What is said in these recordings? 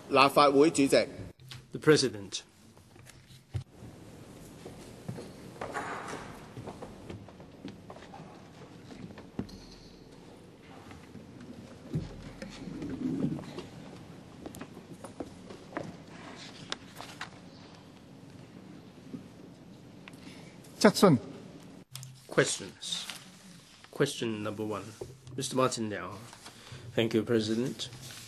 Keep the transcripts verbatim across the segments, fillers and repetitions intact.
立法會主席。 The President. Questions. Question number one. Mister Martin Liao. Thank you, President.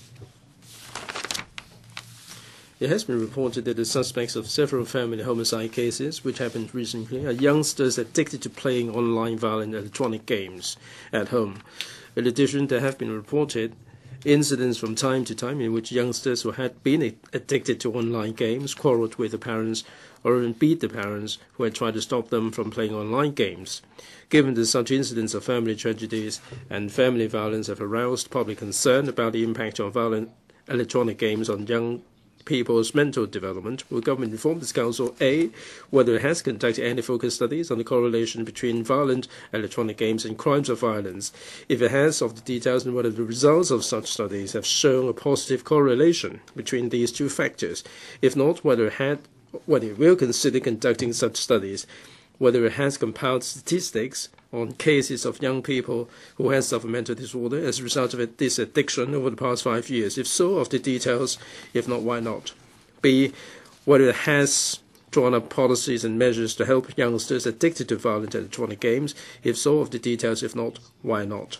It has been reported that the suspects of several family homicide cases which happened recently are youngsters addicted to playing online violent electronic games at home. In addition, there have been reported incidents from time to time in which youngsters who had been addicted to online games quarreled with the parents or even beat the parents who had tried to stop them from playing online games. Given that such incidents of family tragedies and family violence have aroused public concern about the impact of violent electronic games on young people's mental development, will government inform this Council A, whether it has conducted any focused studies on the correlation between violent electronic games and crimes of violence? If it has, of the details, and whether the results of such studies have shown a positive correlation between these two factors? If not, whether it had, whether it will consider conducting such studies, whether it has compiled statistics on cases of young people who have suffered mental disorder as a result of this addiction over the past five years. If so, of the details. If not, why not? B, whether it has drawn up policies and measures to help youngsters addicted to violent electronic games. If so, of the details. If not, why not?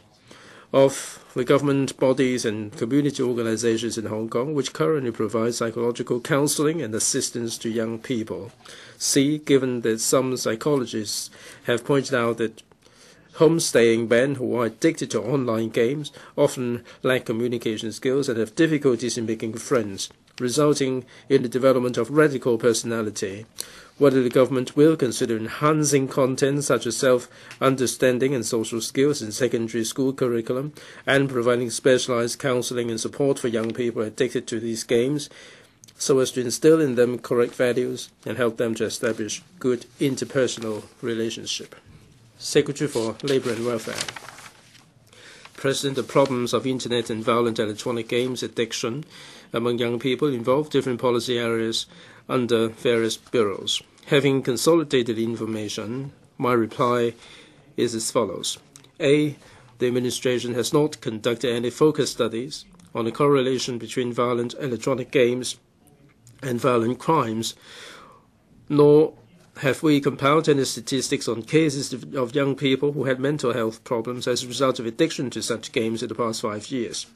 Of the government bodies and community organizations in Hong Kong which currently provide psychological counseling and assistance to young people. C, given that some psychologists have pointed out that homestaying men who are addicted to online games often lack communication skills and have difficulties in making friends, resulting in the development of radical personality. Whether the government will consider enhancing content such as self-understanding and social skills in secondary school curriculum and providing specialized counseling and support for young people addicted to these games so as to instill in them correct values and help them to establish good interpersonal relationship. Secretary for Labour and Welfare. President, the problems of Internet and violent electronic games addiction among young people involve different policy areas under various bureaus. Having consolidated information, my reply is as follows. A, the administration has not conducted any focused studies on the correlation between violent electronic games and violent crimes, nor have we compiled any statistics on cases of young people who had mental health problems as a result of addiction to such games in the past five years.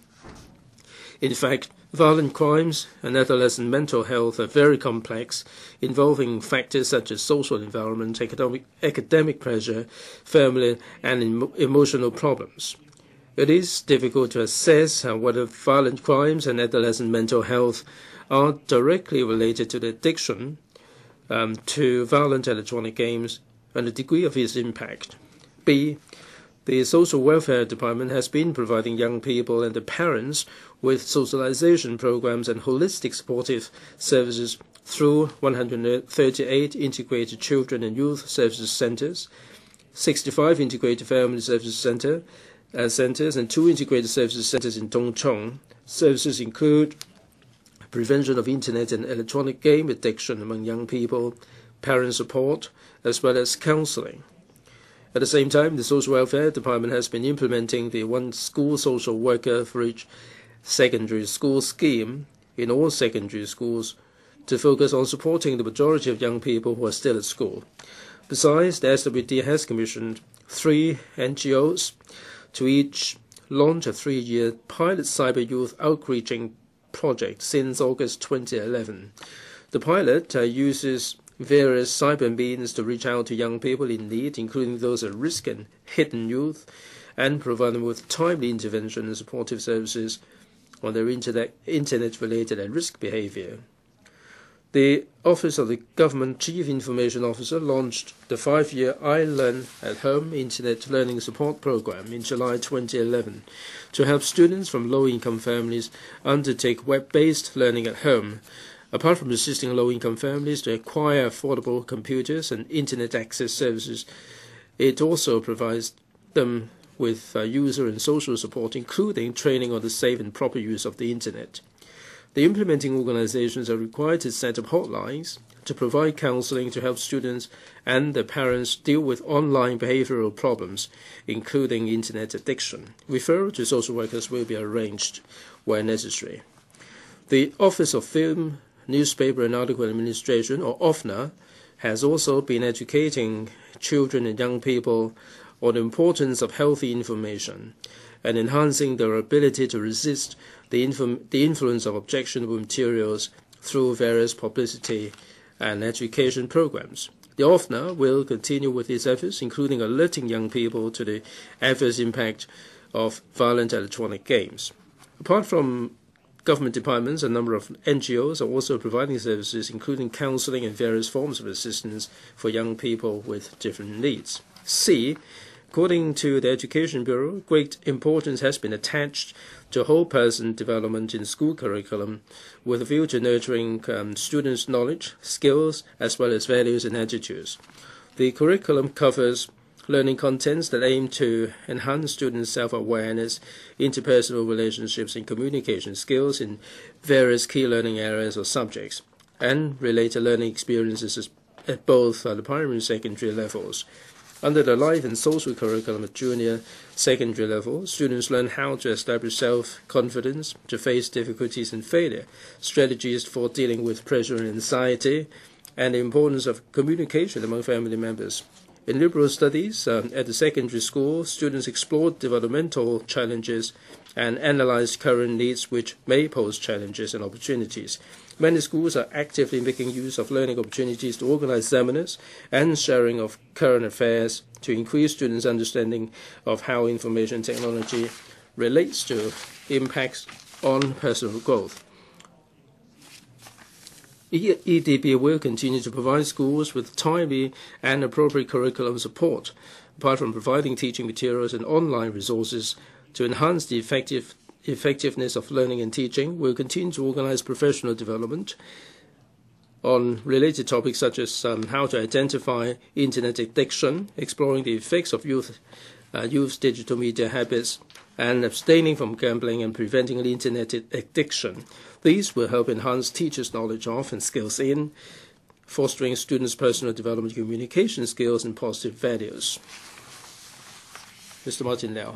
In fact, violent crimes and adolescent mental health are very complex, involving factors such as social environment, academic, academic pressure, family and em emotional problems. It is difficult to assess whether violent crimes and adolescent mental health are directly related to the addiction Um, to violent electronic games and the degree of its impact. B, the Social Welfare Department has been providing young people and their parents with socialization programs and holistic supportive services through one hundred thirty-eight integrated children and youth services centers, sixty-five integrated family services center, uh, centers, and two integrated services centers in Dongchong. Services include prevention of Internet and electronic game addiction among young people, parent support, as well as counseling. At the same time, the Social Welfare Department has been implementing the One School Social Worker for each secondary school scheme in all secondary schools to focus on supporting the majority of young people who are still at school. Besides, the S W D has commissioned three N G Os to each launch a three-year pilot cyber youth outreaching project since August twenty eleven. The pilot uh, uses various cyber means to reach out to young people in need, including those at risk and hidden youth, and provide them with timely intervention and supportive services on their internet, internet-related at-risk behavior. The Office of the Government Chief Information Officer launched the five-year I Learn at Home Internet Learning Support Program in July twenty eleven to help students from low-income families undertake web-based learning at home. Apart from assisting low-income families to acquire affordable computers and Internet access services, it also provides them with uh, user and social support, including training on the safe and proper use of the Internet. The implementing organizations are required to set up hotlines to provide counseling to help students and their parents deal with online behavioral problems, including internet addiction. Referral to social workers will be arranged where necessary. The Office of Film, Newspaper and Article Administration, or O F N A, has also been educating children and young people on the importance of healthy information and enhancing their ability to resist the, influ the influence of objectionable materials through various publicity and education programs. The O F N A will continue with its efforts, including alerting young people to the adverse impact of violent electronic games. Apart from government departments, a number of N G Os are also providing services, including counseling and various forms of assistance for young people with different needs. C. According to the Education Bureau, great importance has been attached to whole person development in school curriculum with a view to nurturing um, students' knowledge, skills, as well as values and attitudes. The curriculum covers learning contents that aim to enhance students' self-awareness, interpersonal relationships, and communication skills in various key learning areas or subjects, and related learning experiences at both uh, the primary and secondary levels. Under the life and social curriculum at junior secondary level, students learn how to establish self-confidence, to face difficulties and failure, strategies for dealing with pressure and anxiety, and the importance of communication among family members. In liberal studies um, at the secondary school, students explore developmental challenges and analyze current needs which may pose challenges and opportunities. Many schools are actively making use of learning opportunities to organize seminars and sharing of current affairs to increase students' understanding of how information technology relates to impacts on personal growth. E D B will continue to provide schools with timely and appropriate curriculum support, apart from providing teaching materials and online resources to enhance the effective effectiveness of learning and teaching. We'll continue to organize professional development on related topics such as um, how to identify internet addiction, exploring the effects of youth, uh, youth's digital media habits, and abstaining from gambling and preventing internet addiction. These will help enhance teachers' knowledge of and skills in fostering students' personal development, communication skills, and positive values. Mister Martin Liao.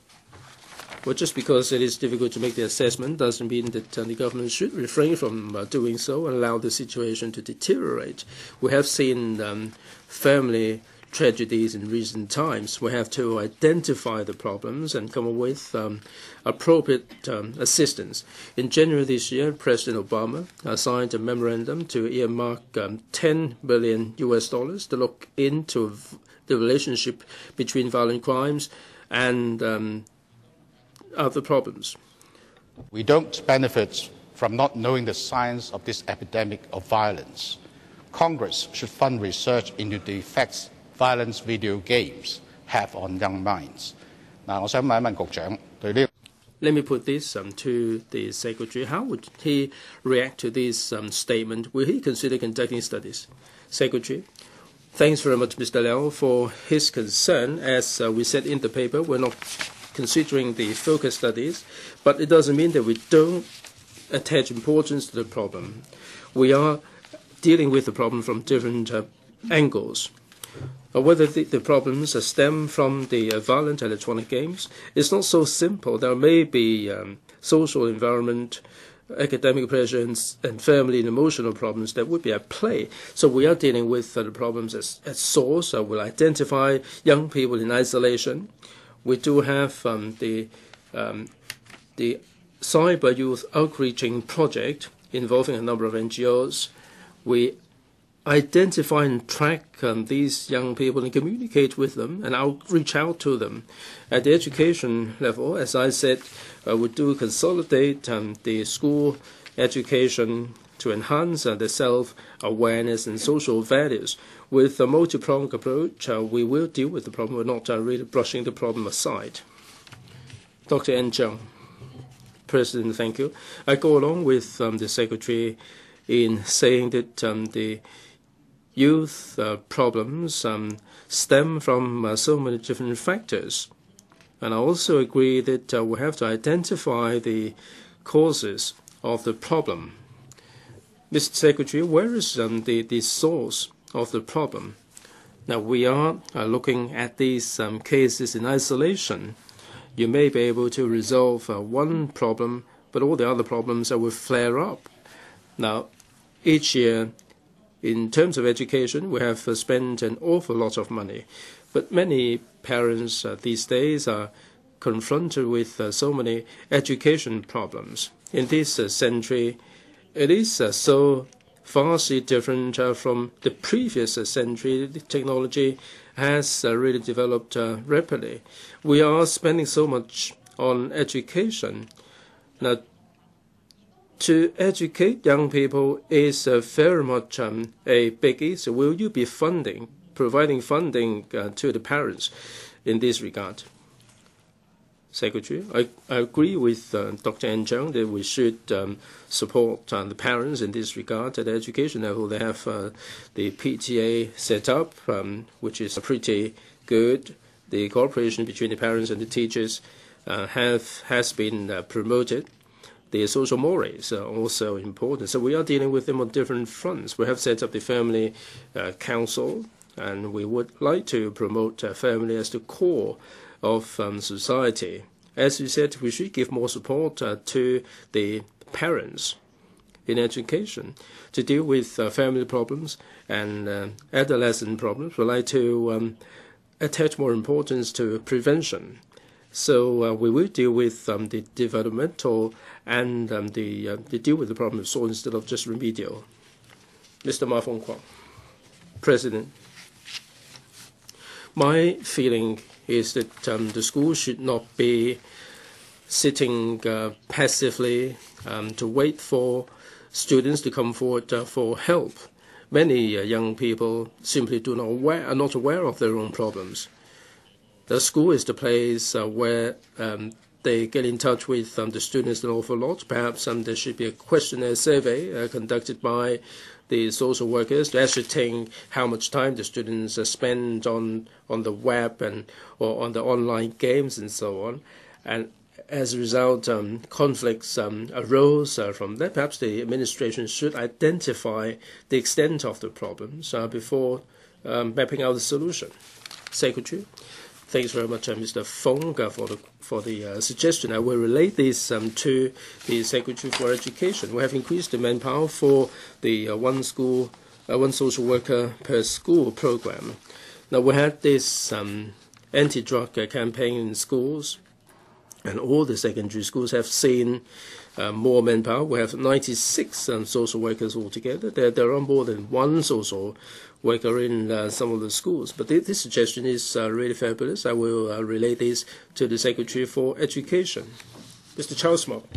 Well, just because it is difficult to make the assessment doesn't mean that uh, the government should refrain from uh, doing so and allow the situation to deteriorate. We have seen um, family tragedies in recent times. We have to identify the problems and come up with um, appropriate um, assistance. In January this year, President Obama uh, signed a memorandum to earmark um, ten billion U S dollars to look into the relationship between violent crimes and um, other problems. We don't benefit from not knowing the science of this epidemic of violence. Congress should fund research into the effects violence video games have on young minds. Now, 我想問一問局長對呢 Let me put this um, to the Secretary. How would he react to this um, statement? Will he consider conducting studies? Secretary. Thanks very much, Mister Liao, for his concern. As uh, we said in the paper, we're not considering the focus studies, but it doesn't mean that we don't attach importance to the problem. We are dealing with the problem from different uh, angles. Uh, whether the, the problems uh, stem from the uh, violent electronic games, it's not so simple. There may be um, social environment, academic pressure, and, and family and emotional problems that would be at play. So we are dealing with uh, the problems as, as source. Uh, we'll identify young people in isolation. We do have um, the, um, the Cyber Youth Outreaching Project involving a number of N G Os. We identify and track um, these young people and communicate with them and out, reach out to them. At the education level, as I said, uh, we do consolidate um, the school education to enhance uh, the self-awareness and social values. With a multi-pronged approach, uh, we will deal with the problem. We're not uh, really brushing the problem aside. Doctor N. Cheung. President, thank you. I go along with um, the Secretary in saying that um, the youth uh, problems um, stem from uh, so many different factors. And I also agree that uh, we have to identify the causes of the problem. Mister Secretary, where is um, the, the source of the problem? Now, we are uh, looking at these um, cases in isolation. You may be able to resolve uh, one problem, but all the other problems uh, will flare up. Now, each year, in terms of education, we have uh, spent an awful lot of money. But many parents uh, these days are confronted with uh, so many education problems. In this uh, century, it is uh, so vastly different uh, from the previous uh, century. The technology has uh, really developed uh, rapidly. We are spending so much on education. Now, to educate young people is uh, very much um, a big issue. Will you be funding, providing funding uh, to the parents in this regard? Secretary, I, I agree with uh, Doctor N. Cheung that we should um, support uh, the parents in this regard. At the education level, they have uh, the P T A set up, um, which is pretty good. The cooperation between the parents and the teachers uh, have has been uh, promoted. The social mores are also important. So we are dealing with them on different fronts. We have set up the Family uh, Council, and we would like to promote uh, family as the core of um, society. As you said, we should give more support uh, to the parents in education to deal with uh, family problems and uh, adolescent problems. We'd like to um, attach more importance to prevention. So uh, we will deal with um, the developmental and um, the, uh, the deal with the problem of soil instead of just remedial. Mister Ma Fong-kwong, President, my feeling is that um, the school should not be sitting uh, passively um, to wait for students to come forward uh, for help. Many uh, young people simply do not aware, are not aware of their own problems. The school is the place uh, where um, they get in touch with um, the students an awful lot. Perhaps um, there should be a questionnaire survey uh, conducted by the social workers to ascertain how much time the students uh, spend on on the web and or on the online games and so on. And as a result, um, conflicts um, arose uh, from that. Perhaps the administration should identify the extent of the problems uh, before um, mapping out the solution. Secretary, thanks very much, uh, Mister Fong, uh, for the for the uh, suggestion. I will relate this um, to the Secretary for Education. We have increased the manpower for the uh, one school, uh, one social worker per school program. Now we had this um, anti-drug uh, campaign in schools, and all the secondary schools have seen uh, more manpower. We have ninety-six um, social workers altogether. There, there are more than one social worker in uh, some of the schools. But th this suggestion is uh, really fabulous. I will uh, relay this to the Secretary for Education. Mister Charles Mock,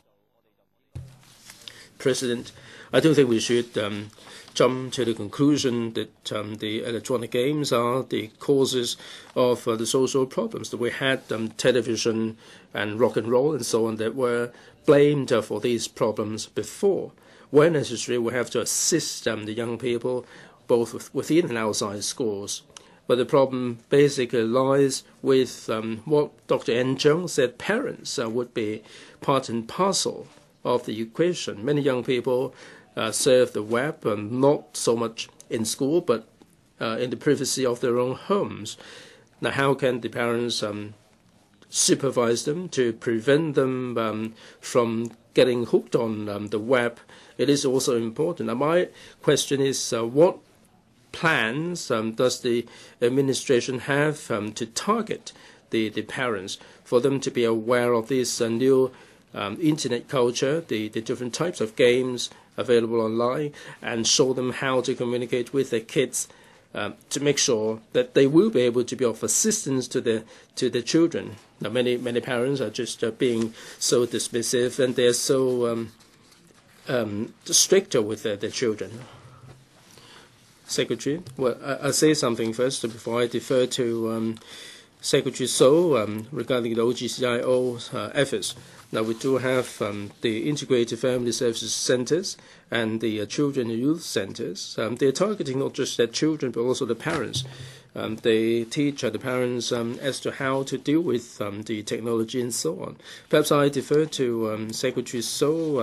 President, I don't think we should um, jump to the conclusion that um, the electronic games are the causes of uh, the social problems. That we had um, television and rock and roll and so on that were blamed uh, for these problems before. Where necessary, we have to assist um, the young people both within and outside schools. But the problem basically lies with um, what Doctor N. Cheung said, parents uh, would be part and parcel of the equation. Many young people uh, surf the web, and not so much in school, but uh, in the privacy of their own homes. Now, how can the parents um, supervise them to prevent them um, from getting hooked on um, the web? It is also important. Now, my question is, uh, what plans um, does the administration have um, to target the, the parents for them to be aware of this uh, new um, internet culture, the, the different types of games available online, and show them how to communicate with their kids um, to make sure that they will be able to be of assistance to the to the children. Now, many many parents are just uh, being so dismissive, and they're so um, um, stricter with their, their children. Secretary, well, I, I'll say something first before I defer to um, Secretary So um, regarding the O G C I O uh, efforts. Now, we do have um, the Integrated Family Services Centers and the uh, Children and Youth Centers. Um, they're targeting not just their children, but also the parents. Um, they teach uh, the parents um, as to how to deal with um, the technology and so on. Perhaps I defer to um, Secretary So um,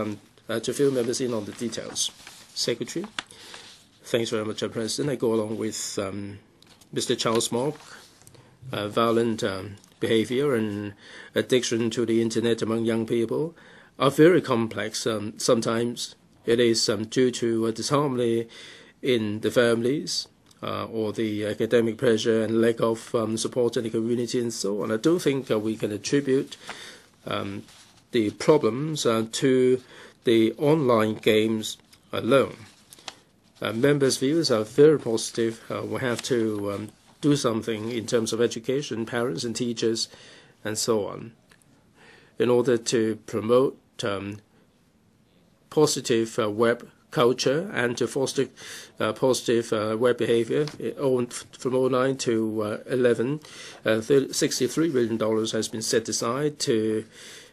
uh, to fill members in on the details. Secretary. Thanks very much, uh, President. I go along with um, Mister Charles Mock. Uh, violent um, behavior and addiction to the Internet among young people are very complex. Um, sometimes it is um, due to uh, disharmony in the families uh, or the academic pressure and lack of um, support in the community and so on. I don't think uh, we can attribute um, the problems uh, to the online games alone. Uh, members' views are very positive. Uh, we have to um, do something in terms of education, parents and teachers, and so on, in order to promote um, positive uh, web culture and to foster uh, positive uh, web behavior. From oh nine to uh, eleven, uh, sixty-three billion dollars has been set aside to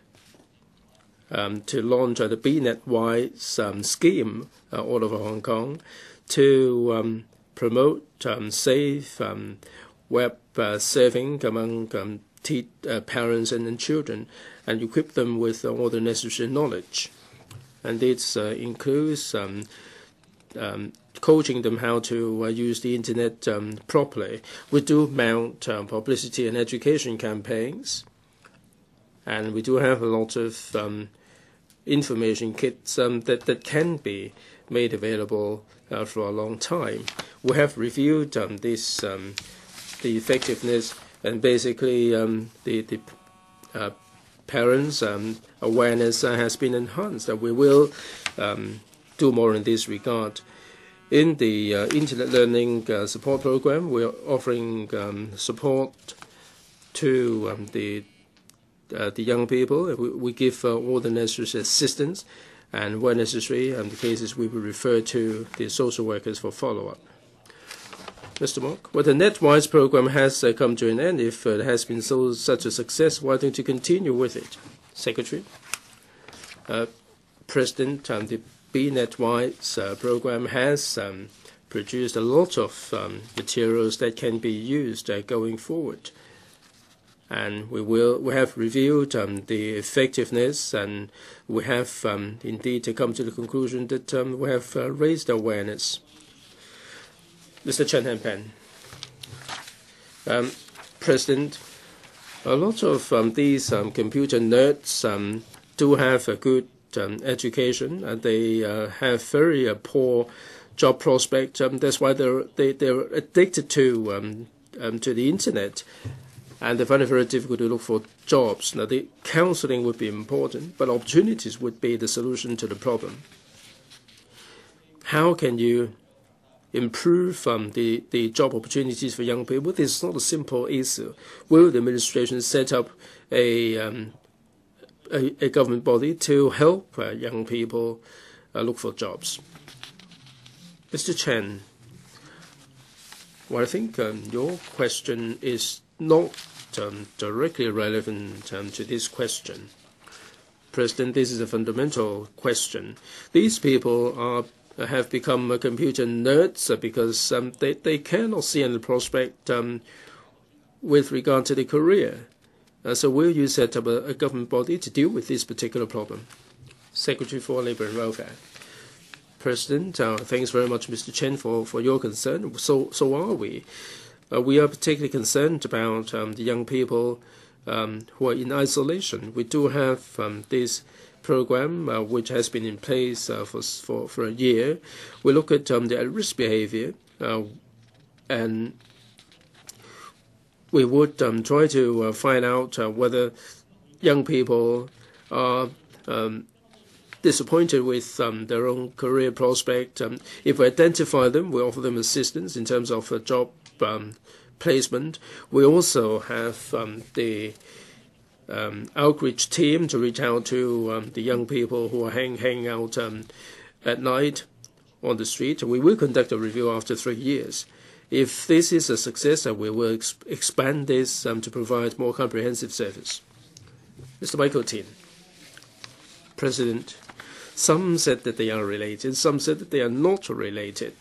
Um, to launch uh, the B net-wide um, scheme uh, all over Hong Kong to um, promote um, safe um, web uh, surfing among um, te uh, parents and, and children and equip them with uh, all the necessary knowledge. And this uh, includes um, um, coaching them how to uh, use the Internet um, properly. We do mount uh, publicity and education campaigns, and we do have a lot of um, information kits um, that, that can be made available uh, for a long time. We have reviewed um, this, um, the effectiveness, and basically um, the, the uh, parents' um, awareness uh, has been enhanced. And we will um, do more in this regard. In the uh, Internet Learning uh, Support Program, we are offering um, support to um, the Uh, the young people. We, we give uh, all the necessary assistance, and where necessary, in the cases we will refer to the social workers for follow-up. Mister Mock, well, the NetWise program has uh, come to an end. If uh, it has been so such a success, why don't you continue with it? Secretary. Uh, President, um, the B NetWise uh, program has um, produced a lot of um, materials that can be used uh, going forward. And we will we have reviewed um, the effectiveness, and we have um, indeed to come to the conclusion that um, we have uh, raised awareness. Mister Chen Hanpan, um, President, a lot of um, these um, computer nerds um, do have a good um, education, and they uh, have very uh, poor job prospect. Um, that's why they're they, they're addicted to um, um, to the Internet. And they find it very difficult to look for jobs. Now, the counseling would be important, but opportunities would be the solution to the problem. How can you improve um, the, the job opportunities for young people? This is not a simple issue. Will the administration set up a, um, a, a government body to help uh, young people uh, look for jobs? Mister Chen, well, I think um, your question is not um, directly relevant um, to this question. President, this is a fundamental question. These people are have become uh, computer nerds uh, because um, they, they cannot see any prospect um, with regard to their career. Uh, so will you set up a, a government body to deal with this particular problem? Secretary for Labour and Welfare. President, uh, thanks very much, Mister Chen, for, for your concern. So, so are we. Uh, we are particularly concerned about um, the young people um, who are in isolation. We do have um, this program uh, which has been in place uh, for, for, for a year. We look at um, the at-risk behavior uh, and we would um, try to uh, find out uh, whether young people are um, disappointed with um, their own career prospect. Um, if we identify them, we offer them assistance in terms of a job um, placement. We also have um, the um, outreach team to reach out to um, the young people who are hang, hanging out um, at night on the street. We will conduct a review after three years. If this is a success, we will ex expand this um, to provide more comprehensive service. Mister Michael Tien, President, some said that they are related, some said that they are not related.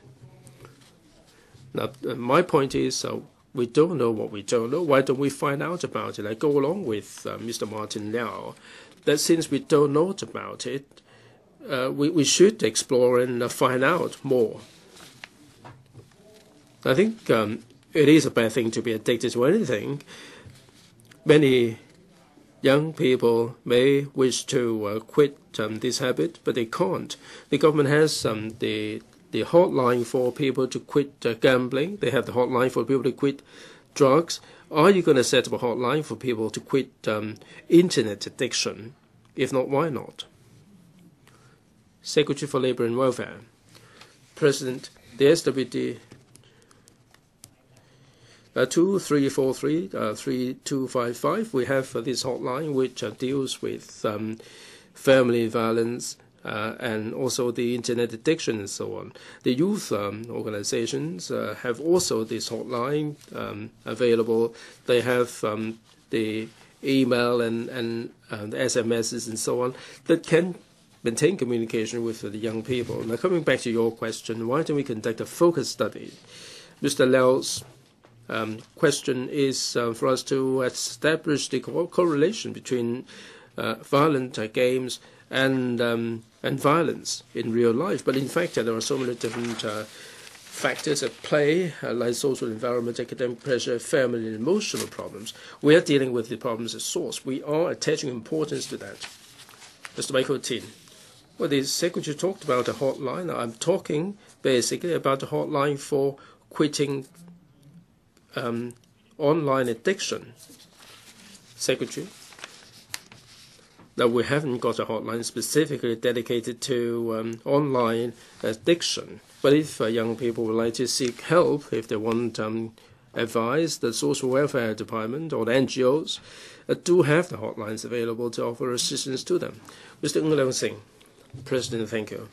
Now, uh, my point is, uh, we don't know what we don't know. Why don't we find out about it? I go along with uh, Mister Martin Liao, that since we don't know about it, uh, we, we should explore and uh, find out more. I think um, it is a bad thing to be addicted to anything. Many young people may wish to uh, quit um, this habit, but they can't. The government has um, the the hotline for people to quit uh, gambling. They have the hotline for people to quit drugs. Are you going to set up a hotline for people to quit um, internet addiction? If not, why not? Secretary for Labour and Welfare. President, the S W D Uh, two three four three uh, three two five five. We have uh, this hotline which uh, deals with um, family violence uh, and also the internet addiction and so on. The youth um, organizations uh, have also this hotline um, available. They have um, the email and, and uh, the S M Ses and so on that can maintain communication with uh, the young people. Now, coming back to your question, why don't we conduct a focus study? Mister Liao's Um, question is uh, for us to establish the co correlation between uh, violent uh, games and um, and violence in real life. But in fact, uh, there are so many different uh, factors at play, uh, like social environment, academic pressure, family and emotional problems. We are dealing with the problems at source. We are attaching importance to that. Mister Michael Tin. Well, the Secretary talked about a hotline. I'm talking basically about a hotline for quitting Um, online addiction. Secretary, that we haven't got a hotline specifically dedicated to um, online addiction. But if uh, young people would like to seek help, if they want um, advice, the Social Welfare Department or the N G Os uh, do have the hotlines available to offer assistance to them. Mister Ng Sing, President, thank you.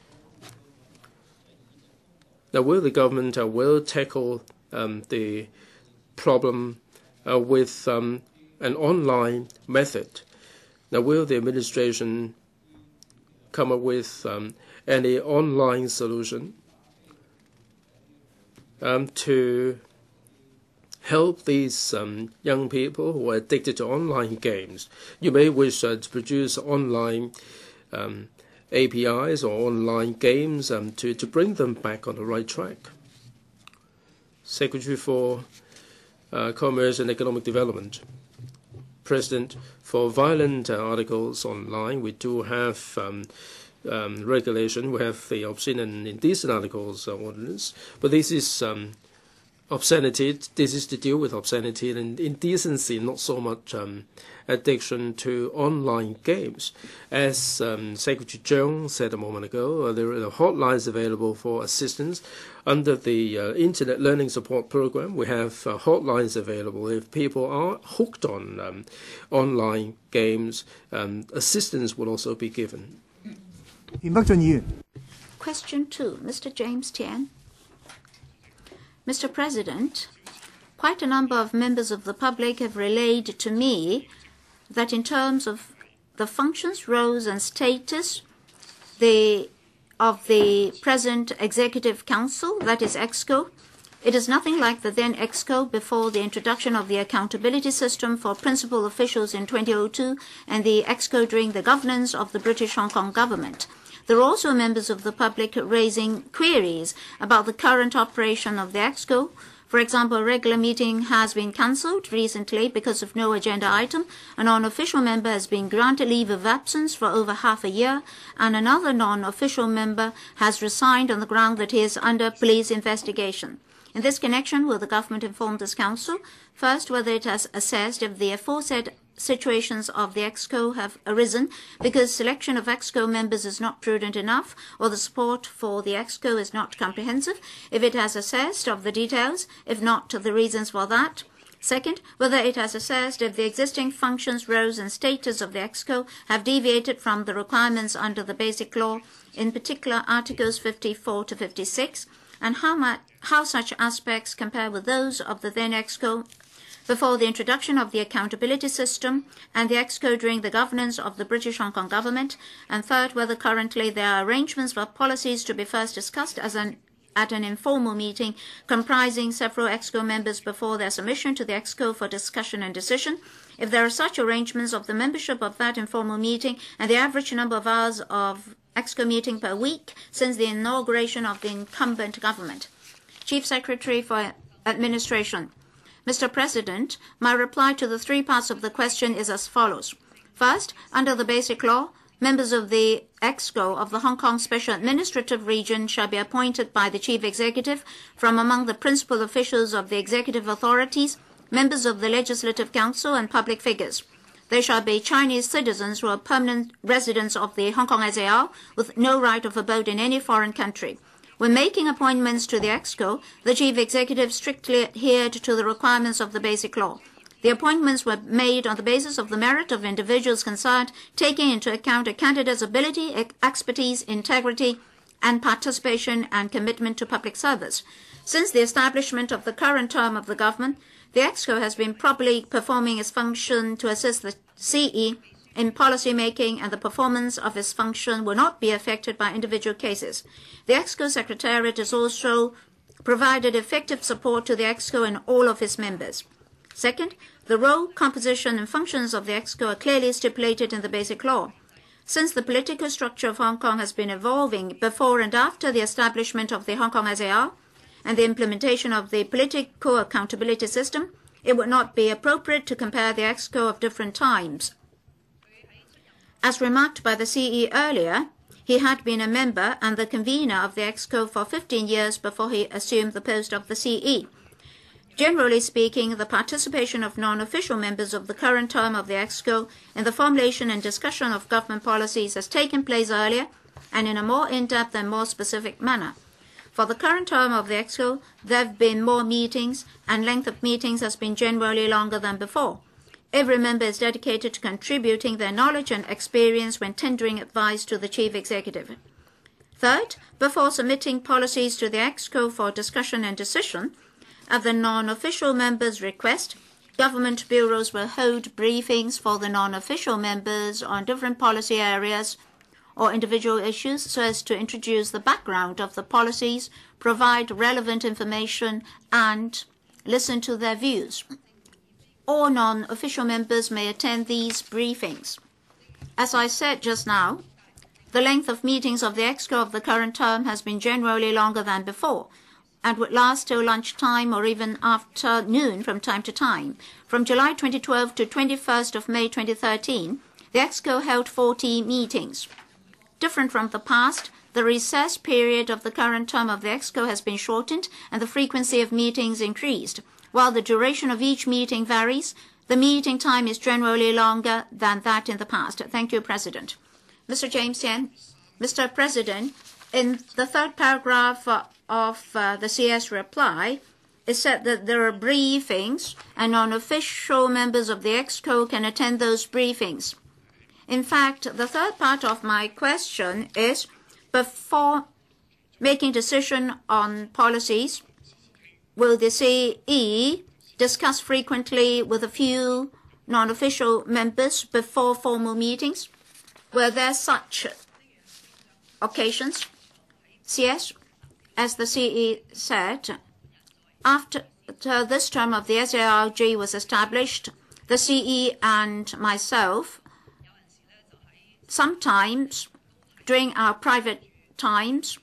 Now, will the government uh, will tackle Um, the problem uh, with um, an online method? Now, will the administration come up with um, any online solution um, to help these um, young people who are addicted to online games? You may wish uh, to produce online um, A P Is or online games um, to, to bring them back on the right track. Secretary for uh, Commerce and Economic Development. President, for violent uh, articles online, we do have um, um, regulation. We have the obscene and indecent articles uh, ordinance, but this is um, obscenity. This is to deal with obscenity and indecency, not so much um, addiction to online games. As um, Secretary Cheung said a moment ago, uh, there are hotlines available for assistance. Under the uh, Internet Learning Support Program, we have uh, hotlines available. If people are hooked on um, online games, um, assistance will also be given. Question two, Mister James Tien. Mister President, quite a number of members of the public have relayed to me that in terms of the functions, roles and status the, of the present Executive Council, that is EXCO, it is nothing like the then EXCO before the introduction of the accountability system for principal officials in two thousand two and the EXCO during the governance of the British Hong Kong government. There are also members of the public raising queries about the current operation of the EXCO. For example, a regular meeting has been cancelled recently because of no agenda item. A non-official member has been granted leave of absence for over half a year, and another non-official member has resigned on the ground that he is under police investigation. In this connection, will the government inform this council, first, whether it has assessed if the aforesaid situations of the EXCO have arisen because selection of EXCO members is not prudent enough or the support for the EXCO is not comprehensive, if it has assessed of the details, if not the reasons for that. Second, whether it has assessed if the existing functions, roles and status of the EXCO have deviated from the requirements under the Basic Law, in particular Articles fifty-four to fifty-six, and how, much, how such aspects compare with those of the then EXCO before the introduction of the accountability system and the EXCO during the governance of the British Hong Kong government, and third, whether currently there are arrangements for policies to be first discussed as an, at an informal meeting comprising several EXCO members before their submission to the EXCO for discussion and decision. If there are such arrangements of the membership of that informal meeting and the average number of hours of EXCO meeting per week since the inauguration of the incumbent government. Chief Secretary for Administration. Mister President, my reply to the three parts of the question is as follows. First, under the Basic Law, members of the EXCO of the Hong Kong Special Administrative Region shall be appointed by the Chief Executive from among the principal officials of the executive authorities, members of the Legislative Council, and public figures. They shall be Chinese citizens who are permanent residents of the Hong Kong S A R with no right of abode in any foreign country. When making appointments to the EXCO, the Chief Executive strictly adhered to the requirements of the Basic Law. The appointments were made on the basis of the merit of individuals concerned, taking into account a candidate's ability, expertise, integrity, and participation and commitment to public service. Since the establishment of the current term of the government, the EXCO has been properly performing its function to assist the C E in policy making, and the performance of its function will not be affected by individual cases. The EXCO Secretariat has also provided effective support to the EXCO and all of its members. Second, the role, composition, and functions of the EXCO are clearly stipulated in the Basic Law. Since the political structure of Hong Kong has been evolving before and after the establishment of the Hong Kong S A R and the implementation of the political accountability system, it would not be appropriate to compare the EXCO of different times. As remarked by the C E earlier, he had been a member and the convener of the EXCO for fifteen years before he assumed the post of the C E. Generally speaking, the participation of non-official members of the current term of the EXCO in the formulation and discussion of government policies has taken place earlier and in a more in-depth and more specific manner. For the current term of the EXCO, there have been more meetings, and length of meetings has been generally longer than before. Every member is dedicated to contributing their knowledge and experience when tendering advice to the Chief Executive. Third, before submitting policies to the EXCO for discussion and decision, at the non-official members' request, government bureaus will hold briefings for the non-official members on different policy areas or individual issues so as to introduce the background of the policies, provide relevant information, and listen to their views. All non-official members may attend these briefings. As I said just now, the length of meetings of the EXCO of the current term has been generally longer than before, and would last till lunchtime or even afternoon from time to time. From July twenty twelve to twenty-first of May twenty thirteen, the EXCO held forty meetings. Different from the past, the recess period of the current term of the EXCO has been shortened and the frequency of meetings increased. While the duration of each meeting varies, the meeting time is generally longer than that in the past. Thank you, President. Mister James Tien. Mister President, in the third paragraph uh, of uh, the C S reply, it said that there are briefings and non-official members of the EXCO can attend those briefings. In fact, the third part of my question is, before making decision on policies, will the C E discuss frequently with a few non-official members before formal meetings? Were there such occasions? C S, as the C E said, after this term of the S A R G was established, the C E and myself, sometimes during our private times,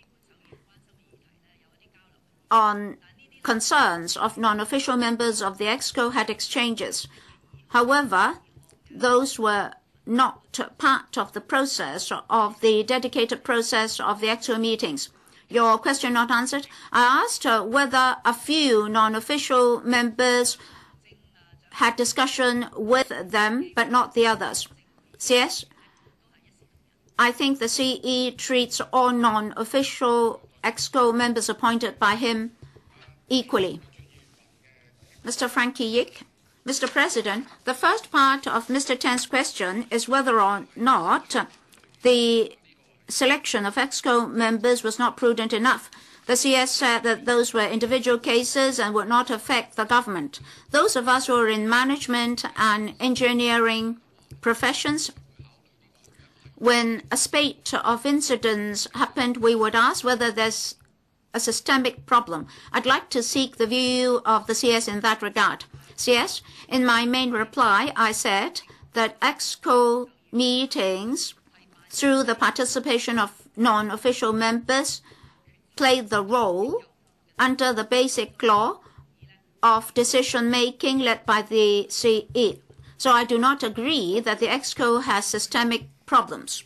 on concerns of non-official members of the EXCO had exchanges. However, those were not part of the process of the dedicated process of the EXCO meetings. Your question not answered. I asked uh, whether a few non-official members had discussion with them, but not the others. C S, I think the C E treats all non-official EXCO members appointed by him equally. Mister Frankie Yik. Mister President, the first part of Mister Tien's question is whether or not the selection of EXCO members was not prudent enough. The C S said that those were individual cases and would not affect the government. Those of us who are in management and engineering professions, when a spate of incidents happened, we would ask whether there's a systemic problem. I'd like to seek the view of the C S in that regard. C S, in my main reply, I said that EXCO meetings through the participation of non-official members, played the role under the basic law of decision-making led by the C E. So I do not agree that the EXCO has systemic problems.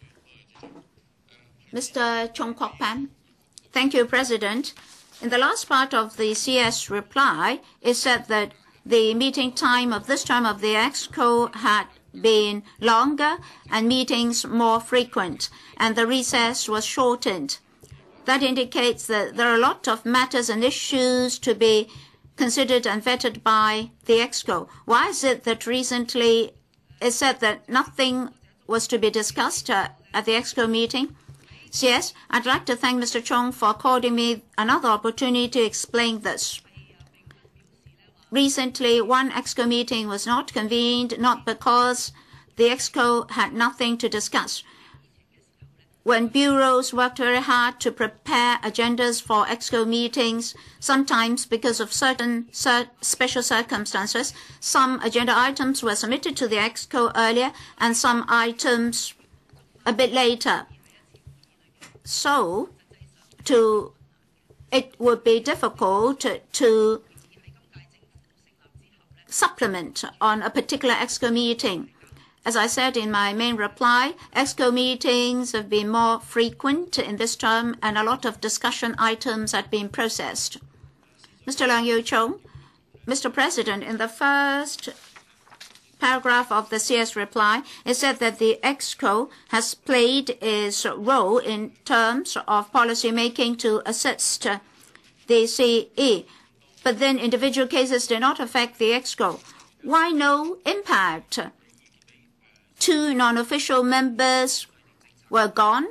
Mister Cheung-kong. Thank you, President. In the last part of the C S reply, it said that the meeting time of this term of the EXCO had been longer and meetings more frequent, and the recess was shortened. That indicates that there are a lot of matters and issues to be considered and vetted by the EXCO. Why is it that recently it said that nothing was to be discussed uh, at the EXCO meeting? Yes, I'd like to thank Mister Cheung for according me another opportunity to explain this. Recently, one EXCO meeting was not convened, not because the EXCO had nothing to discuss. When bureaus worked very hard to prepare agendas for EXCO meetings, sometimes because of certain cir special circumstances, some agenda items were submitted to the EXCO earlier and some items a bit later. So, to, it would be difficult to, to supplement on a particular EXCO meeting. As I said in my main reply, EXCO meetings have been more frequent in this term and a lot of discussion items have been processed. Mister Leung Yu-chung, Mister President, in the first paragraph of the C S reply, it said that the EXCO has played its role in terms of policy making to assist the C E. But then individual cases did not affect the EXCO. Why no impact? Two non-official members were gone,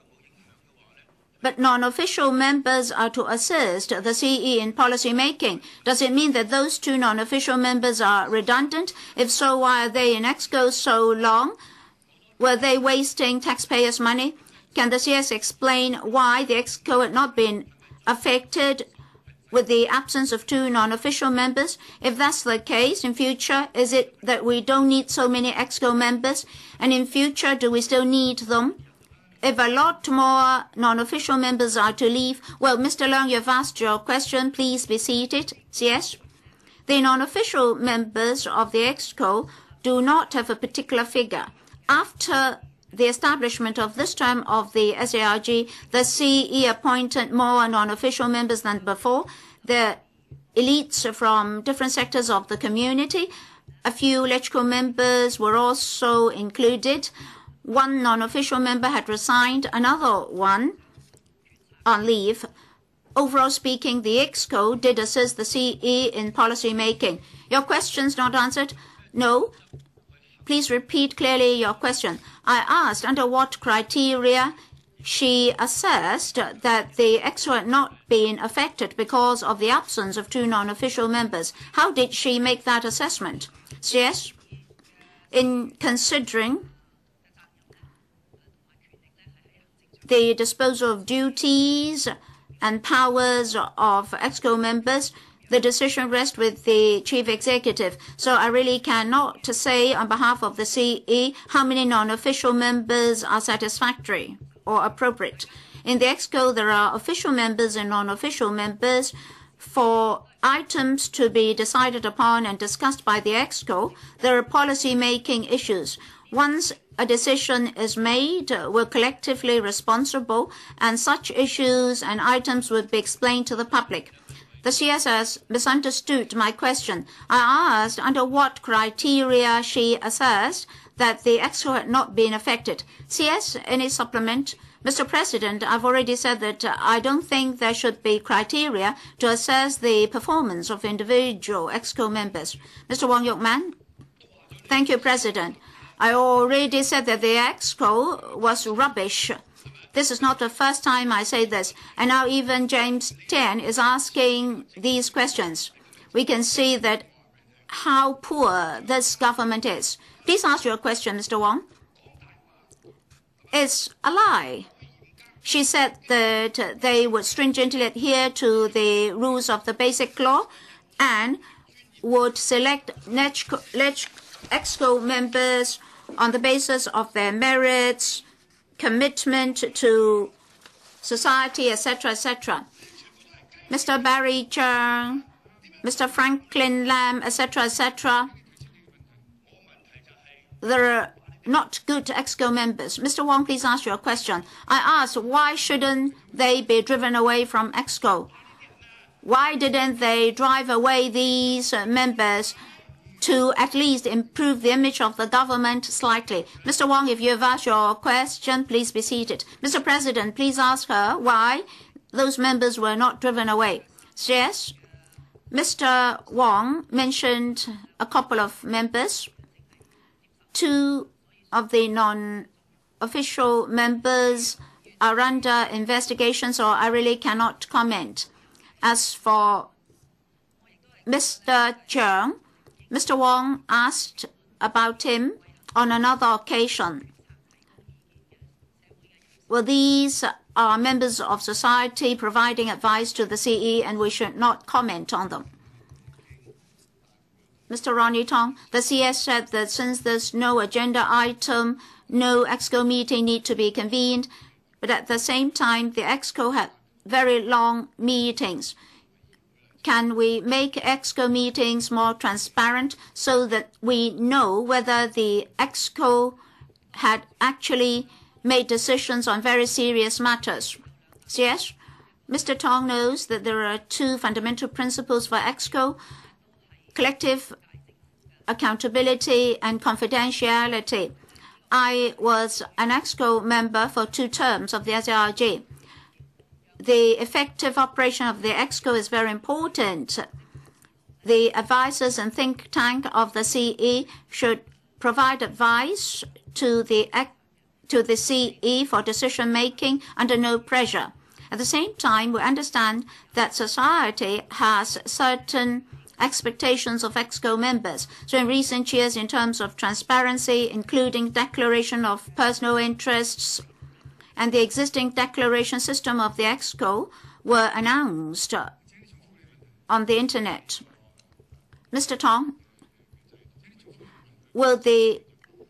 but non-official members are to assist the C E in policy making. Does it mean that those two non-official members are redundant? If so, why are they in EXCO so long? Were they wasting taxpayers' money? Can the C S explain why the EXCO had not been affected with the absence of two non-official members? If that's the case, in future, is it that we don't need so many EXCO members? And in future, do we still need them? If a lot more non-official members are to leave, well, Mister Leung, you've asked your question. Please be seated. Yes? The non-official members of the EXCO do not have a particular figure. After the establishment of this term of the S A R G, the C E appointed more non-official members than before. The elites from different sectors of the community. A few LegCo members were also included. One non-official member had resigned, another one on leave. Overall speaking, the EXCO did assist the C E in policy making. Your question's not answered? No. Please repeat clearly your question. I asked under what criteria she assessed that the EXCO had not been affected because of the absence of two non-official members. How did she make that assessment? Yes, in considering the disposal of duties and powers of EXCO members, the decision rests with the chief executive. So I really cannot say on behalf of the C E how many non-official members are satisfactory or appropriate. In the EXCO, there are official members and non-official members. For items to be decided upon and discussed by the EXCO, there are policy-making issues. Once a decision is made, we're collectively responsible, and such issues and items would be explained to the public. The C S has misunderstood my question. I asked under what criteria she assessed that the EXCO had not been affected. C S, any supplement? Mister President, I've already said that uh, I don't think there should be criteria to assess the performance of individual EXCO members. Mister Wong Yok-man? Thank you, President. I already said that the EXCO was rubbish. This is not the first time I say this. And now even James Tien is asking these questions. We can see that how poor this government is. Please ask your question, Mister Wong. It's a lie. She said that they would stringently adhere to the rules of the basic law and would select EXCO members on the basis of their merits commitment to society, et cetera, et cetera. Mister Barry Chung, Mister Franklin Lam, et cetera, et cetera. They're not good EXCO members. Mister Wong, please ask your question. I asked, why shouldn't they be driven away from EXCO? Why didn't they drive away these uh, members to at least improve the image of the government slightly? Mister Wong, if you have asked your question, please be seated. Mister President, please ask her why those members were not driven away. Yes, Mister Wong mentioned a couple of members. Two of the non-official members are under investigation, so I really cannot comment. As for Mister Cheung, Mister Wong asked about him on another occasion. Well, these are members of society providing advice to the C E, and we should not comment on them. Mister Ronny Tong, the C S said that since there's no agenda item, no EXCO meeting need to be convened, but at the same time, the EXCO had very long meetings. Can we make EXCO meetings more transparent so that we know whether the EXCO had actually made decisions on very serious matters? Yes, Mister Tong knows that there are two fundamental principles for EXCO: collective accountability and confidentiality. I was an EXCO member for two terms of the S A R G. The effective operation of the EXCO is very important. The advisors and think tank of the C E should provide advice to the, to the C E for decision making under no pressure. At the same time, we understand that society has certain expectations of EXCO members. So in recent years, in terms of transparency, including declaration of personal interests, and the existing declaration system of the EXCO were announced on the internet. Mister Tong, will the...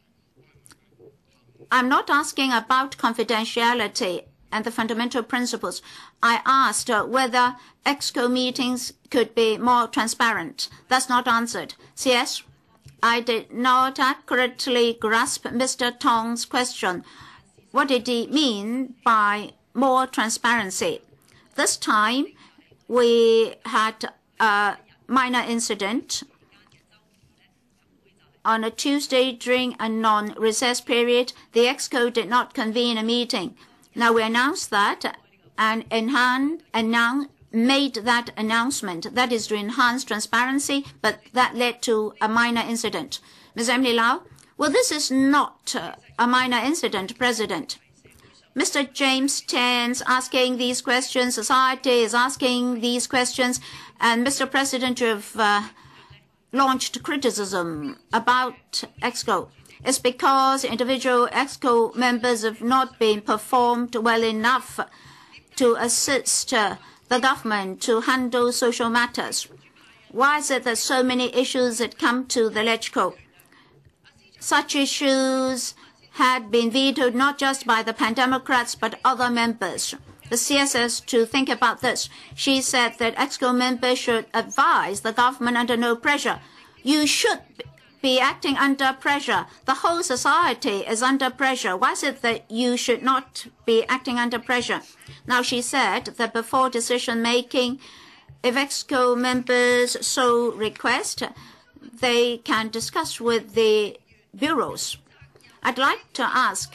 I'm not asking about confidentiality and the fundamental principles. I asked uh, whether EXCO meetings could be more transparent. That's not answered. C S, I did not accurately grasp Mister Tong's question. What did he mean by more transparency? This time, we had a minor incident. On a Tuesday during a non-recess period, the EXCO did not convene a meeting. Now we announced that and enhanced, announced, made that announcement. That is to enhance transparency, but that led to a minor incident. Miz Emily Lau, well, this is not uh, a minor incident, President. Mister James Tien's asking these questions, society is asking these questions, and Mister President, you've uh, launched criticism about EXCO. It's because individual EXCO members have not been performed well enough to assist uh, the government to handle social matters. Why is it that so many issues that come to the LegCo? Such issues had been vetoed not just by the Pan-Democrats but other members. The C S S to think about this. She said that EXCO members should advise the government under no pressure. You should be acting under pressure. The whole society is under pressure. Why is it that you should not be acting under pressure? Now, she said that before decision making, if EXCO members so request, they can discuss with the bureaus. I'd like to ask,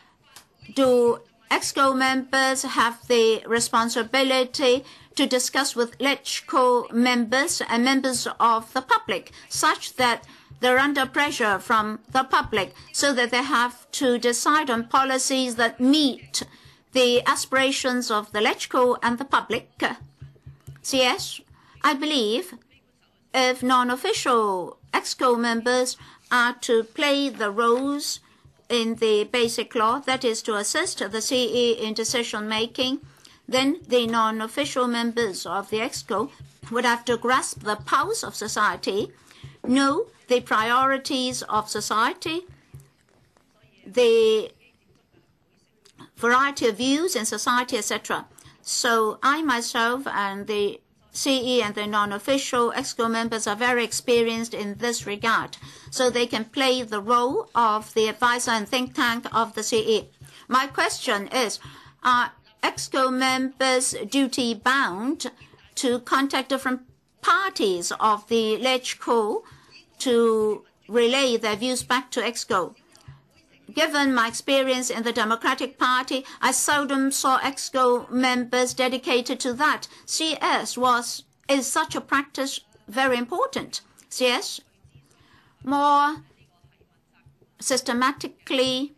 do EXCO members have the responsibility to discuss with LegCo members and members of the public such that they're under pressure from the public so that they have to decide on policies that meet the aspirations of the LegCo and the public? C S, I believe if non-official EXCO members are to play the roles in the basic law, that is to assist the C E in decision making, then the non-official members of the EXCO would have to grasp the pulse of society, know the priorities of society, the variety of views in society, et cetera. So I myself and the C E and the non-official EXCO members are very experienced in this regard, so they can play the role of the advisor and think tank of the C E. My question is, are EXCO members duty-bound to contact different parties of the LegCo to relay their views back to EXCO? Given my experience in the Democratic Party, I seldom saw EXCO members dedicated to that. C S was is such a practice very important. C S more systematically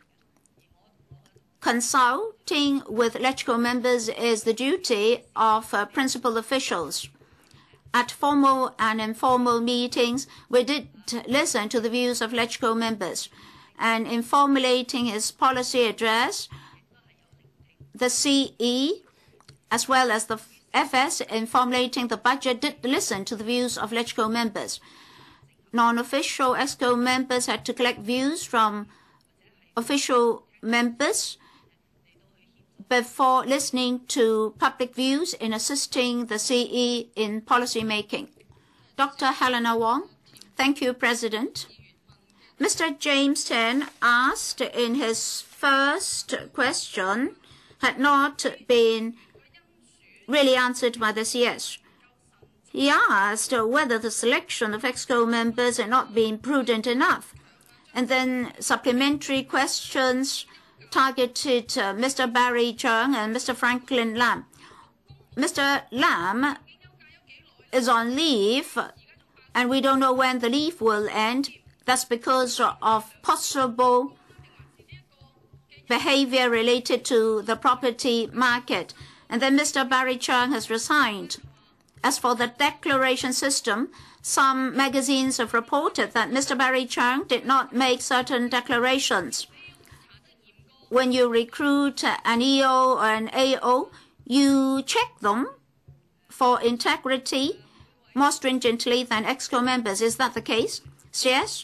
consulting with LegCo members is the duty of uh, principal officials. At formal and informal meetings, we did listen to the views of LegCo members. And in formulating his policy address, the C E, as well as the F S, in formulating the budget, did listen to the views of LegCo members. Non-official EXCO members had to collect views from official members before listening to public views in assisting the C E in policy making. Doctor Helena Wong. Thank you, President. Mister James Tian asked in his first question had not been really answered by the C S. He asked whether the selection of EXCO members had not been prudent enough. And then supplementary questions targeted uh, Mister Barry Cheung and Mister Franklin Lam. Mister Lam is on leave, and we don't know when the leave will end. That's because of possible behavior related to the property market. And then Mister Barry Cheung has resigned. As for the declaration system, some magazines have reported that Mister Barry Cheung did not make certain declarations. When you recruit an E O or an A O, you check them for integrity more stringently than EXCO members. Is that the case? Yes.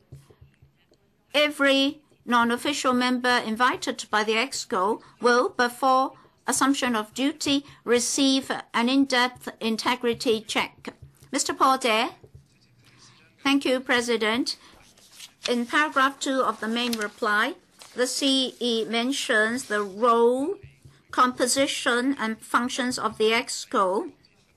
Every non-official member invited by the EXCO will, before assumption of duty, receive an in-depth integrity check. Mister Paul Dare. Thank you, President. In paragraph two of the main reply, the C E mentions the role, composition, and functions of the EXCO,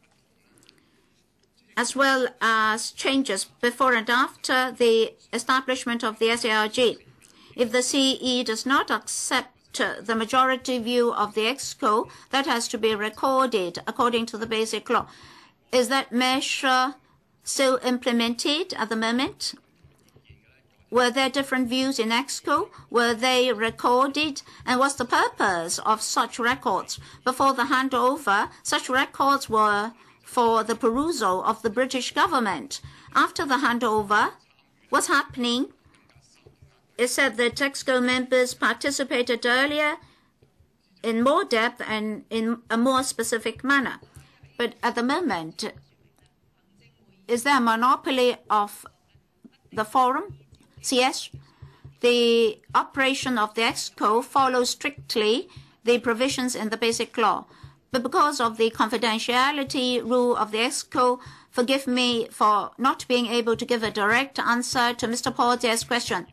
as well as changes before and after the establishment of the S A R G. If the C E does not accept the majority view of the EXCO, that has to be recorded according to the Basic Law. Is that measure still implemented at the moment? Were there different views in EXCO? Were they recorded? And what's the purpose of such records? Before the handover, such records were for the perusal of the British government. After the handover, what's happening? It said that EXCO members participated earlier in more depth and in a more specific manner. But at the moment, is there a monopoly of the forum? C S? The operation of the EXCO follows strictly the provisions in the Basic Law. But because of the confidentiality rule of the EXCO, forgive me for not being able to give a direct answer to Mister Paul Dare's question.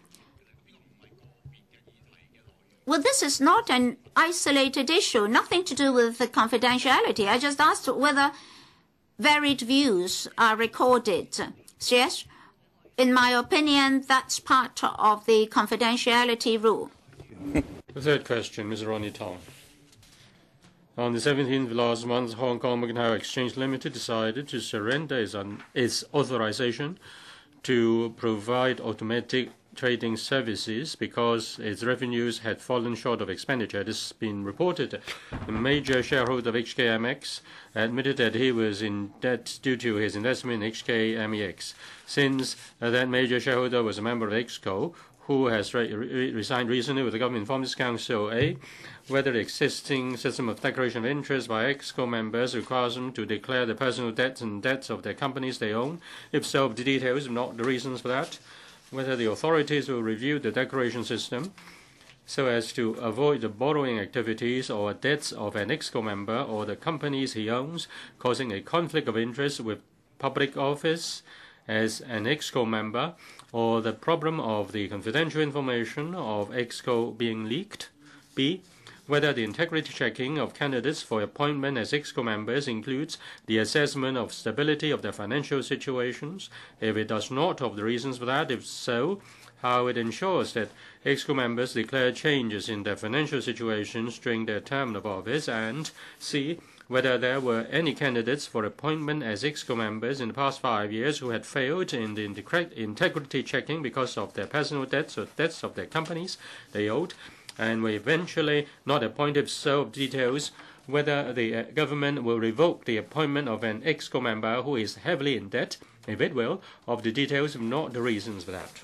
Well, this is not an isolated issue, nothing to do with the confidentiality. I just asked whether varied views are recorded. Yes, in my opinion, that's part of the confidentiality rule. The third question, Miz Ronny Tong. On the seventeenth of last month, Hong Kong Macau Exchange Limited decided to surrender its, its authorization to provide automatic trading services because its revenues had fallen short of expenditure. This has been reported. The major shareholder of H K M X admitted that he was in debt due to his investment in H K M E X. Since uh, that major shareholder was a member of EXCO, who has re re resigned recently with the government informed this council, A, whether the existing system of declaration of interest by EXCO members requires them to declare the personal debts and debts of their companies they own. If so, the details, if not the reasons for that. Whether the authorities will review the declaration system so as to avoid the borrowing activities or debts of an EXCO member or the companies he owns, causing a conflict of interest with public office as an EXCO member, or the problem of the confidential information of EXCO being leaked. B. Whether the integrity checking of candidates for appointment as EXCO members includes the assessment of stability of their financial situations. If it does not, of the reasons for that. If so, how it ensures that EXCO members declare changes in their financial situations during their term of office. And C. Whether there were any candidates for appointment as EXCO members in the past five years who had failed in the integrity checking because of their personal debts or debts of their companies they owed, and were eventually not appointed. So details whether the uh, government will revoke the appointment of an EXCO member who is heavily in debt. If it will, of the details, if not the reasons for that.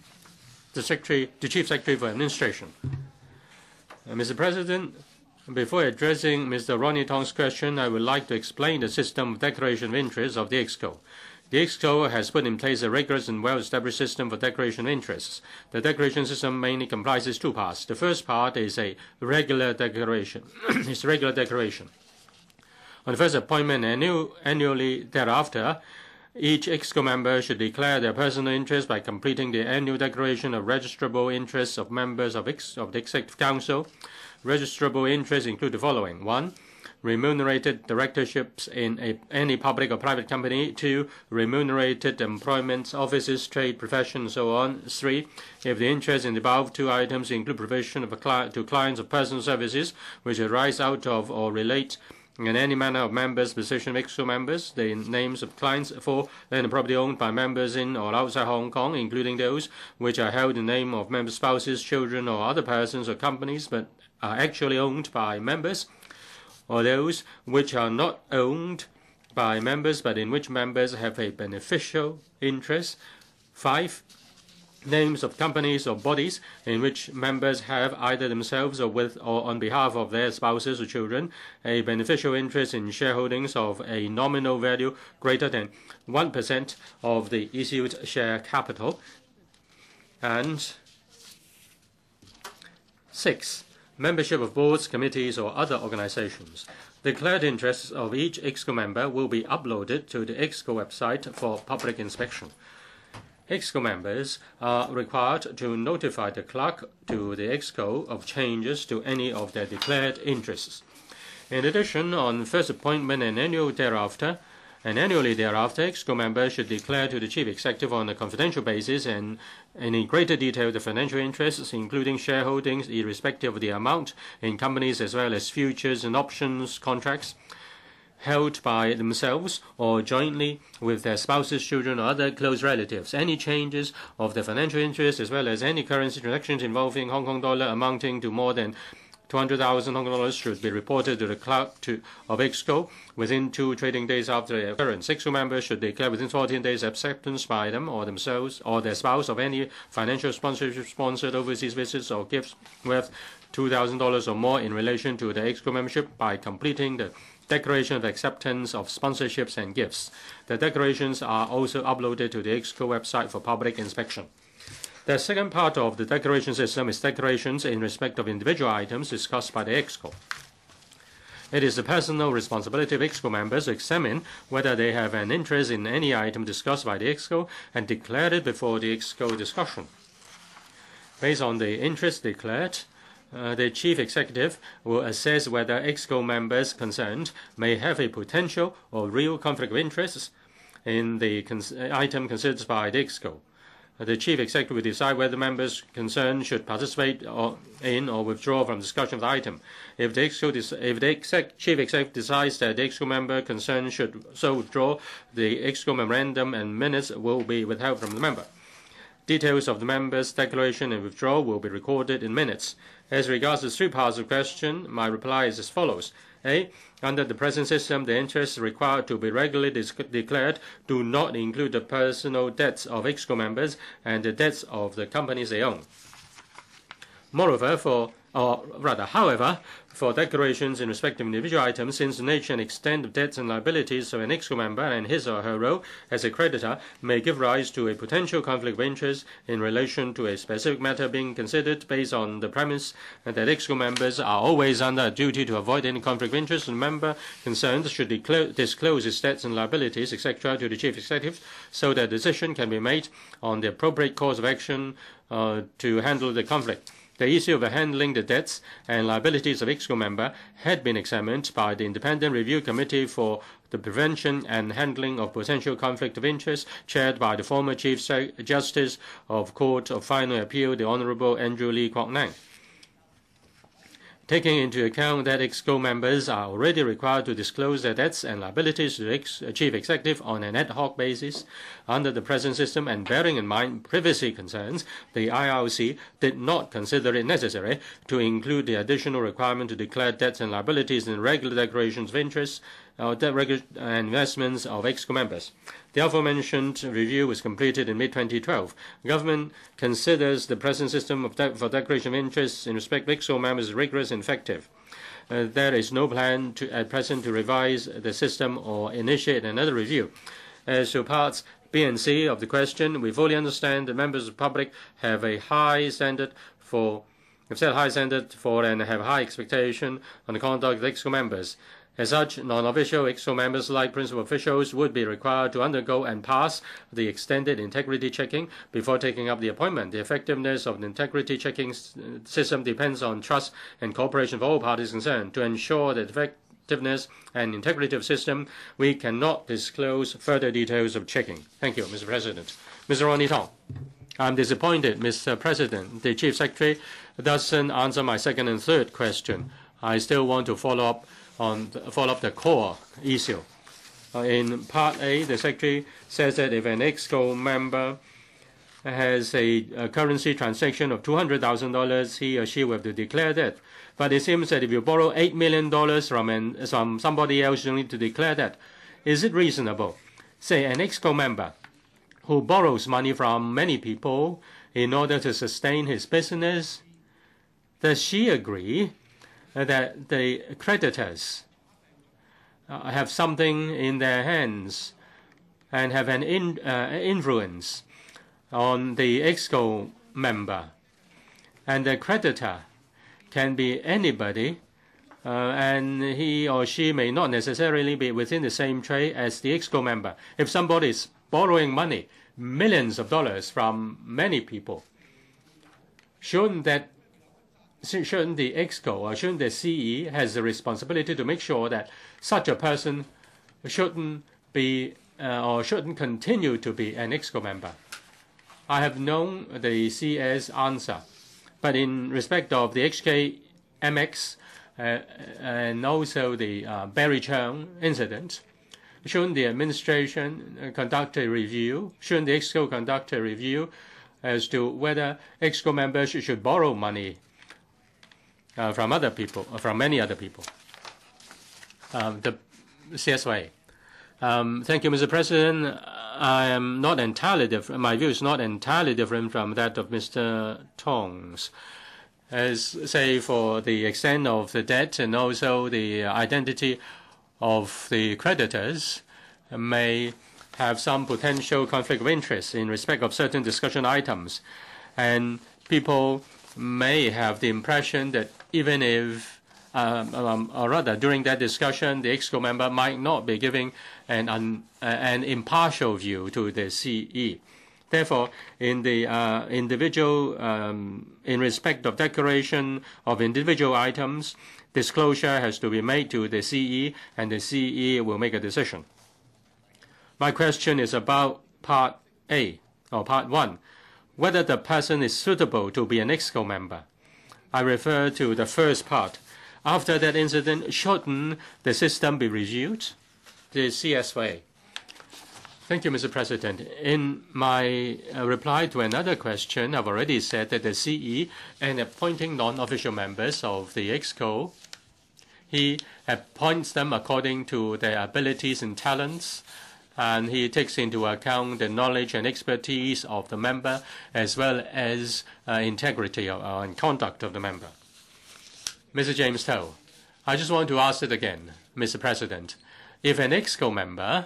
The Secretary, the Chief Secretary for Administration. Uh, Mister President, before addressing Mister Ronny Tong's question, I would like to explain the system of declaration of interest of the EXCO. The EXCO has put in place a rigorous and well-established system for declaration of interests. The declaration system mainly comprises two parts. The first part is a regular declaration. It's a regular declaration. On the first appointment annu annually thereafter, each EXCO member should declare their personal interest by completing the annual declaration of registrable interests of members of, ex of the Executive Council. Registrable interests include the following. One, remunerated directorships in a, any public or private company. Two, remunerated employments, offices, trade, profession, and so on. Three, if the interests in the above two items include provision of a cli to clients of personal services which arise out of or relate in any manner of members' position of EXCO members, the names of clients. Four, land and property owned by members in or outside Hong Kong, including those which are held in the name of members' spouses, children, or other persons or companies, but are actually owned by members, or those which are not owned by members but in which members have a beneficial interest. Five, names of companies or bodies in which members have either themselves or with or on behalf of their spouses or children a beneficial interest in shareholdings of a nominal value greater than one percent of the issued share capital. And six, membership of boards, committees, or other organizations. Declared interests of each EXCO member will be uploaded to the EXCO website for public inspection. EXCO members are required to notify the clerk to the EXCO of changes to any of their declared interests. In addition, on first appointment and annual thereafter, and annually thereafter, EXCO members should declare to the Chief Executive on a confidential basis and, and in greater detail the financial interests, including shareholdings, irrespective of the amount, in companies as well as futures and options contracts held by themselves or jointly with their spouses, children, or other close relatives. Any changes of the financial interests as well as any currency transactions involving Hong Kong dollar amounting to more than two hundred thousand Hong Kong dollars should be reported to the clerk to, of EXCO within two trading days after their occurrence. EXCO members should declare within fourteen days acceptance by them or themselves or their spouse of any financial sponsorship sponsored overseas visits or gifts worth two thousand dollars or more in relation to the EXCO membership by completing the declaration of acceptance of sponsorships and gifts. The declarations are also uploaded to the EXCO website for public inspection. The second part of the declaration system is declarations in respect of individual items discussed by the EXCO. It is the personal responsibility of EXCO members to examine whether they have an interest in any item discussed by the EXCO and declare it before the EXCO discussion. Based on the interest declared, Uh, the Chief Executive will assess whether EXCO members concerned may have a potential or real conflict of interests in the cons item considered by the EXCO. Uh, the Chief Executive will decide whether members concerned should participate or in or withdraw from discussion of the item. If the, EXCO if the exec Chief Executive decides that the EXCO member concerned should so withdraw, the EXCO memorandum and minutes will be withheld from the member. Details of the member's declaration and withdrawal will be recorded in minutes. As regards the three parts of the question, my reply is as follows. A. Under the present system, the interests required to be regularly declared do not include the personal debts of EXCO members and the debts of the companies they own. Moreover, for or rather, however, for declarations in respect of individual items, since the nature and extent of debts and liabilities of an EXCO member and his or her role as a creditor may give rise to a potential conflict of interest in relation to a specific matter being considered based on the premise that EXCO members are always under a duty to avoid any conflict of interest, the member concerned should disclose his debts and liabilities, et cetera, to the Chief Executive so that a decision can be made on the appropriate course of action uh, to handle the conflict. The issue of handling the debts and liabilities of EXCO member had been examined by the Independent Review Committee for the Prevention and Handling of Potential Conflict of Interest, chaired by the former Chief Justice of Court of Final Appeal, the Honourable Andrew Lee Kwok-nang. Taking into account that EXCO members are already required to disclose their debts and liabilities to the Chief Executive on an ad hoc basis under the present system, and bearing in mind privacy concerns, the I R C did not consider it necessary to include the additional requirement to declare debts and liabilities in regular declarations of interest or debt and investments of EXCO members. The aforementioned review was completed in mid twenty twelve. The government considers the present system of de for declaration of interests in respect of EXCO members rigorous and effective. Uh, there is no plan to, at present to revise the system or initiate another review. As to parts B and C of the question, we fully understand that members of the public have a high standard for have set a high standard for and have high expectation on the conduct of EXCO members. As such, non-official EXCO members, like principal officials, would be required to undergo and pass the extended integrity checking before taking up the appointment. The effectiveness of the integrity checking system depends on trust and cooperation of all parties concerned. To ensure the effectiveness and integrity of the system, we cannot disclose further details of checking. Thank you, Mister President. Mister Ronny Tong. I'm disappointed, Mister President. The Chief Secretary doesn't answer my second and third question. I still want to follow up on the, follow up the core issue. Uh, in Part A, the Secretary says that if an EXCO member has a, a currency transaction of two hundred thousand dollars, he or she will have to declare that. But it seems that if you borrow eight million dollars from, an, from somebody else, you need to declare that. Is it reasonable? Say an EXCO member who borrows money from many people in order to sustain his business, does she agree that the creditors uh, have something in their hands and have an in, uh, influence on the EXCO member, and the creditor can be anybody, uh, and he or she may not necessarily be within the same trade as the EXCO member. If somebody is borrowing money, millions of dollars from many people, shouldn't that Shouldn't the EXCO or shouldn't the C E has the responsibility to make sure that such a person shouldn't be uh, or shouldn't continue to be an EXCO member? I have known the C A's answer, but in respect of the H K M X uh, and also the uh, Pei-chun incident, shouldn't the administration conduct a review? Shouldn't the EXCO conduct a review as to whether EXCO members should borrow money Uh, from other people, uh, from many other people? Um, the C S A. Um, thank you, Mister President. I am not entirely different. My view is not entirely different from that of Mister Tong's. As say for the extent of the debt and also the identity of the creditors may have some potential conflict of interest in respect of certain discussion items, and people may have the impression that even if, um, um, or rather during that discussion, the EXCO member might not be giving an, un, uh, an impartial view to the C E. Therefore, in the uh, individual, um, in respect of declaration of individual items, disclosure has to be made to the C E, and the C E will make a decision. My question is about Part A, or Part one. Whether the person is suitable to be an EXCO member. I refer to the first part. After that incident, shouldn't the system be reviewed? The C S A. Thank you, Mister President. In my uh, reply to another question, I've already said that the C E, in appointing non-official members of the EXCO, he appoints them according to their abilities and talents, and he takes into account the knowledge and expertise of the member as well as uh, integrity of, uh, and conduct of the member. Mister James To, I just want to ask it again, Mister President. If an EXCO member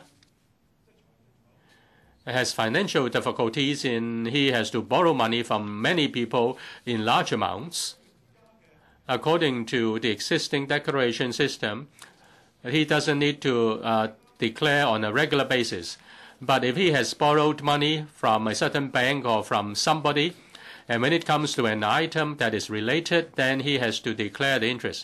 has financial difficulties and he has to borrow money from many people in large amounts, according to the existing declaration system, he doesn't need to uh, declare on a regular basis. But if he has borrowed money from a certain bank or from somebody, and when it comes to an item that is related, then he has to declare the interest.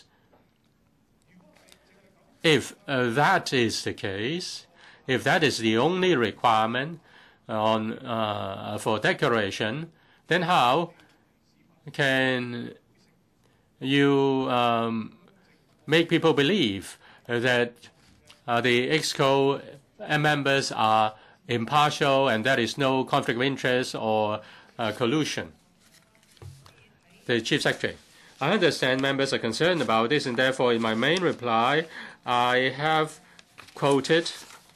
If uh, that is the case, if that is the only requirement on uh, for declaration, then how can you um, make people believe that uh, the EXCO members are impartial and there is no conflict of interest or uh, collusion? The Chief Secretary. I understand members are concerned about this, and therefore in my main reply, I have quoted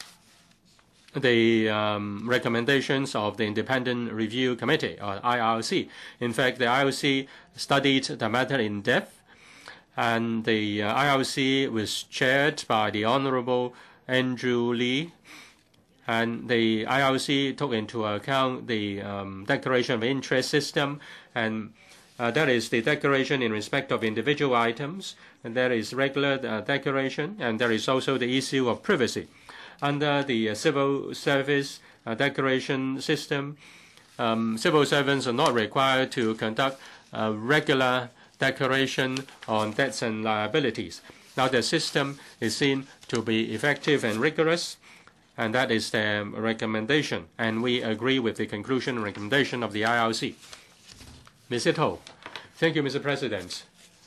the um, recommendations of the Independent Review Committee, or I R C. In fact, the I R C studied the matter in depth, and the uh, I R C was chaired by the Honorable Andrew Lee, and the I R C took into account the um, Declaration of Interest system, and uh, that is the declaration in respect of individual items, and there is regular uh, declaration, and there is also the issue of privacy. Under the uh, civil service uh, declaration system, um, civil servants are not required to conduct a regular declaration on debts and liabilities. Now the system is seen to be effective and rigorous, and that is the recommendation, and we agree with the conclusion and recommendation of the I R C. Mister To. Thank you, Mister President.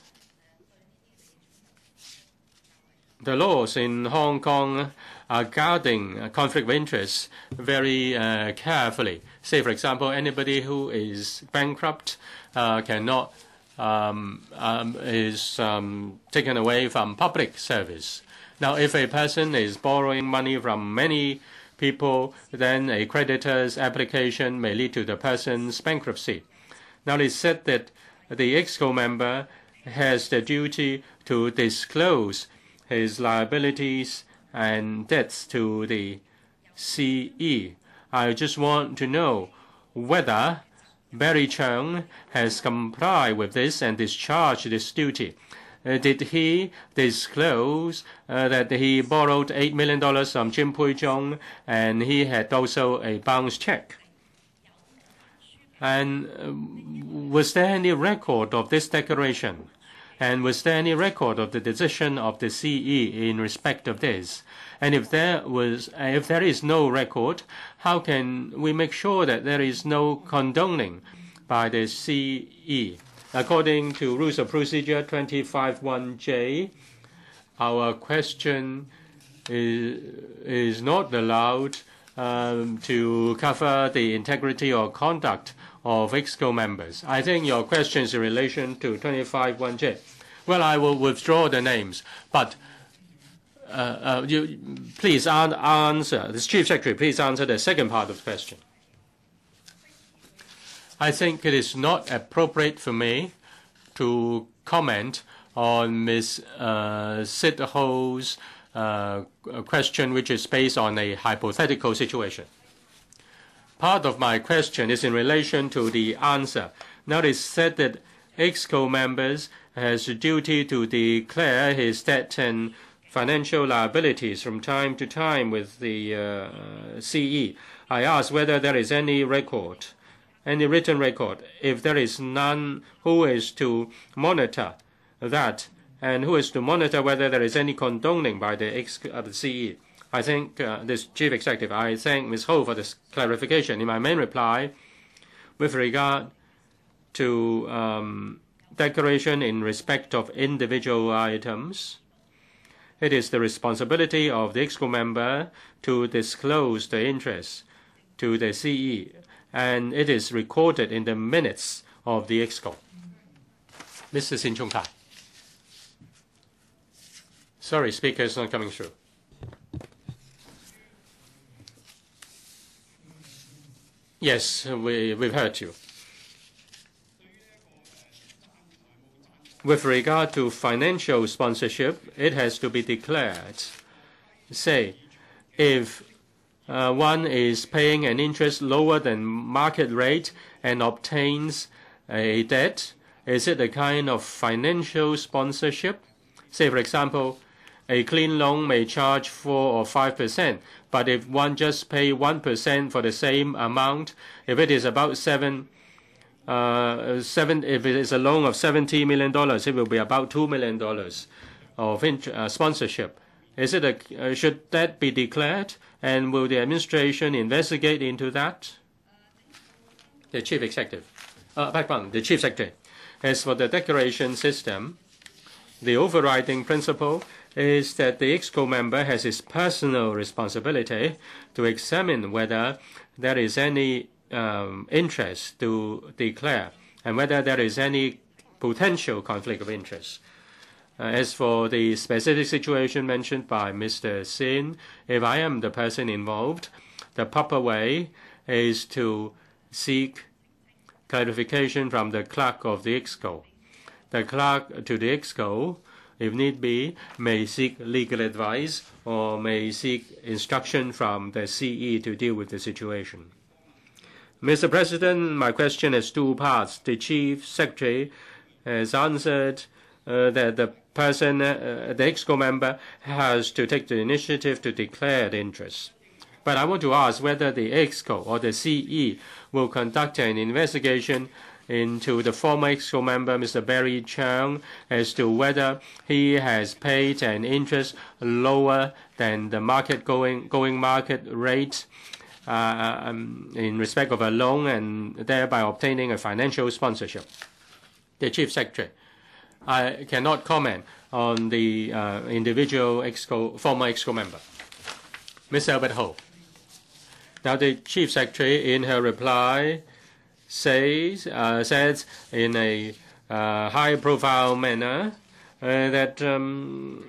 The laws in Hong Kong are guarding conflict of interest very uh, carefully. Say, for example, anybody who is bankrupt uh, cannot um, um, is um, taken away from public service. Now, if a person is borrowing money from many people, then a creditor's application may lead to the person's bankruptcy. Now, it's said that the EXCO member has the duty to disclose his liabilities and debts to the C E. I just want to know whether Pei-chun has complied with this and discharged this duty. Uh, did he disclose uh, that he borrowed eight million dollars from Jim Pei-chun and he had also a bounce check? And uh, was there any record of this declaration? And was there any record of the decision of the C E in respect of this? And if there was, if there is no record, how can we make sure that there is no condoning by the C E? According to Rules of Procedure twenty-five one J, our question is, is not allowed um, to cover the integrity or conduct of EXCO members. I think your question is in relation to twenty-five one J. Well, I will withdraw the names, but uh, uh, you please an answer. The Chief Secretary, please answer the second part of the question. I think it is not appropriate for me to comment on Miz Uh, Sid Ho's uh, question, which is based on a hypothetical situation. Part of my question is in relation to the answer. Now it is said that EXCO members has a duty to declare his debt and financial liabilities from time to time with the uh, C E. I ask whether there is any record, any written record. If there is none, who is to monitor that, and who is to monitor whether there is any condoning by the, ex uh, the C E? I think uh, this Chief Executive, I thank Miz Ho for this clarification. In my main reply, with regard to um, declaration in respect of individual items, it is the responsibility of the EXCO member to disclose the interest to the C E, and it is recorded in the minutes of the EXCO. Mister Sin Chung Kai. Sorry, speaker is not coming through. Yes, we, we've heard you. With regard to financial sponsorship, it has to be declared. Say, if uh, one is paying an interest lower than market rate and obtains a debt, is it a kind of financial sponsorship? Say, for example, a clean loan may charge four or five percent, but if one just pay one percent for the same amount, if it is about seven, uh, seven, if it is a loan of seventy million dollars, it will be about two million dollars of uh, sponsorship. Is it a, uh, should that be declared, and will the administration investigate into that? The Chief Executive, uh, background, the Chief Secretary. As for the declaration system, the overriding principle is that the EXCO member has his personal responsibility to examine whether there is any um, interest to declare and whether there is any potential conflict of interest. Uh, as for the specific situation mentioned by Mister Sin, if I am the person involved, the proper way is to seek clarification from the clerk of the EXCO. The clerk to the EXCO, if need be, may seek legal advice or may seek instruction from the C E to deal with the situation. Mister President, my question has two parts. The Chief Secretary has answered uh, that the person, uh, the EXCO member, has to take the initiative to declare the interest. But I want to ask whether the EXCO or the C E will conduct an investigation into the former EXCO member, Mister Barry Cheung, as to whether he has paid an interest lower than the market going, going market rate uh, um, in respect of a loan and thereby obtaining a financial sponsorship. The Chief Secretary, I cannot comment on the uh, individual EXCO, former EXCO member. Mister Albert Ho. Now, the Chief Secretary, in her reply, says, uh, says in a uh, high-profile manner uh, that um,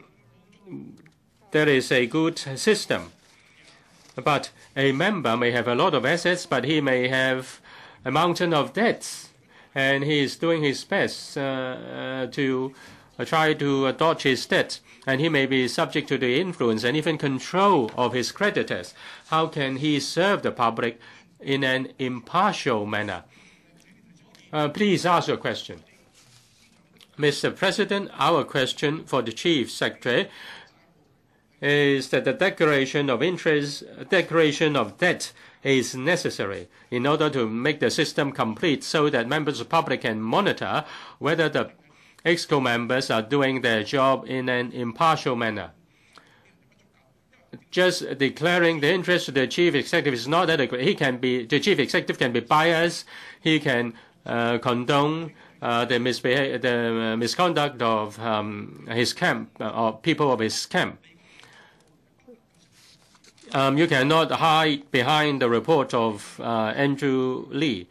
there is a good system. But a member may have a lot of assets, but he may have a mountain of debts, and he is doing his best uh, uh, to uh, try to uh, dodge his debt, and he may be subject to the influence and even control of his creditors. How can he serve the public in an impartial manner? Uh, please ask your question. Mister President, our question for the Chief Secretary is that the declaration of interest, declaration of debt is necessary in order to make the system complete so that members of the public can monitor whether the EXCO members are doing their job in an impartial manner. Just declaring the interest of the Chief Executive is not adequate. He can be, the Chief Executive can be biased. He can uh, condone uh, the, the uh, misconduct of um, his camp, uh, or people of his camp. Um, you cannot hide behind the report of uh, Andrew Lee.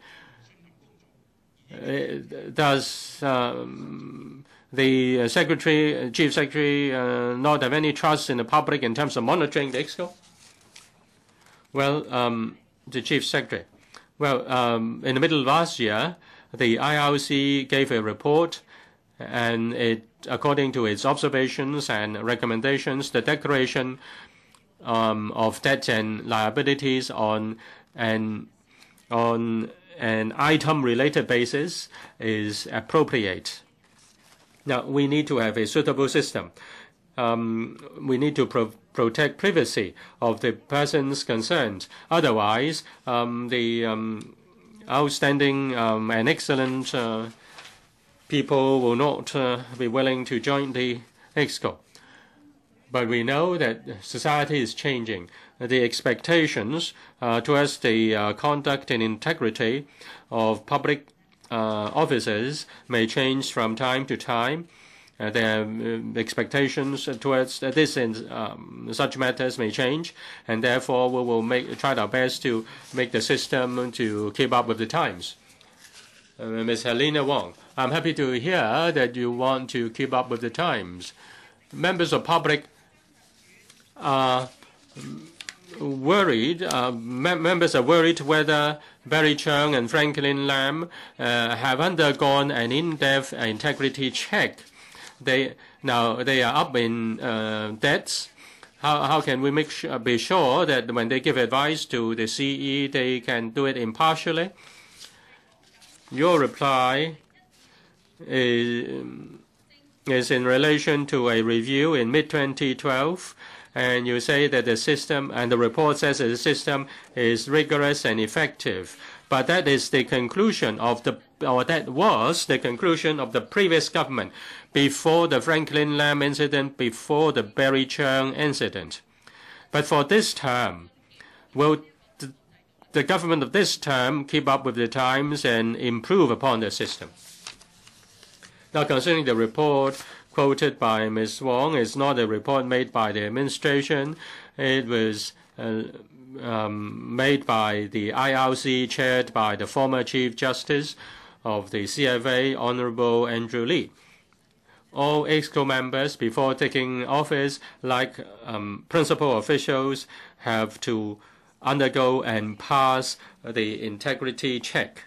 Uh, does um, the Secretary, Chief Secretary uh, not have any trust in the public in terms of monitoring the EXCO? Well, um, the Chief Secretary. Well, um, in the middle of last year, the I R C gave a report, and it, according to its observations and recommendations, the declaration um, of debt and liabilities on an on an item-related basis is appropriate. Now, we need to have a suitable system. Um, we need to pro protect privacy of the persons concerned. Otherwise, um, the um, outstanding um, and excellent uh, people will not uh, be willing to join the EXCO. But we know that society is changing. The expectations uh, towards the uh, conduct and integrity of public uh, officers may change from time to time. Uh, their uh, expectations towards uh, this and um, such matters may change, and therefore we will make, try our best to make the system to keep up with the times. Uh, Miz Helena Wong, I'm happy to hear that you want to keep up with the times. Members of public are worried, uh, mem members are worried whether Pei-chun and Franklin Lam uh, have undergone an in-depth integrity check. They now they are up in uh, debts. How how can we make sure, be sure that when they give advice to the C E, they can do it impartially? Your reply is, is in relation to a review in mid twenty twelve. And you say that the system, and the report says that the system is rigorous and effective. But that is the conclusion of the, or that was the conclusion of the previous government before the Franklin Lam incident, before the Pei-chun incident. But for this term, will the, the government of this term keep up with the times and improve upon the system? Now, concerning the report quoted by Miz Wong, is not a report made by the administration. It was uh, um, made by the I R C, chaired by the former Chief Justice of the C F A, Honorable Andrew Lee. All EXCO members, before taking office, like um, principal officials, have to undergo and pass the integrity check.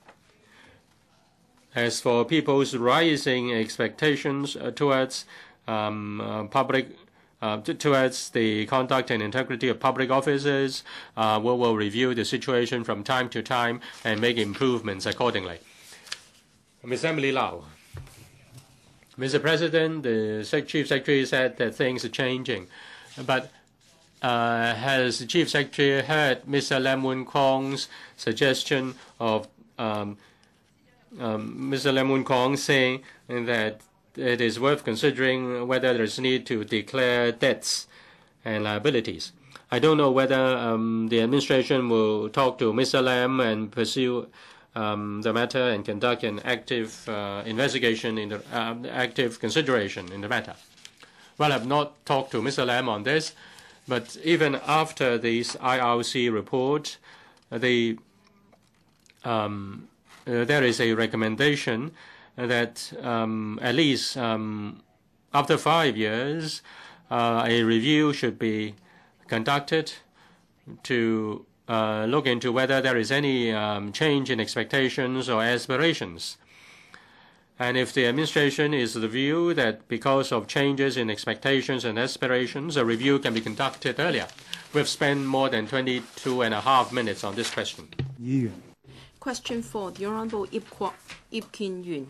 As for people's rising expectations uh, towards um, uh, public, uh, towards the conduct and integrity of public officers, uh, we will review the situation from time to time and make improvements accordingly. Miz Emily Lau. Mister President, the Chief Secretary said that things are changing, but uh, has the Chief Secretary heard Mister Lam Woon Kwong's suggestion of um, Um, Mister Lam Woon Kwong saying that it is worth considering whether there is need to declare debts and liabilities. I don't know whether um, the administration will talk to Mister Lam and pursue um, the matter and conduct an active uh, investigation in the uh, active consideration in the matter. Well, I've not talked to Mister Lam on this, but even after this I R C report, the um, Uh, there is a recommendation that um, at least um, after five years, uh, a review should be conducted to uh, look into whether there is any um, change in expectations or aspirations. And if the administration is of the view that because of changes in expectations and aspirations, a review can be conducted earlier. We've spent more than twenty-two and a half minutes on this question. Yeah. Question four, the Honorable I P Kin-yuen.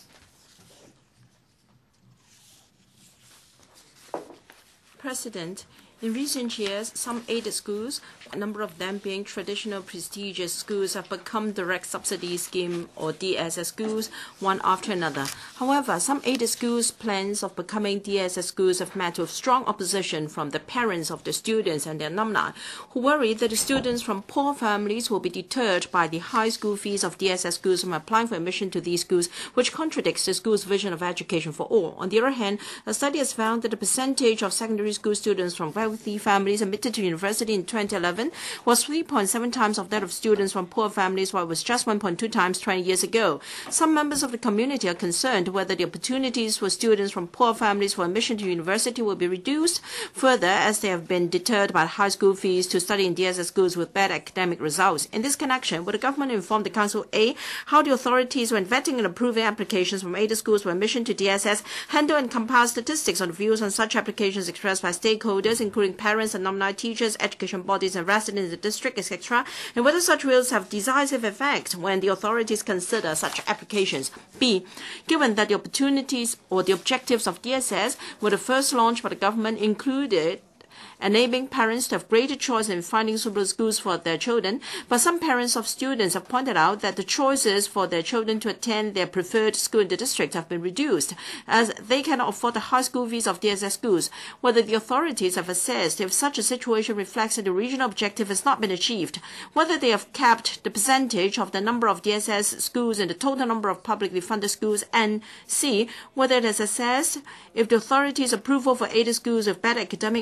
President, in recent years, some aided schools, a number of them being traditional prestigious schools, have become Direct Subsidy Scheme or D S S schools, one after another. However, some aided schools' plans of becoming D S S schools have met with strong opposition from the parents of the students and their alumni, who worry that the students from poor families will be deterred by the high school fees of D S S schools from applying for admission to these schools, which contradicts the school's vision of education for all. On the other hand, a study has found that the percentage of secondary school students from wealthy families admitted to university in twenty eleven was three point seven times of that of students from poor families, while it was just one point two times twenty years ago. Some members of the community are concerned whether the opportunities for students from poor families for admission to university will be reduced further, as they have been deterred by high school fees to study in D S S schools with bad academic results. In this connection, would the government inform the Council A how the authorities, when vetting and approving applications from aided schools for admission to D S S, handle and compile statistics on views on such applications expressed by stakeholders, including parents, alumni, teachers, education bodies, and residents in the district, et cetera, and whether such rules have decisive effect when the authorities consider such applications. B. Given that the opportunities or the objectives of D S S were the first launched by the government included enabling parents to have greater choice in finding suitable schools for their children, but some parents of students have pointed out that the choices for their children to attend their preferred school in the district have been reduced, as they cannot afford the high school fees of D S S schools. Whether the authorities have assessed if such a situation reflects that the regional objective has not been achieved, whether they have capped the percentage of the number of D S S schools in the total number of publicly funded schools, and C. whether it has assessed if the authorities' approval for aided schools with bad academic results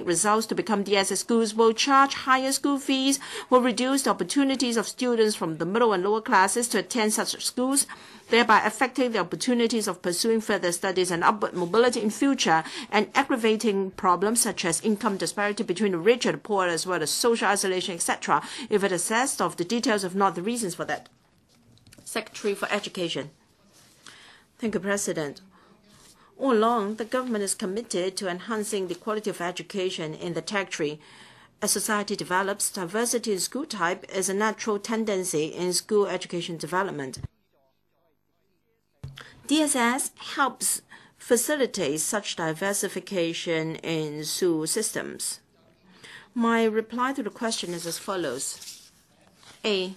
schools to become D S S schools will charge higher school fees, will reduce the opportunities of students from the middle and lower classes to attend such schools, thereby affecting the opportunities of pursuing further studies and upward mobility in future, and aggravating problems such as income disparity between the rich and the poor, as well as social isolation, et cetera, if it assessed of the details, if not the reasons for that. Secretary for Education. Thank you, President. All along, the government is committed to enhancing the quality of education in the territory. As society develops, diversity in school type is a natural tendency in school education development. D S S helps facilitate such diversification in school systems. My reply to the question is as follows. A.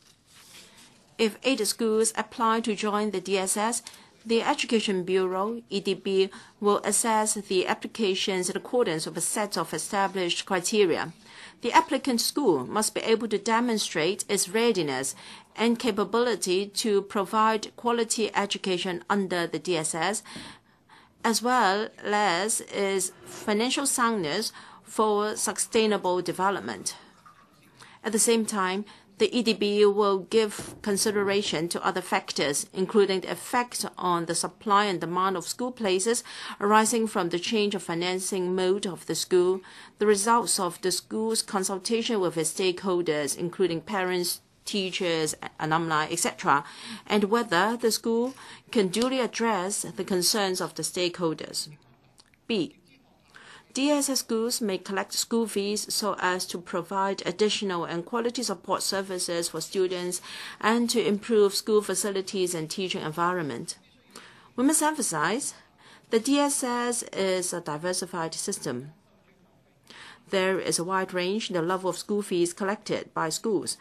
If eight schools apply to join the D S S, the Education Bureau, E D B, will assess the applications in accordance with a set of established criteria. The applicant school must be able to demonstrate its readiness and capability to provide quality education under the D S S, as well as its financial soundness for sustainable development. At the same time, the E D B will give consideration to other factors, including the effect on the supply and demand of school places arising from the change of financing mode of the school, the results of the school's consultation with its stakeholders, including parents, teachers, alumni, et cetera, and whether the school can duly address the concerns of the stakeholders. B. D S S schools may collect school fees so as to provide additional and quality support services for students and to improve school facilities and teaching environment. We must emphasize that D S S is a diversified system. There is a wide range in the level of school fees collected by schools.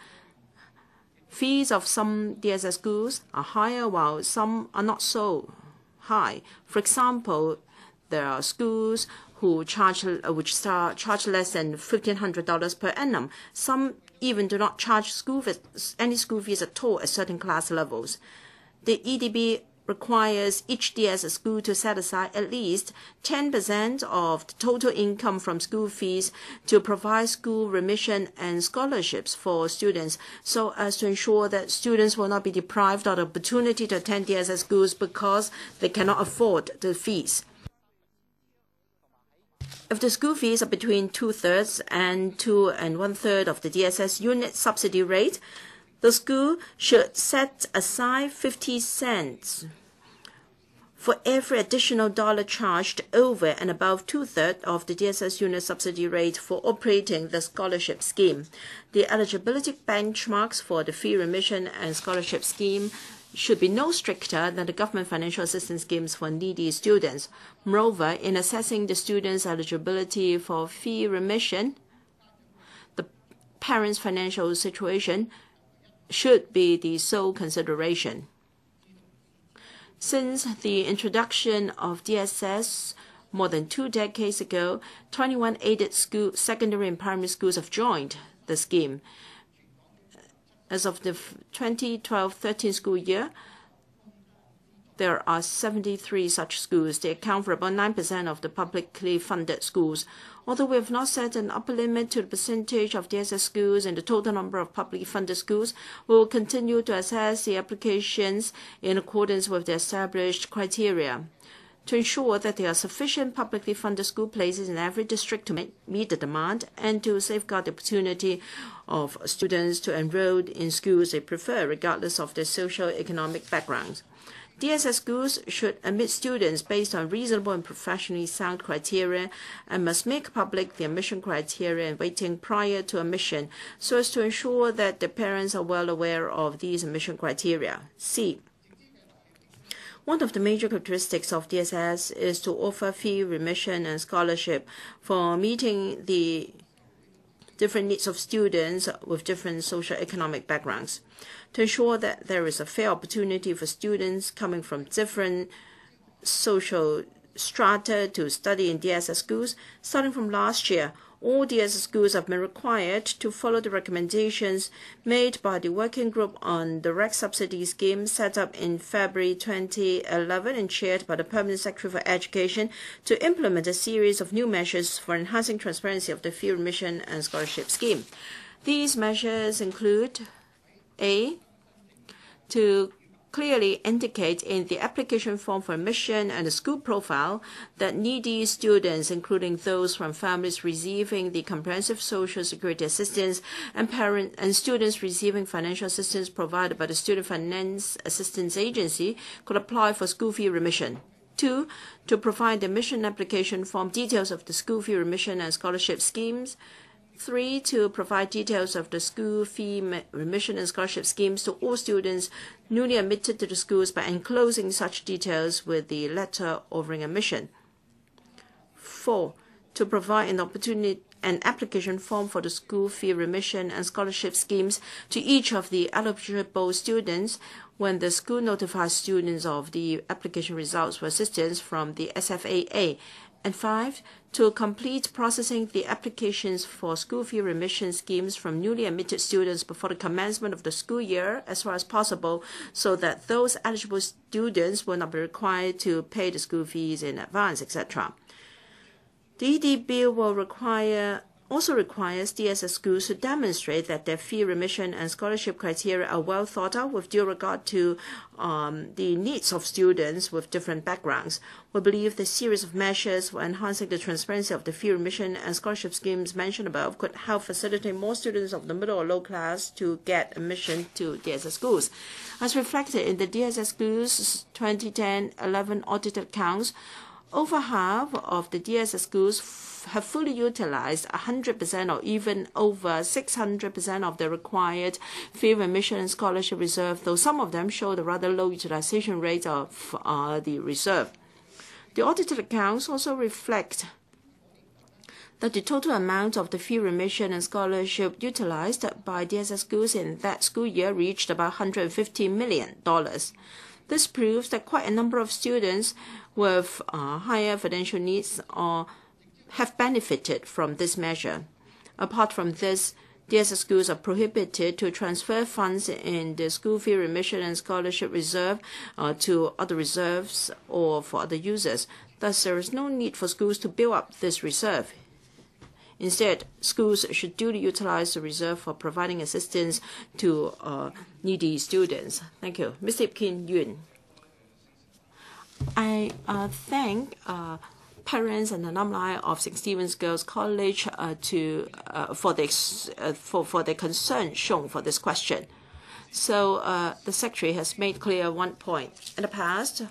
Fees of some D S S schools are higher while some are not so high. For example, there are schools who charge which start, charge less than fifteen hundred dollars per annum. Some even do not charge school fees, any school fees at all at certain class levels. The E D B requires each D S S school to set aside at least ten percent of the total income from school fees to provide school remission and scholarships for students, so as to ensure that students will not be deprived of the opportunity to attend D S S schools because they cannot afford the fees. If the school fees are between two-thirds and two and one-third of the D S S unit subsidy rate, the school should set aside fifty cents for every additional dollar charged over and above two-thirds of the D S S unit subsidy rate for operating the scholarship scheme. The eligibility benchmarks for the fee remission and scholarship scheme should be no stricter than the government financial assistance schemes for needy students. Moreover, in assessing the students' eligibility for fee remission, the parents' financial situation should be the sole consideration. Since the introduction of D S S more than two decades ago, twenty-one aided school, secondary and primary schools have joined the scheme. As of the twenty twelve thirteen school year, there are seventy-three such schools. They account for about nine percent of the publicly funded schools. Although we have not set an upper limit to the percentage of D S S schools and the total number of publicly funded schools, we will continue to assess the applications in accordance with the established criteria to ensure that there are sufficient publicly funded school places in every district to meet the demand and to safeguard the opportunity of students to enroll in schools they prefer, regardless of their socio-economic backgrounds. D S S schools should admit students based on reasonable and professionally sound criteria and must make public the admission criteria and weighting prior to admission so as to ensure that the parents are well aware of these admission criteria. C. One of the major characteristics of D S S is to offer fee remission and scholarship for meeting the different needs of students with different socio-economic backgrounds. To ensure that there is a fair opportunity for students coming from different social strata to study in D S S schools, starting from last year, all D S S schools have been required to follow the recommendations made by the Working Group on Direct Subsidy Scheme set up in February twenty eleven and chaired by the Permanent Secretary for Education to implement a series of new measures for enhancing transparency of the fee remission and scholarship scheme. These measures include A. To clearly indicate in the application form for admission and the school profile that needy students, including those from families receiving the comprehensive social security assistance and parent and students receiving financial assistance provided by the Student Finance Assistance Agency, could apply for school fee remission. Two, to provide the admission application form details of the school fee remission and scholarship schemes. Three, to provide details of the school fee remission and scholarship schemes to all students newly admitted to the schools by enclosing such details with the letter offering admission. Four, to provide an opportunity an application form for the school fee remission and scholarship schemes to each of the eligible students when the school notifies students of the application results for assistance from the S F A A. And five, to complete processing the applications for school fee remission schemes from newly admitted students before the commencement of the school year as far as possible, so that those eligible students will not be required to pay the school fees in advance, et cetera. The E D B will require also requires D S S schools to demonstrate that their fee remission and scholarship criteria are well thought out with due regard to um, the needs of students with different backgrounds. We believe the series of measures for enhancing the transparency of the fee remission and scholarship schemes mentioned above could help facilitate more students of the middle or low class to get admission to D S S schools. As reflected in the D S S schools twenty ten eleven audited accounts, over half of the D S S schools have fully utilized one hundred percent or even over six hundred percent of the required fee remission and scholarship reserve, though some of them showed a rather low utilization rate of uh, the reserve. The audited accounts also reflect that the total amount of the fee remission and scholarship utilized by D S S schools in that school year reached about one hundred fifty million dollars. This proves that quite a number of students with uh, higher financial needs or have benefited from this measure. Apart from this, D S S schools are prohibited to transfer funds in the school fee remission and scholarship reserve uh, to other reserves or for other users. Thus, there is no need for schools to build up this reserve. Instead, schools should duly utilize the reserve for providing assistance to uh, needy students. Thank you. Mister I P Kin-yuen. I uh, thank uh, parents and alumni of Saint Stephen's Girls' College uh, to uh, for the uh, for for their concern shown for this question. So uh, the secretary has made clear one point. In the past,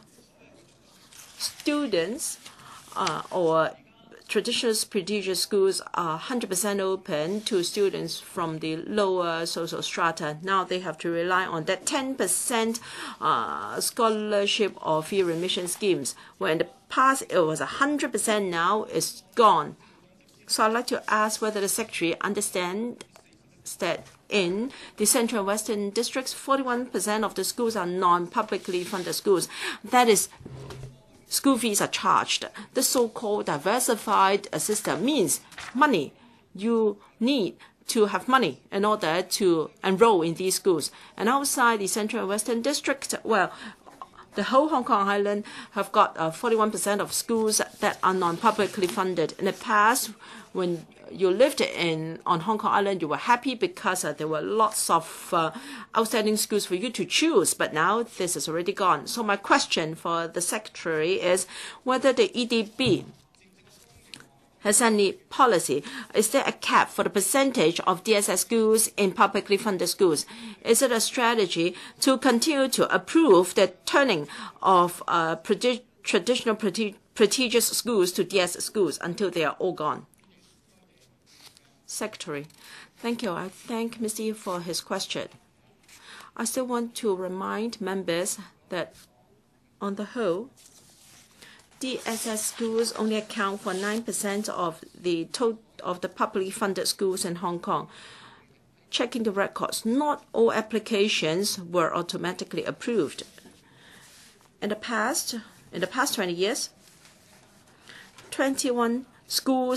students uh, or traditional prestigious schools are one hundred percent open to students from the lower social strata. Now they have to rely on that ten percent uh, scholarship or fee remission schemes, where in the past it was one hundred percent, now it's gone. So I'd like to ask whether the secretary understands that in the Central and Western districts, forty-one percent of the schools are non-publicly funded schools. That is, school fees are charged. The so-called diversified system means money. You need to have money in order to enroll in these schools. And outside the Central and Western District, well, the whole Hong Kong Island have got uh, forty-one percent of schools that are non-publicly funded. In the past, when you lived in on Hong Kong Island, you were happy because uh, there were lots of uh, outstanding schools for you to choose. But now this is already gone. So my question for the secretary is whether the E D B has any policy. Is there a cap for the percentage of D S S schools in publicly funded schools? Is it a strategy to continue to approve the turning of uh, traditional prestigious schools to D S S schools until they are all gone? Secretary. Thank you. I thank Mister Yi for his question. I still want to remind members that on the whole, D S S schools only account for nine percent of the total of the publicly funded schools in Hong Kong. Checking the records, not all applications were automatically approved. In the past, in the past twenty years, twenty-one schools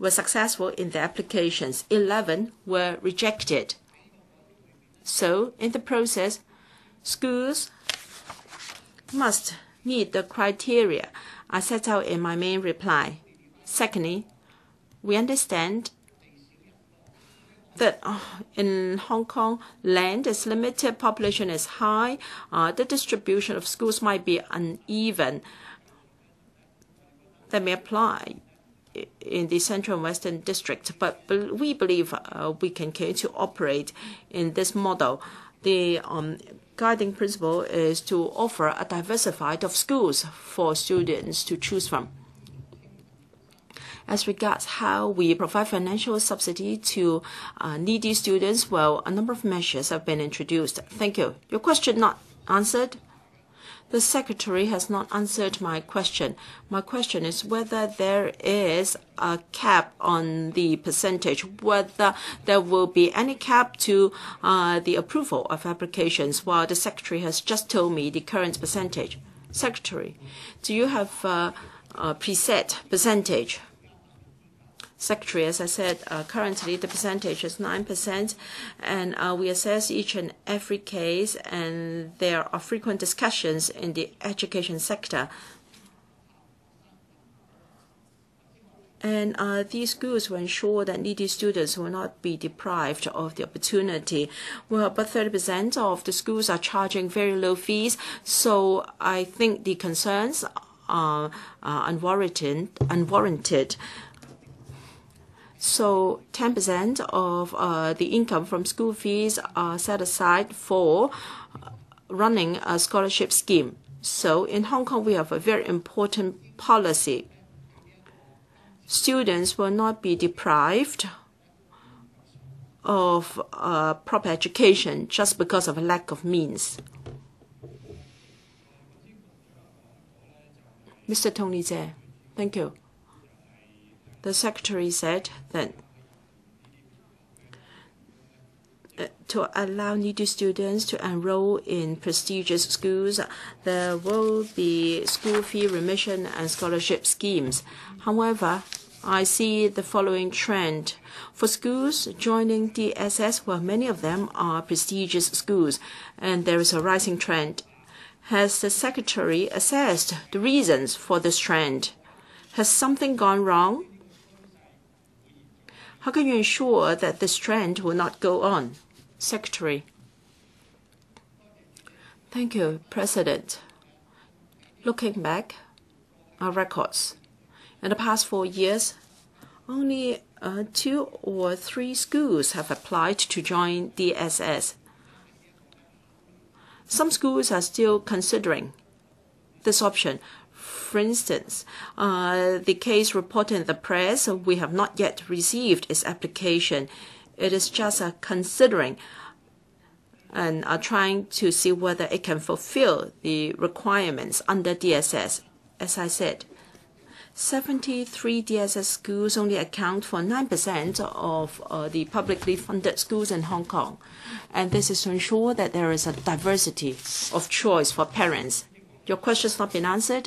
were successful in their applications. eleven were rejected. So, in the process, schools must meet the criteria I set out in my main reply. Secondly, we understand that uh, in Hong Kong, land is limited, population is high, uh, the distribution of schools might be uneven. That may apply in the Central and Western District, but we believe uh, we can continue to operate in this model. The um, guiding principle is to offer a diversified of schools for students to choose from. As regards how we provide financial subsidy to uh, needy students, well, a number of measures have been introduced. Thank you. Your question not answered? The Secretary has not answered my question. My question is whether there is a cap on the percentage, whether there will be any cap to uh, the approval of applications, while the Secretary has just told me the current percentage. Secretary, do you have uh, a preset percentage? Secretary, as I said, uh, currently the percentage is nine percent, and uh, we assess each and every case, and there are frequent discussions in the education sector. And uh, these schools will ensure that needy students will not be deprived of the opportunity. Well, but thirty percent of the schools are charging very low fees, so I think the concerns are uh, unwarranted. unwarranted. So ten percent of uh, the income from school fees are set aside for running a scholarship scheme. So in Hong Kong, we have a very important policy. Students will not be deprived of uh, proper education just because of a lack of means. Mister Tony Tse, thank you. The Secretary said that uh, to allow needy students to enroll in prestigious schools, there will be school fee remission and scholarship schemes. However, I see the following trend. For schools joining D S S, well, many of them are prestigious schools, and there is a rising trend. Has the Secretary assessed the reasons for this trend? Has something gone wrong? How can you ensure that this trend will not go on? Secretary. Thank you, President. Looking back, our records. In the past four years, only uh, two or three schools have applied to join D S S. Some schools are still considering this option. For instance, uh, the case reported in the press, we have not yet received its application. It is just uh, considering and are trying to see whether it can fulfill the requirements under D S S. As I said, seventy-three D S S schools only account for nine percent of uh, the publicly funded schools in Hong Kong. And this is to ensure that there is a diversity of choice for parents. Your question has not been answered?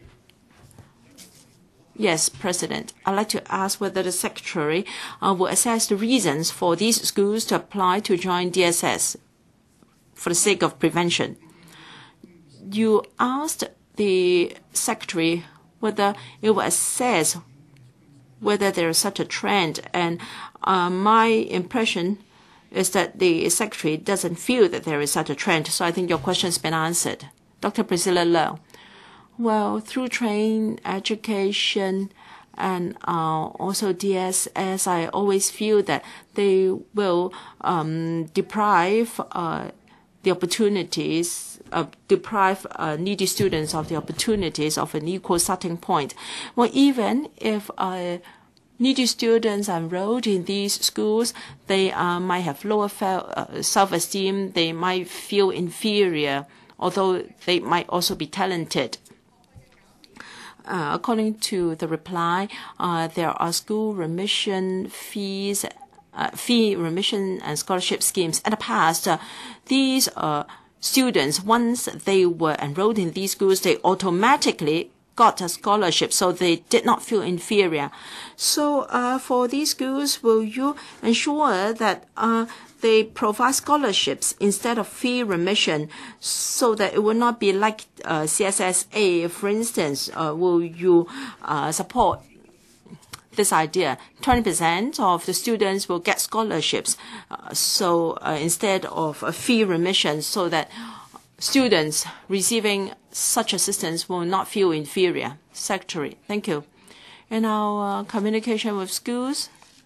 Yes, President. I'd like to ask whether the Secretary uh, will assess the reasons for these schools to apply to join D S S for the sake of prevention. You asked the Secretary whether it will assess whether there is such a trend, and uh, my impression is that the Secretary doesn't feel that there is such a trend, so I think your question has been answered. Doctor Priscilla Leung. Well, through train, education, and uh, also D S S, I always feel that they will um, deprive uh, the opportunities, uh, deprive uh, needy students of the opportunities of an equal starting point. Well, even if uh, needy students are enrolled in these schools, they uh, might have lower uh, self-esteem, they might feel inferior, although they might also be talented. Uh, according to the reply, uh, there are school remission fees, uh, fee remission and scholarship schemes. In the past, uh, these uh, students, once they were enrolled in these schools, they automatically got a scholarship, so they did not feel inferior. So uh, for these schools, will you ensure that uh, they provide scholarships instead of fee remission, so that it will not be like uh, C S S A, for instance? Uh, will you uh, support this idea? twenty percent of the students will get scholarships, uh, so uh, instead of a fee remission, so that students receiving such assistance will not feel inferior. Secretary, thank you. And our uh, communication with schools.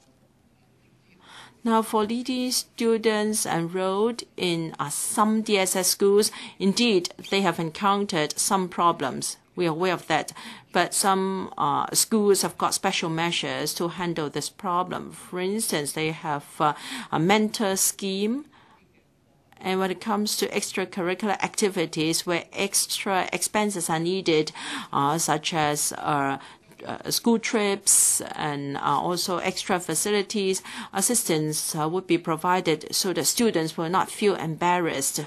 Now, for needy students enrolled in uh, some D S S schools, indeed, they have encountered some problems. We are aware of that. But some uh, schools have got special measures to handle this problem. For instance, they have uh, a mentor scheme. And when it comes to extracurricular activities where extra expenses are needed, uh, such as uh, uh, school trips and uh, also extra facilities, assistance uh, would be provided so that students will not feel embarrassed.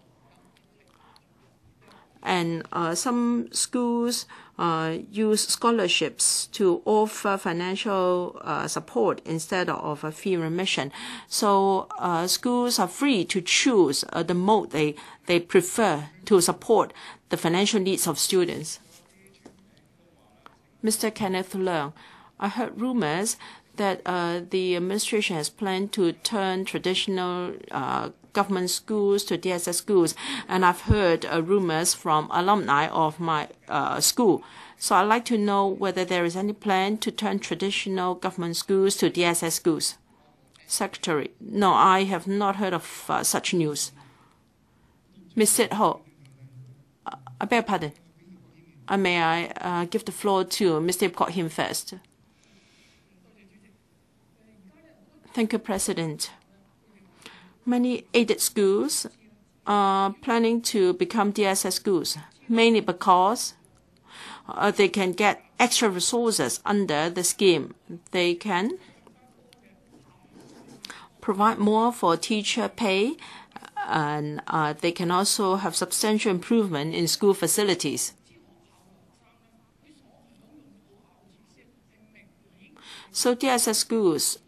And uh, some schools uh, use scholarships to offer financial uh, support instead of a fee remission. So uh, schools are free to choose uh, the mode they, they prefer to support the financial needs of students. Mister Kenneth Leung, I heard rumors that uh, the administration has planned to turn traditional uh, government schools to D S S schools, and I've heard uh, rumors from alumni of my uh, school. So I'd like to know whether there is any plan to turn traditional government schools to D S S schools. Secretary, no, I have not heard of uh, such news. Miz Sit Ho, uh, I beg your pardon. Uh, may I uh, give the floor to Mister Kwok-him first? Thank you, President. Many aided schools are planning to become D S S schools, mainly because uh, they can get extra resources under the scheme. They can provide more for teacher pay, and uh, they can also have substantial improvement in school facilities. So D S S schools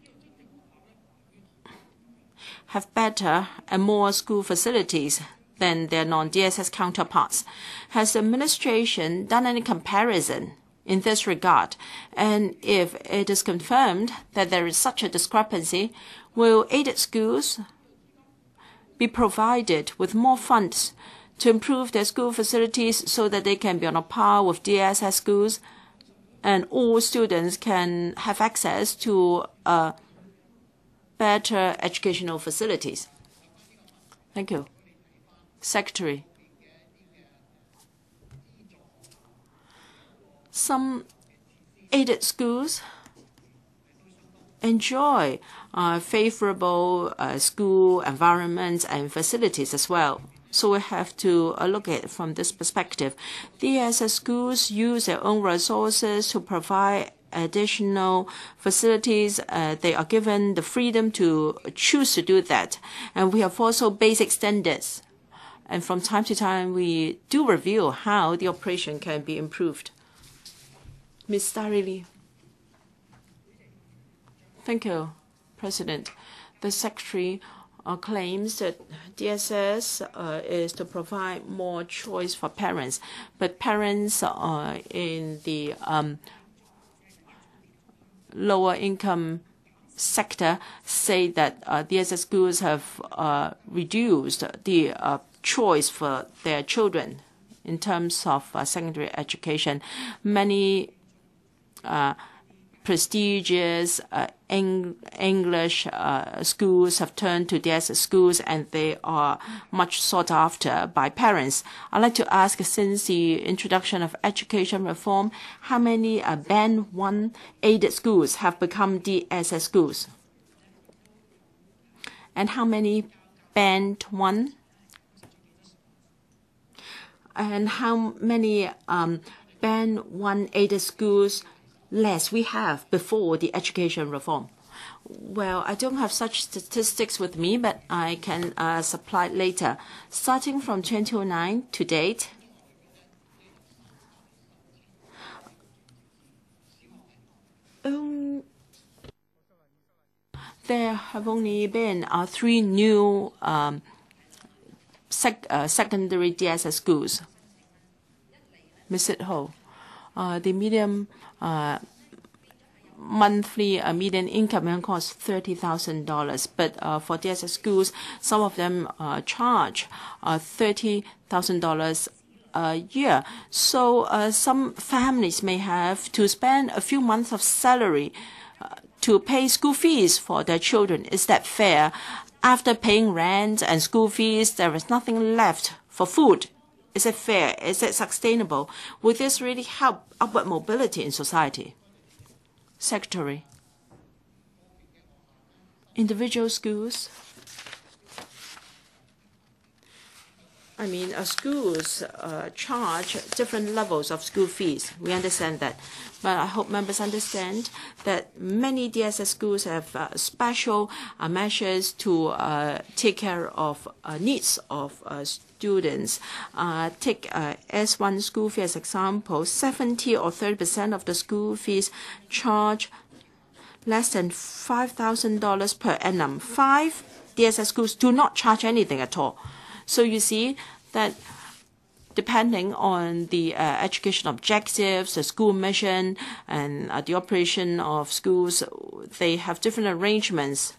have better and more school facilities than their non-D S S counterparts. Has the administration done any comparison in this regard? And if it is confirmed that there is such a discrepancy, will aided schools be provided with more funds to improve their school facilities so that they can be on a par with D S S schools and all students can have access to uh, better educational facilities? Thank you. Secretary. Some aided schools enjoy uh, favorable uh, school environments and facilities as well. So we have to uh, look at it from this perspective. D S S schools use their own resources to provide additional facilities. Uh, they are given the freedom to choose to do that. And we have also basic standards. And from time to time, we do review how the operation can be improved. Miz Starili. Thank you, President. The Secretary uh, claims that D S S uh, is to provide more choice for parents. But parents uh, in the um, lower income sector say that uh, D S S schools have uh, reduced the uh, choice for their children in terms of uh, secondary education. Many uh, prestigious uh, Eng English uh, schools have turned to D S S schools, and they are much sought after by parents. I'd like to ask, since the introduction of education reform, how many uh, Band one aided schools have become D S S schools? And how many Band one? And how many um, Band one aided schools less we have before the education reform? Well, I don't have such statistics with me, but I can uh, supply later. Starting from twenty oh nine to date, there have only been uh, three new um, sec uh, secondary D S S schools. Mister Ho, uh, the medium uh, monthly uh, median income in Hong Kong is thirty thousand dollars, but uh, for D S S schools, some of them uh, charge uh, thirty thousand dollars a year. So uh, some families may have to spend a few months of salary uh, to pay school fees for their children. Is that fair? After paying rent and school fees, there is nothing left for food. Is it fair? Is it sustainable? Will this really help upward mobility in society? Secretary. Individual schools. I mean, uh, schools uh, charge different levels of school fees. We understand that. But I hope members understand that many D S S schools have uh, special uh, measures to uh, take care of uh, needs of uh, students. Uh, take uh, S one school fee as example, seventy or thirty percent of the school fees charge less than five thousand dollars per annum. Five D S S schools do not charge anything at all. So you see that depending on the uh, education objectives, the school mission, and uh, the operation of schools, they have different arrangements.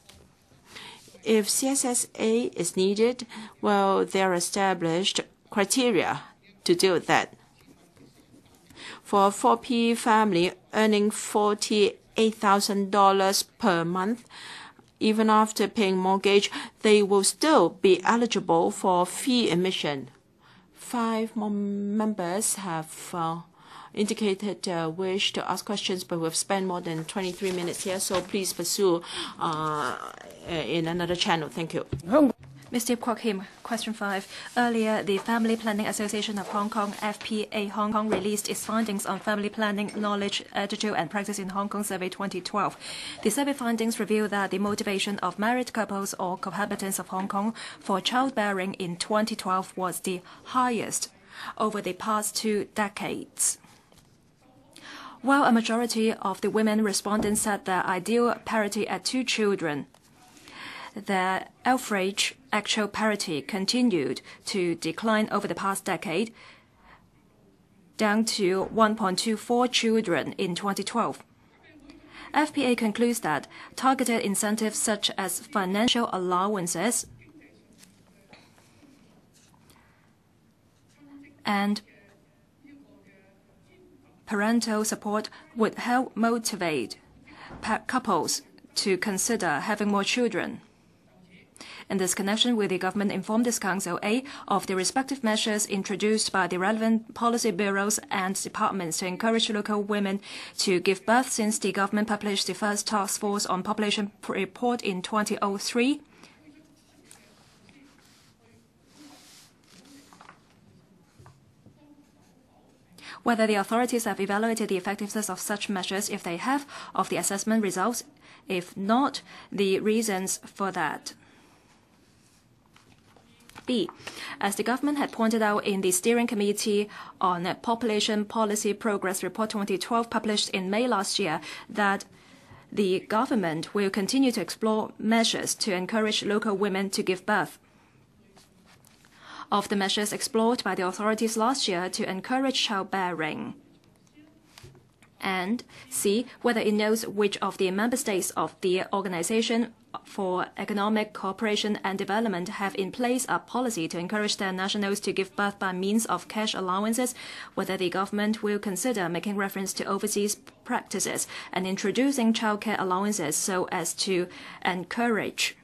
If C S S A is needed, well, there are established criteria to deal with that. For a four P family earning forty-eight thousand dollars per month, even after paying mortgage, they will still be eligible for fee emission. Five more members have uh, indicated a uh, wish to ask questions, but we've spent more than twenty-three minutes here, so please pursue uh, in another channel. Thank you. Mister Kwok-him, question five. Earlier, the Family Planning Association of Hong Kong, F P A Hong Kong, released its findings on family planning knowledge, attitude, and practice in Hong Kong Survey twenty twelve. The survey findings reveal that the motivation of married couples or cohabitants of Hong Kong for childbearing in twenty twelve was the highest over the past two decades. While a majority of the women respondents said their ideal parity at two children, the average actual parity continued to decline over the past decade, down to one point two four children in twenty twelve. F P A concludes that targeted incentives such as financial allowances and parental support would help motivate couples to consider having more children. In this connection, will the government inform this Council A of the respective measures introduced by the relevant policy bureaus and departments to encourage local women to give birth since the government published the first task force on population report in two thousand three? Whether the authorities have evaluated the effectiveness of such measures, if they have, of the assessment results, if not, the reasons for that. B. As the government had pointed out in the Steering Committee on Population Policy Progress Report twenty twelve published in May last year, that the government will continue to explore measures to encourage local women to give birth. Of the measures explored by the authorities last year to encourage childbearing, and C. Whether it knows which of the member states of the Organization for Economic Cooperation and Development have in place a policy to encourage their nationals to give birth by means of cash allowances, whether the government will consider making reference to overseas practices and introducing childcare allowances so as to encourage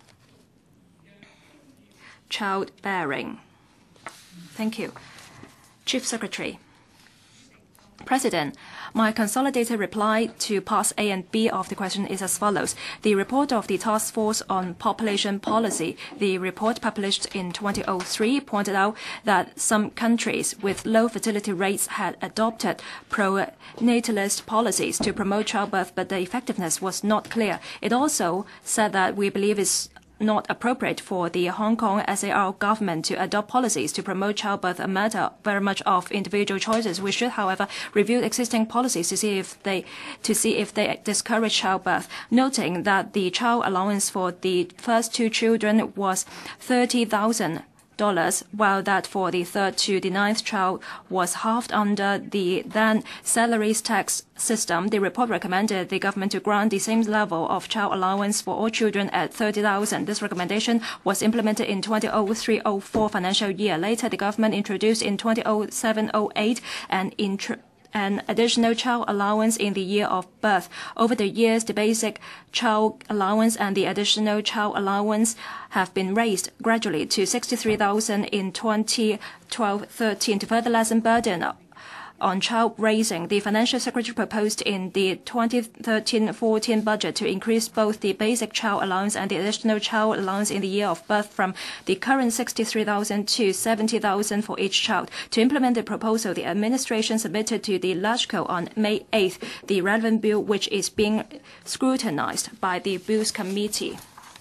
childbearing. Thank you. Chief Secretary. President, my consolidated reply to parts A and B of the question is as follows. The report of the Task Force on Population Policy, the report published in two thousand three, pointed out that some countries with low fertility rates had adopted pro-natalist policies to promote childbirth, but the effectiveness was not clear. It also said that we believe it's not appropriate for the Hong Kong S A R government to adopt policies to promote childbirth, a matter very much of individual choices. We should, however, review existing policies to see if they to see if they discourage childbirth, noting that the child allowance for the first two children was thirty thousand dollars, while that for the third to the ninth child was halved under the then salaries tax system. The report recommended the government to grant the same level of child allowance for all children at thirty thousand. This recommendation was implemented in twenty oh three oh four financial year. Later, the government introduced in twenty oh seven oh eight an intro an additional child allowance in the year of birth. Over the years, the basic child allowance and the additional child allowance have been raised gradually to sixty-three thousand in twenty twelve thirteen to further lessen burden on child raising. The Financial Secretary proposed in the twenty thirteen fourteen budget to increase both the basic child allowance and the additional child allowance in the year of birth from the current sixty-three thousand to seventy thousand for each child. To implement the proposal, the administration submitted to the L I A O on May eighth the relevant bill, which is being scrutinized by the Bills Committee.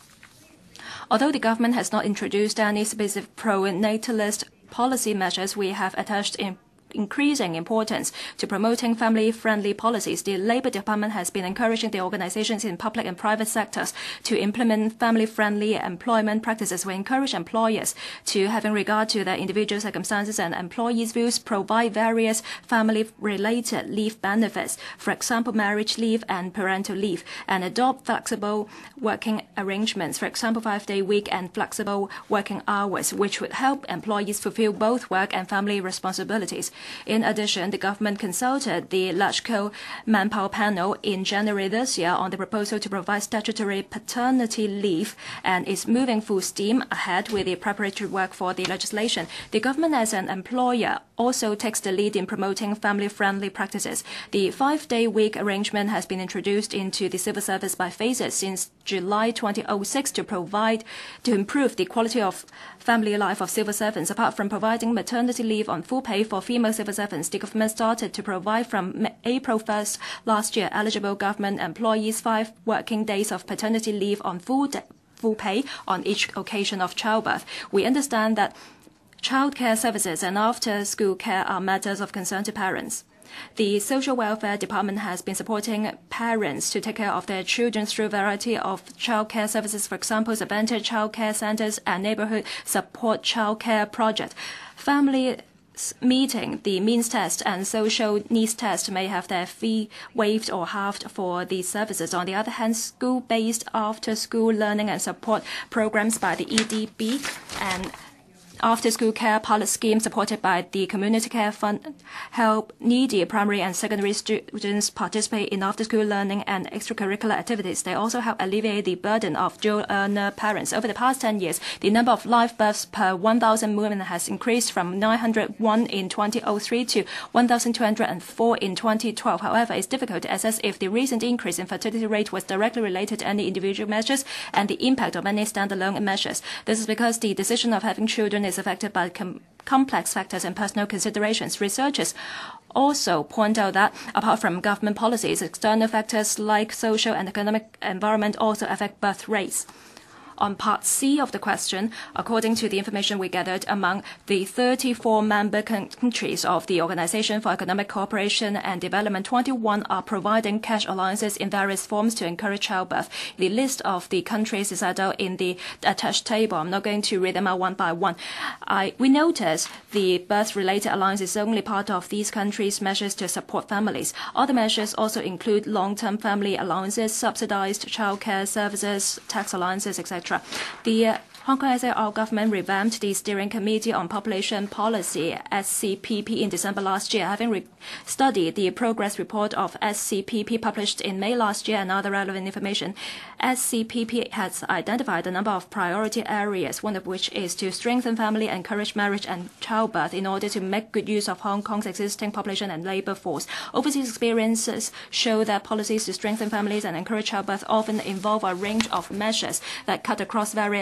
Although the government has not introduced any specific pro-natalist policy measures, we have attached in increasing importance to promoting family-friendly policies. The Labour Department has been encouraging the organizations in public and private sectors to implement family-friendly employment practices. We encourage employers to, having regard to their individual circumstances and employees' views, provide various family-related leave benefits, for example, marriage leave and parental leave, and adopt flexible working arrangements, for example, five-day week and flexible working hours, which would help employees fulfill both work and family responsibilities. In addition, the government consulted the L I A O Manpower Panel in January this year on the proposal to provide statutory paternity leave and is moving full steam ahead with the preparatory work for the legislation. The government as an employer also takes the lead in promoting family-friendly practices. The five-day week arrangement has been introduced into the civil service by phases since July twenty oh six to provide to improve the quality of family life of civil servants. Apart from providing maternity leave on full pay for female civil servants, the government started to provide from April first last year eligible government employees five working days of paternity leave on full, full pay on each occasion of childbirth. We understand that childcare services and after-school care are matters of concern to parents. The Social Welfare Department has been supporting parents to take care of their children through a variety of childcare services, for example, advantage childcare centers and neighborhood support childcare project. Family meeting the means test and social needs test may have their fee waived or halved for these services. On the other hand, school-based after-school learning and support programs by the E D B and after-school care pilot scheme supported by the Community Care Fund help needy primary and secondary students participate in after-school learning and extracurricular activities. They also help alleviate the burden of dual-earner parents. Over the past ten years, the number of live births per one thousand women has increased from nine hundred one in two thousand three to one thousand two hundred four in twenty twelve. However, it's difficult to assess if the recent increase in fertility rate was directly related to any individual measures and the impact of any standalone measures. This is because the decision of having children is affected by com complex factors and personal considerations. Researchers also point out that, apart from government policies, external factors like social and economic environment also affect birth rates. On part C of the question, according to the information we gathered among the thirty-four member countries of the Organization for Economic Cooperation and Development, twenty-one are providing cash allowances in various forms to encourage childbirth. The list of the countries is set out in the attached table. I'm not going to read them out one by one. I, we notice the birth-related allowance is only part of these countries' measures to support families. Other measures also include long-term family allowances, subsidized childcare services, tax allowances, et cetera. The uh, Hong Kong S A R government revamped the Steering Committee on Population Policy, S C P P, in December last year. Having studied the progress report of S C P P published in May last year and other relevant information, S C P P has identified a number of priority areas, one of which is to strengthen family, encourage marriage and childbirth in order to make good use of Hong Kong's existing population and labor force. Overseas experiences show that policies to strengthen families and encourage childbirth often involve a range of measures that cut across various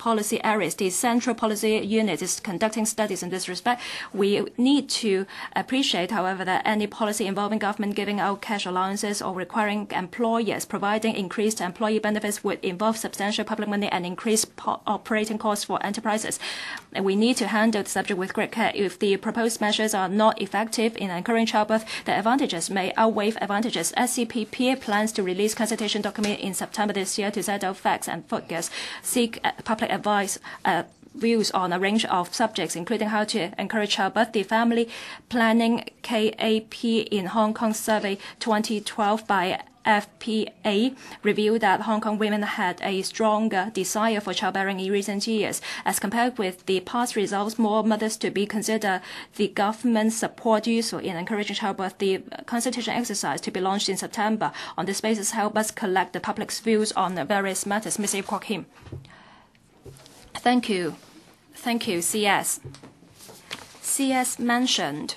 policy areas. The Central Policy Unit is conducting studies in this respect. We need to appreciate, however, that any policy involving government giving out cash allowances or requiring employers providing increased employee benefits would involve substantial public money and increased operating costs for enterprises. And we need to handle the subject with great care. If the proposed measures are not effective in encouraging childbirth, the advantages may outweigh advantages. S C P P plans to release consultation document in September this year to set out facts and figures, seek public advice, uh, views on a range of subjects, including how to encourage childbirth. The Family Planning K A P in Hong Kong survey twenty twelve by F P A revealed that Hong Kong women had a stronger desire for childbearing in recent years. As compared with the past results, more mothers to be considered the government support useful in encouraging childbirth. The consultation exercise to be launched in September on this basis help us collect the public's views on various matters. Mister Kwok-him. Thank you. Thank you, C S. C S mentioned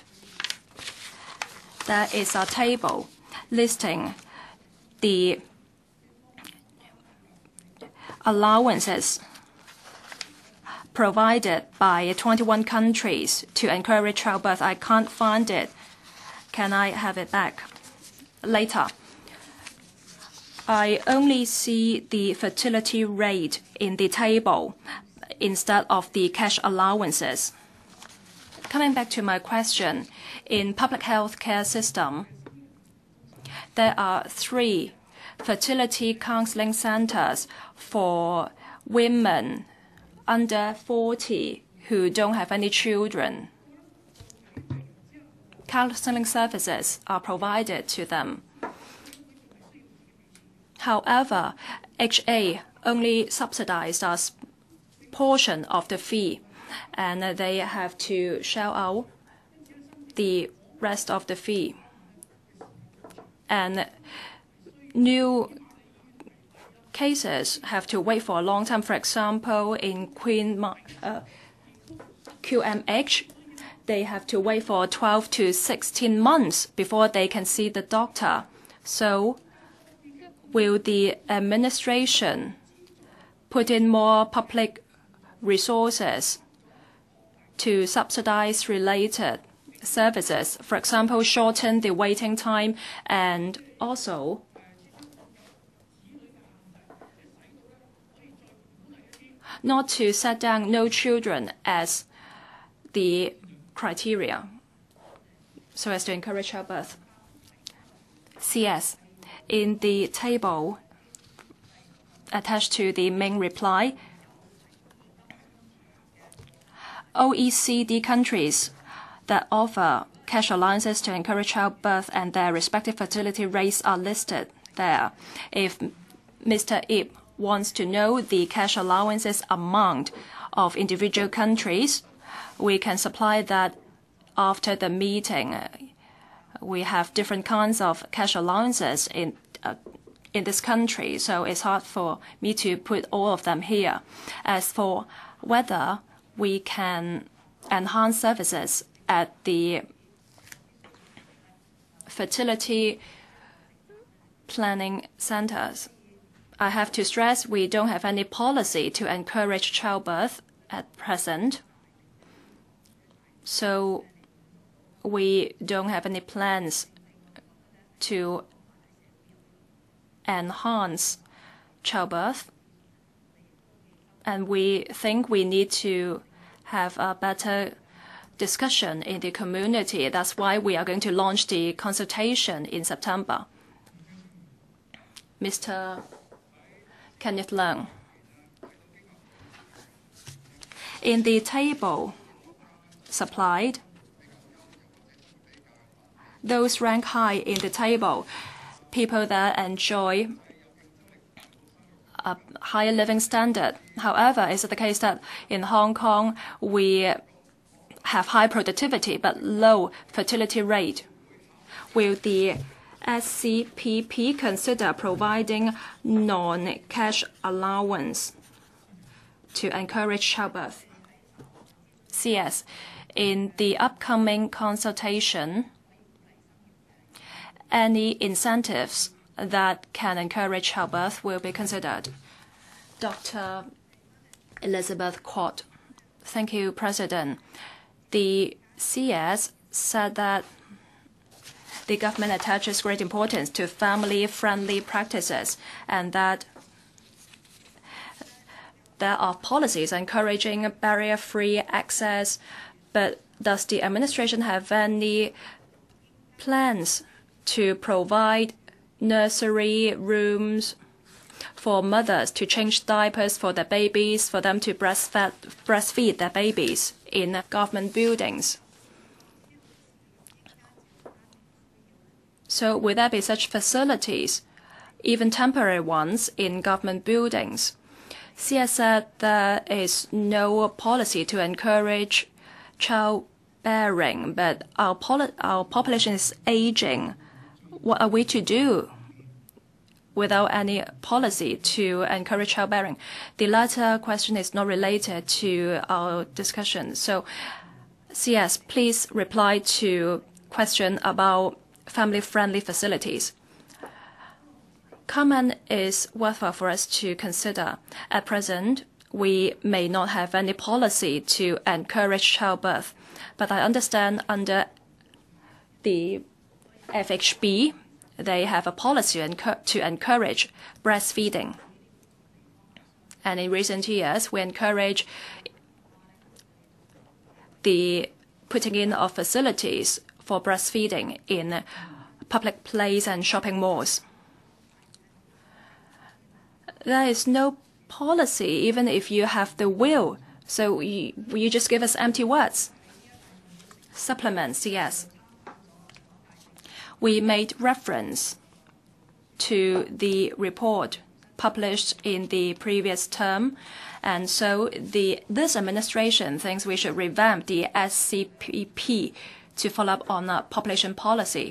there is a table listing the allowances provided by twenty-one countries to encourage childbirth. I can't find it. Can I have it back later? I only see the fertility rate in the table instead of the cash allowances. Coming back to my question, in public health care system, there are three fertility counseling centers for women under forty who don't have any children. Counseling services are provided to them. However, H A only subsidized a portion of the fee, and they have to shell out the rest of the fee. And new cases have to wait for a long time. For example, in Queen uh, Q M H, they have to wait for twelve to sixteen months before they can see the doctor. So will the administration put in more public resources to subsidize related services, for example, shorten the waiting time, and also not to set down no children as the criteria so as to encourage childbirth? C S, in the table attached to the main reply, O E C D countries that offer cash allowances to encourage childbirth and their respective fertility rates are listed there. If Mister Ip wants to know the cash allowances amount of individual countries, we can supply that after the meeting. We have different kinds of cash allowances in uh, in this country, so it's hard for me to put all of them here. As for whether we can enhance services at the fertility planning centers, I have to stress we don't have any policy to encourage childbirth at present. So we don't have any plans to enhance childbirth. And we think we need to have a better discussion in the community. That's why we are going to launch the consultation in September. Mister Kenneth Leung. In the table supplied, those rank high in the table, people that enjoy a higher living standard. However, is it the case that in Hong Kong we have high productivity but low fertility rate? Will the S C P P consider providing non-cash allowance to encourage childbirth? C S, in the upcoming consultation, any incentives that can encourage childbirth will be considered. Doctor Elizabeth Quad. Thank you, President. The C S said that the government attaches great importance to family-friendly practices and that there are policies encouraging barrier-free access, but does the administration have any plans to provide nursery rooms for mothers to change diapers for their babies, for them to breastfeed, breastfeed their babies in government buildings? So will there be such facilities, even temporary ones, in government buildings? C S said there is no policy to encourage childbearing, but our, poli our population is aging. What are we to do without any policy to encourage childbearing? The latter question is not related to our discussion. So, C S, please reply to question about family-friendly facilities. Comment is worthwhile for us to consider. At present, we may not have any policy to encourage childbirth, but I understand under the F H B, they have a policy to encourage breastfeeding. And in recent years, we encourage the putting in of facilities for breastfeeding in public places and shopping malls. There is no policy, even if you have the will. So you, you just give us empty words. Supplements, yes. We made reference to the report published in the previous term, and so the this administration thinks we should revamp the S C P P to follow up on a population policy.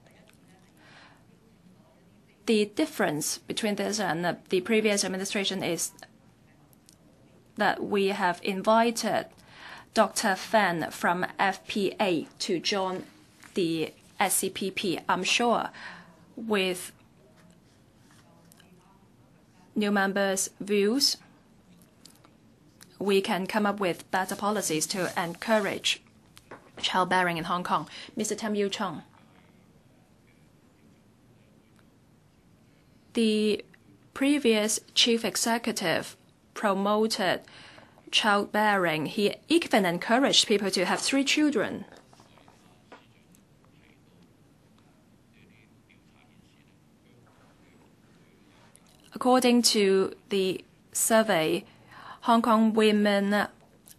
The difference between this and the previous administration is that we have invited Doctor Fan from F P A to join the S C P P. I'm sure with new members' views, we can come up with better policies to encourage childbearing in Hong Kong. Mister Tam Yu Chung. The previous chief executive promoted childbearing. He even encouraged people to have three children. According to the survey, Hong Kong women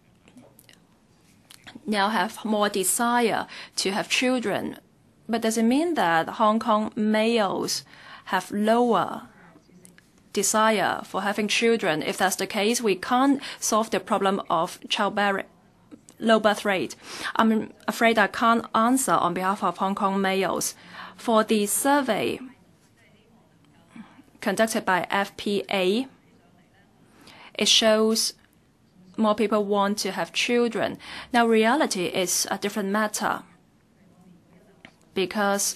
now have more desire to have children. But does it mean that Hong Kong males have lower desire for having children? If that's the case, we can't solve the problem of childbearing, low birth rate. I'm afraid I can't answer on behalf of Hong Kong males. For the survey conducted by F P A, it shows more people want to have children. Now, reality is a different matter because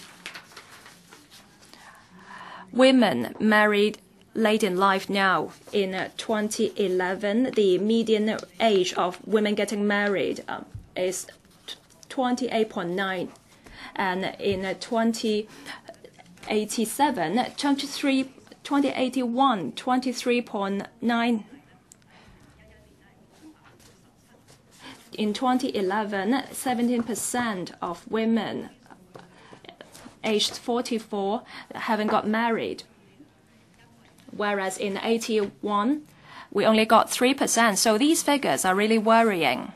women married late in life now. In twenty eleven, the median age of women getting married um, is twenty-eight point nine. And in twenty eighty-seven, twenty-three, twenty eighty-one, twenty-three point nine. In twenty eleven, seventeen percent of women aged forty-four haven't got married, whereas in eighty-one, we only got three percent. So these figures are really worrying.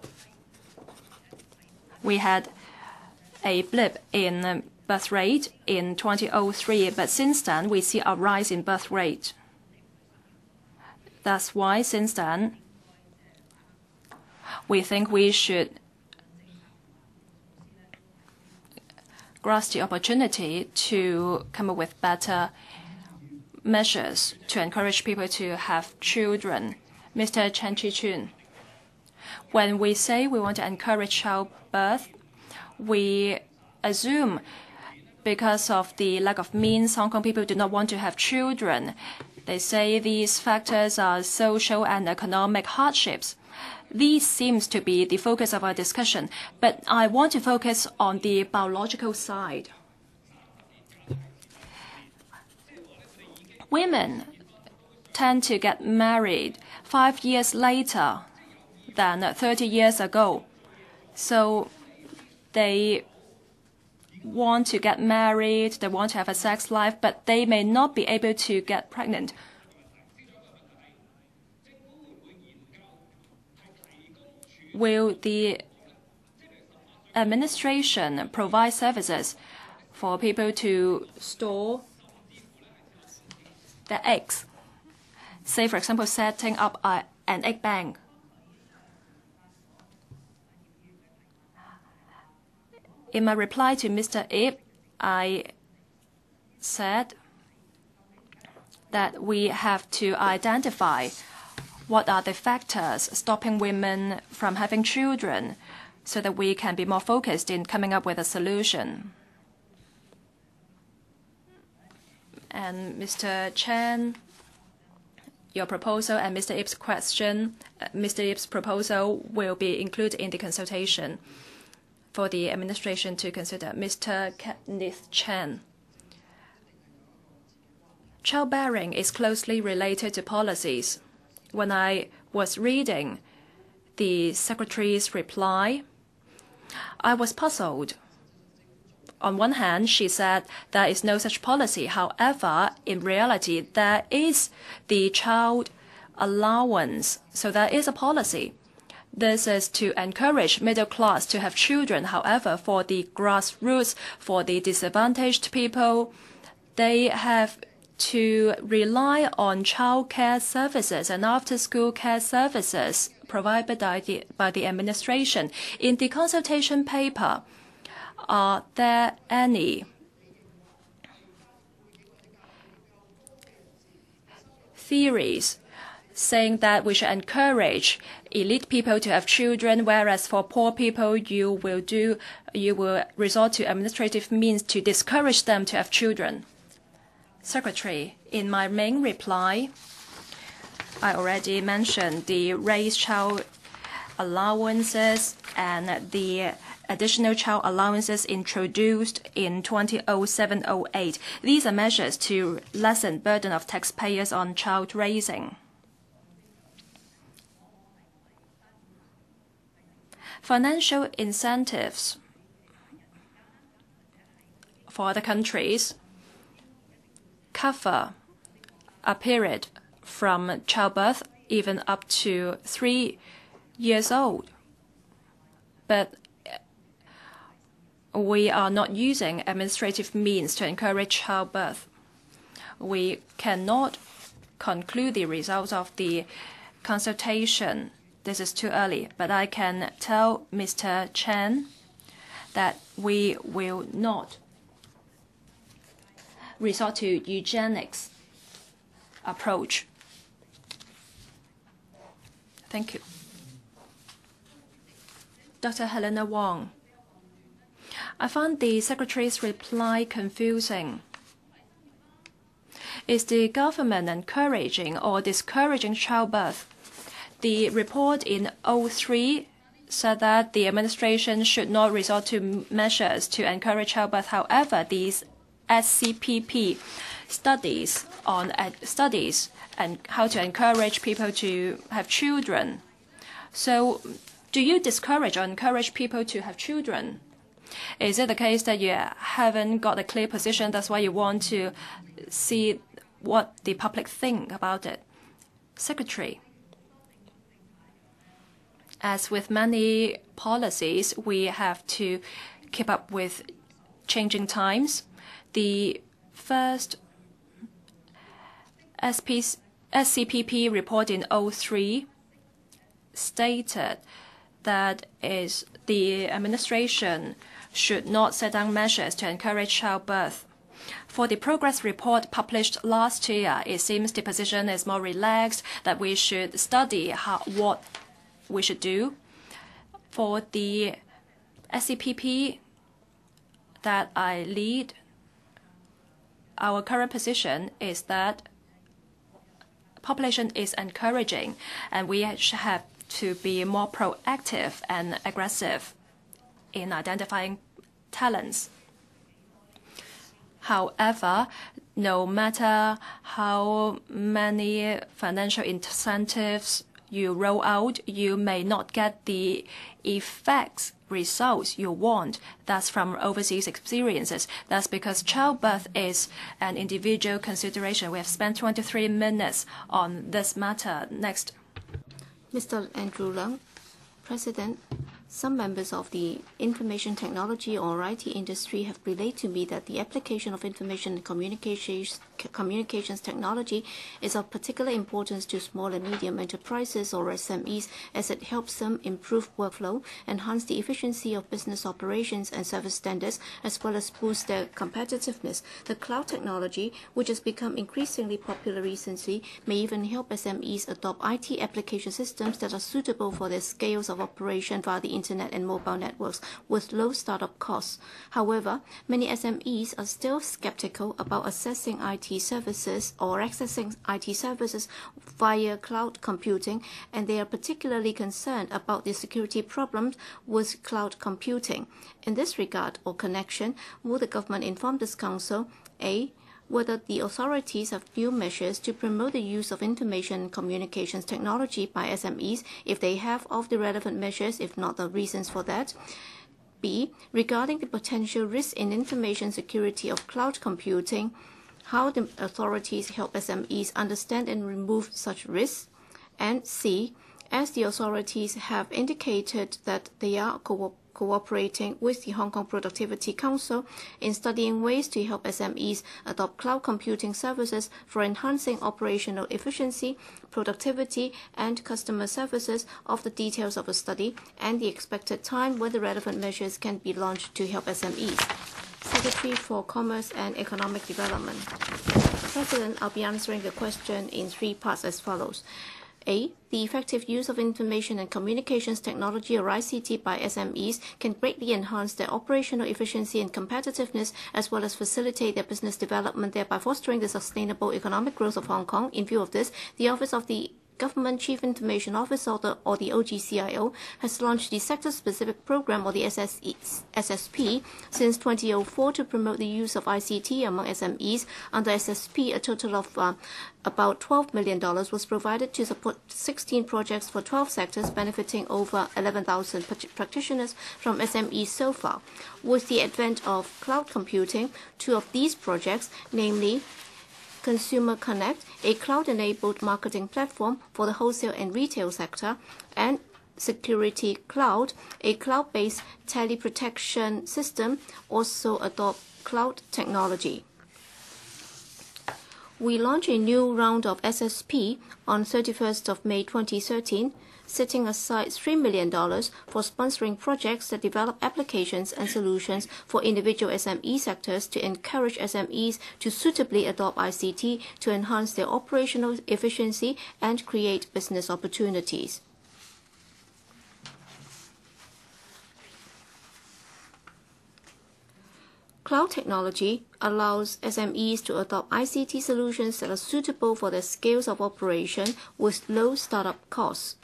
We had a blip in birth rate in two thousand three, but since then, we see a rise in birth rate. That's why, since then, we think we should grasp the opportunity to come up with better measures to encourage people to have children. Mister Chen Chi-chun, when we say we want to encourage childbirth, we assume because of the lack of means, Hong Kong people do not want to have children. They say these factors are social and economic hardships. These seems to be the focus of our discussion, but I want to focus on the biological side. Women tend to get married five years later than thirty years ago. So they want to get married, they want to have a sex life, but they may not be able to get pregnant. Will the administration provide services for people to store their eggs? Say, for example, setting up a, an egg bank. In my reply to Mister Ip, I said that we have to identify what are the factors stopping women from having children so that we can be more focused in coming up with a solution. And Mister Chen, your proposal and Mister Ip's question, uh, Mister Ip's proposal will be included in the consultation for the administration to consider. Mister Kenneth Chen. Childbearing is closely related to policies. When I was reading the Secretary's reply, I was puzzled. On one hand, she said there is no such policy. However, in reality, there is the child allowance. So there is a policy. This is to encourage middle class to have children. However, for the grassroots, for the disadvantaged people, they have to rely on child care services and after-school care services provided by the, by the administration. In the consultation paper, are there any theories saying that we should encourage elite people to have children, whereas for poor people you will do you will resort to administrative means to discourage them to have children? Secretary, in my main reply, I already mentioned the raised child allowances and the additional child allowances introduced in two thousand seven oh eight. These are measures to lessen burden of taxpayers on child raising. Financial incentives for other countries cover a period from childbirth even up to three years old. But we are not using administrative means to encourage childbirth. We cannot conclude the results of the consultation. This is too early, but I can tell Mister Chen that we will not resort to eugenics approach. Thank you. Doctor Helena Wong. I found the Secretary's reply confusing. Is the government encouraging or discouraging childbirth? The report in oh three said that the administration should not resort to measures to encourage childbirth. However, these S C P P studies on uh, studies and how to encourage people to have children. So, do you discourage or encourage people to have children? Is it the case that you haven't got a clear position, that's why you want to see what the public think about it? Secretary, as with many policies, we have to keep up with changing times. The first S C P P report in oh three stated that is the administration should not set down measures to encourage childbirth. For the progress report published last year, it seems the position is more relaxed, that we should study how, what we should do. For the S C P P that I lead, our current position is that population is encouraging, and we have to be more proactive and aggressive in identifying talents. However, no matter how many financial incentives you roll out, you may not get the effects, results you want. That's from overseas experiences. That's because childbirth is an individual consideration. We have spent twenty-three minutes on this matter. Next. Mister Andrew Leung, President. Some members of the information technology or I T industry have relayed to me that the application of information and communications, communications technology is of particular importance to small and medium enterprises or S M Es, as it helps them improve workflow, enhance the efficiency of business operations and service standards, as well as boost their competitiveness. The cloud technology, which has become increasingly popular recently, may even help S M Es adopt I T application systems that are suitable for their scales of operation via the internet and mobile networks with low startup costs. However, many S M Es are still skeptical about accessing I T services or accessing I T services via cloud computing, and they are particularly concerned about the security problems with cloud computing. In this regard or connection, will the government inform this council? A. Whether the authorities have new measures to promote the use of information and communications technology by S M Es, if they have, of the relevant measures, if not the reasons for that. B. Regarding the potential risk in information security of cloud computing, how the authorities help S M Es understand and remove such risks. And C. As the authorities have indicated that they are co cooperating with the Hong Kong Productivity Council in studying ways to help S M Es adopt cloud computing services for enhancing operational efficiency, productivity, and customer services, of the details of the study and the expected time when the relevant measures can be launched to help S M Es. Secretary for Commerce and Economic Development. President, I'll be answering the question in three parts as follows. A. The effective use of information and communications technology or I C T by S M Es can greatly enhance their operational efficiency and competitiveness, as well as facilitate their business development, thereby fostering the sustainable economic growth of Hong Kong. In view of this, the Office of the Government Chief Information Office, or the, or the O G C I O, has launched the Sector-Specific Program, or the S S P, since two thousand four to promote the use of I C T among S M Es. Under S S P, a total of uh, about twelve million dollars was provided to support sixteen projects for twelve sectors, benefiting over eleven thousand practitioners from S M Es so far. With the advent of cloud computing, two of these projects, namely Consumer Connect, a cloud-enabled marketing platform for the wholesale and retail sector, and Security Cloud, a cloud-based teleprotection system, also adopt cloud technology. We launched a new round of S S P on thirty-first of May twenty thirteen, setting aside three million dollars for sponsoring projects that develop applications and solutions for individual S M E sectors to encourage S M Es to suitably adopt I C T to enhance their operational efficiency and create business opportunities. Cloud technology allows S M Es to adopt I C T solutions that are suitable for their scales of operation with low startup costs.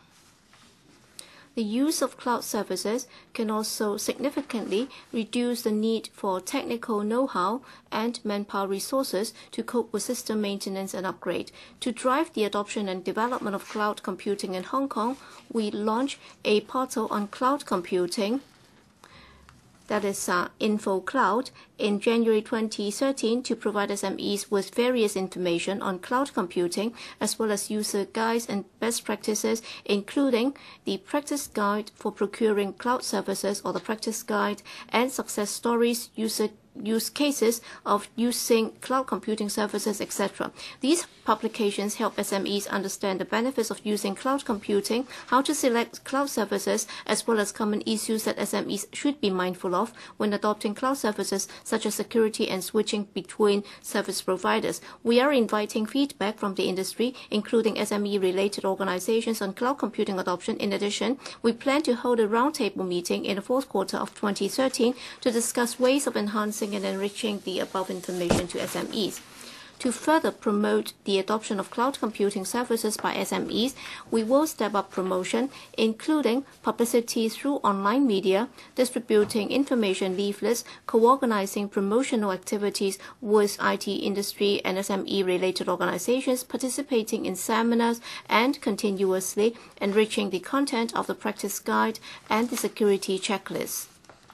The use of cloud services can also significantly reduce the need for technical know-how and manpower resources to cope with system maintenance and upgrade. To drive the adoption and development of cloud computing in Hong Kong, we launched a portal on cloud computing, that is uh, InfoCloud, in January twenty thirteen to provide S M Es with various information on cloud computing, as well as user guides and best practices, including the practice guide for procuring cloud services, or the practice guide, and success stories, user use cases of using cloud computing services, et cetera. These publications help S M Es understand the benefits of using cloud computing, how to select cloud services, as well as common issues that S M Es should be mindful of when adopting cloud services, such as security and switching between service providers. We are inviting feedback from the industry, including S M E-related organizations, on cloud computing adoption. In addition, we plan to hold a roundtable meeting in the fourth quarter of twenty thirteen to discuss ways of enhancing and enriching the above information to S M Es. To further promote the adoption of cloud computing services by S M Es, we will step up promotion, including publicity through online media, distributing information leaflets, co-organizing promotional activities with I T industry and S M E-related organizations, participating in seminars, and continuously enriching the content of the practice guide and the security checklist.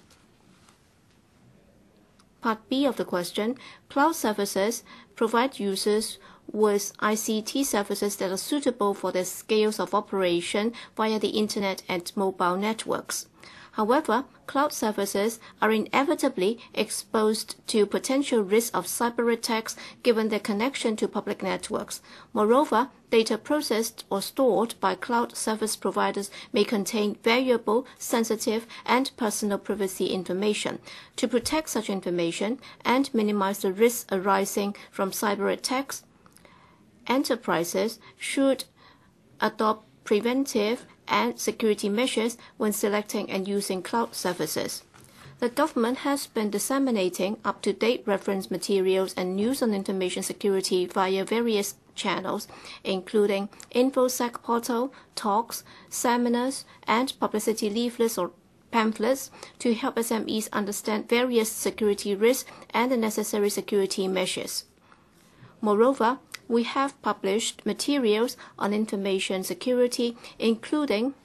Part B of the question, cloud services provide users with I C T services that are suitable for their scales of operation via the Internet and mobile networks. However, cloud services are inevitably exposed to potential risks of cyber attacks given their connection to public networks. Moreover, data processed or stored by cloud service providers may contain valuable, sensitive, and personal privacy information. To protect such information and minimize the risks arising from cyber attacks, enterprises should adopt preventive and security measures when selecting and using cloud services. The government has been disseminating up-to-date reference materials and news on information security via various channels, including InfoSec portal, talks, seminars, and publicity leaflets or pamphlets to help S M Es understand various security risks and the necessary security measures. Moreover, we have published materials on information security, including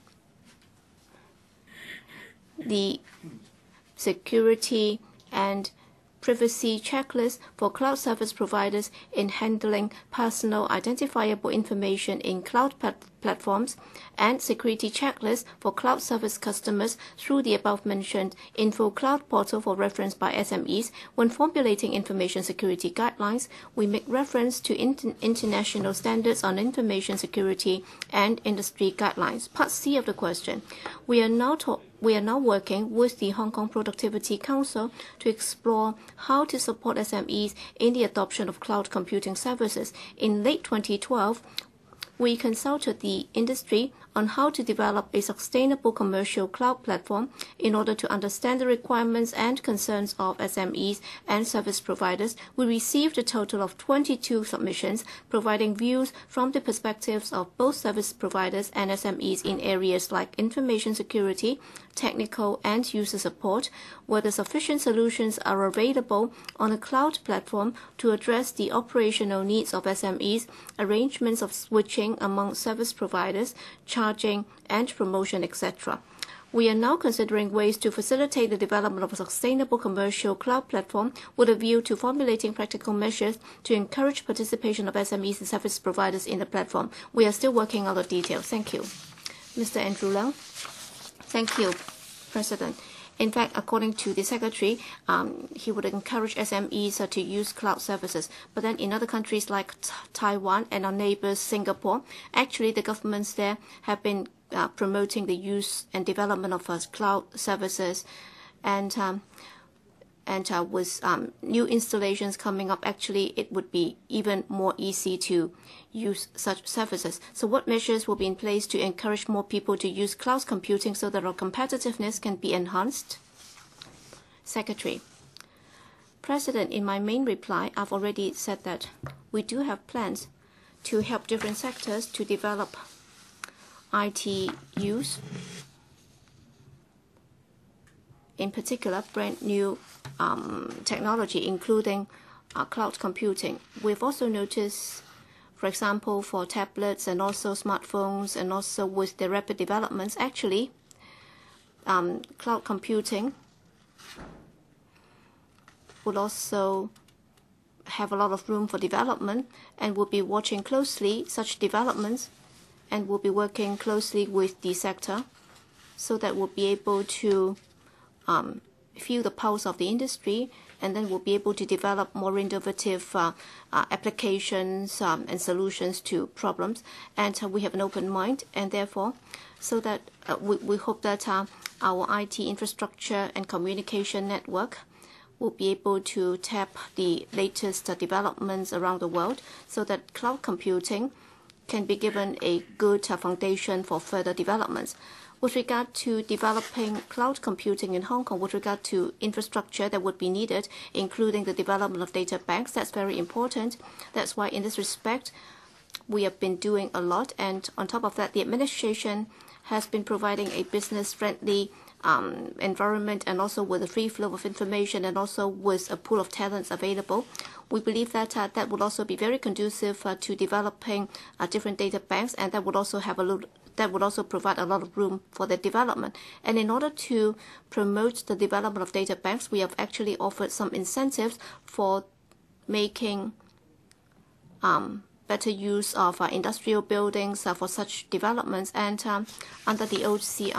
the security and privacy checklist for cloud service providers in handling personal identifiable information in cloud plat platforms, and security checklists for cloud service customers through the above-mentioned Info Cloud portal for reference by S M Es. When formulating information security guidelines, we make reference to inter international standards on information security and industry guidelines. Part C of the question. We are now talking We are now working with the Hong Kong Productivity Council to explore how to support S M Es in the adoption of cloud computing services. In late twenty twelve, we consulted the industry on how to develop a sustainable commercial cloud platform in order to understand the requirements and concerns of S M Es and service providers. We received a total of twenty-two submissions, providing views from the perspectives of both service providers and S M Es in areas like information security, technical and user support, whether sufficient solutions are available on a cloud platform to address the operational needs of S M Es, arrangements of switching among service providers, charging and promotion, et cetera. We are now considering ways to facilitate the development of a sustainable commercial cloud platform with a view to formulating practical measures to encourage participation of S M Es and service providers in the platform. We are still working out the details. Thank you. Mister Andrew Leung. Thank you, President. In fact, according to the Secretary, um, he would encourage S M Es uh, to use cloud services. But then in other countries like Taiwan and our neighbors, Singapore, actually the governments there have been uh, promoting the use and development of uh, cloud services. And, um, and uh, with um, new installations coming up, actually it would be even more easy to use such services. So what measures will be in place to encourage more people to use cloud computing so that our competitiveness can be enhanced? Secretary. President, in my main reply, I've already said that we do have plans to help different sectors to develop I T use, in particular brand new um, technology, including uh, cloud computing. We've also noticed, for example, for tablets and also smartphones, and also with the rapid developments, actually, um, cloud computing would also have a lot of room for development, and we'll be watching closely such developments, and we'll be working closely with the sector so that we'll be able to um, feel the pulse of the industry, and then we'll be able to develop more innovative uh, uh, applications um, and solutions to problems. And uh, we have an open mind, and therefore, so that uh, we, we hope that uh, our I T infrastructure and communication network will be able to tap the latest uh, developments around the world, so that cloud computing can be given a good uh, foundation for further developments. With regard to developing cloud computing in Hong Kong, with regard to infrastructure that would be needed, including the development of data banks, that's very important. That's why in this respect, we have been doing a lot. And on top of that, the administration has been providing a business-friendly um, environment, and also with a free flow of information, and also with a pool of talents available. We believe that uh, that would also be very conducive uh, to developing uh, different data banks, and that would also have a little that would also provide a lot of room for the development. And in order to promote the development of data banks, we have actually offered some incentives for making um, better use of uh, industrial buildings uh, for such developments. And um, under the O G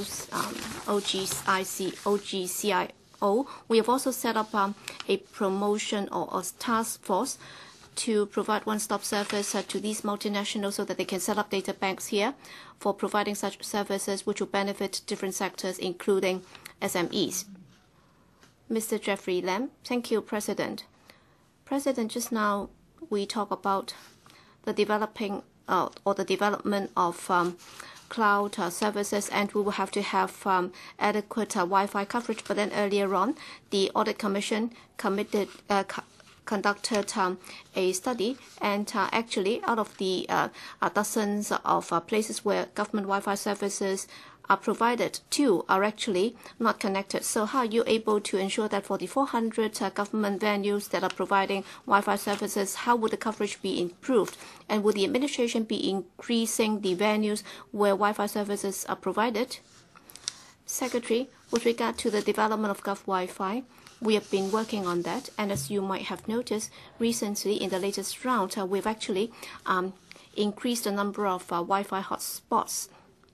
C I O, we have also set up um, a promotion or a task force to provide one-stop service uh, to these multinationals so that they can set up data banks here for providing such services which will benefit different sectors, including S M Es. Mister Jeffrey Lam. Thank you, President. President, just now we talk about the developing uh, or the development of um, cloud uh, services, and we will have to have um, adequate uh, Wi-Fi coverage. But then earlier on, the Audit Commission committed uh, co conducted um, a study, and uh, actually out of the uh, uh, dozens of uh, places where government Wi-Fi services are provided, two are actually not connected. So how are you able to ensure that for the four hundred uh, government venues that are providing Wi-Fi services, how would the coverage be improved? And would the administration be increasing the venues where Wi-Fi services are provided? Secretary, with regard to the development of Gov Wi-Fi, we have been working on that, and as you might have noticed, recently in the latest round, uh, we've actually um, increased the number of uh, Wi-Fi hotspots,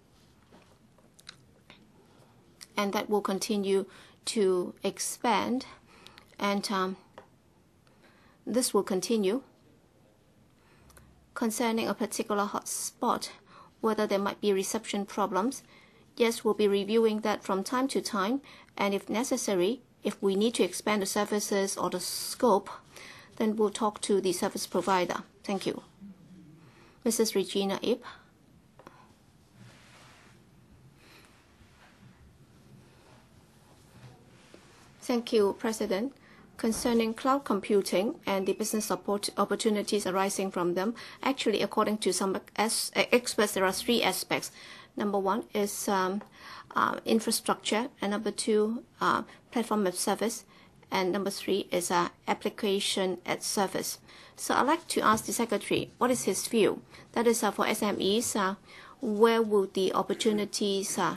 and that will continue to expand, and um, this will continue. Concerning a particular hotspot, whether there might be reception problems, yes, we'll be reviewing that from time to time, and if necessary, if we need to expand the services or the scope, then we'll talk to the service provider. Thank you. Missus Regina Ip. Thank you, President. Concerning cloud computing and the business support opportunities arising from them, actually, according to some experts, there are three aspects. Number one is um, uh, infrastructure, and number two, uh, platform as service, and number three is uh, application as service. So I'd like to ask the Secretary, what is his view? That is uh, for S M Es, uh, where will the opportunities uh,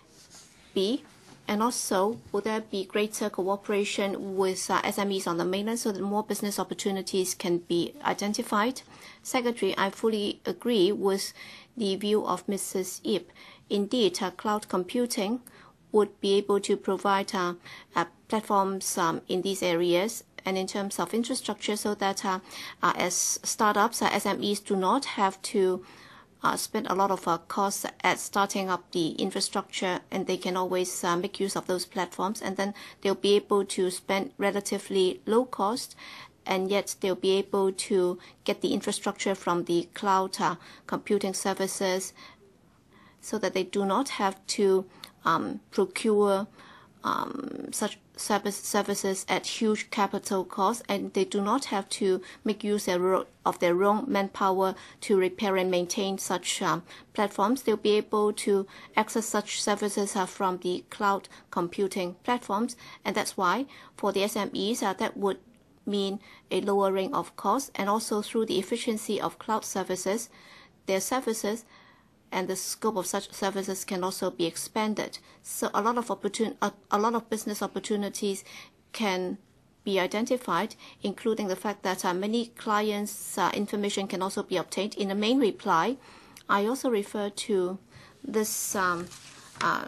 be? And also, will there be greater cooperation with uh, S M Es on the mainland so that more business opportunities can be identified? Secretary, I fully agree with the view of Missus Ip. Indeed, uh, cloud computing would be able to provide uh, uh, platforms um, in these areas, and in terms of infrastructure, so that uh, uh, as startups, uh, S M Es do not have to uh, spend a lot of uh, costs at starting up the infrastructure, and they can always uh, make use of those platforms, and then they'll be able to spend relatively low cost, and yet they'll be able to get the infrastructure from the cloud uh, computing services, so that they do not have to um, procure um, such service services at huge capital costs, and they do not have to make use of their own manpower to repair and maintain such um, platforms. They'll be able to access such services uh, from the cloud computing platforms, and that's why for the S M Es uh, that would mean a lowering of costs, and also through the efficiency of cloud services, their services and the scope of such services can also be expanded. So a lot of opportun a, a lot of business opportunities can be identified, including the fact that uh, many clients' uh, information can also be obtained. In the main reply, I also refer to this um, uh,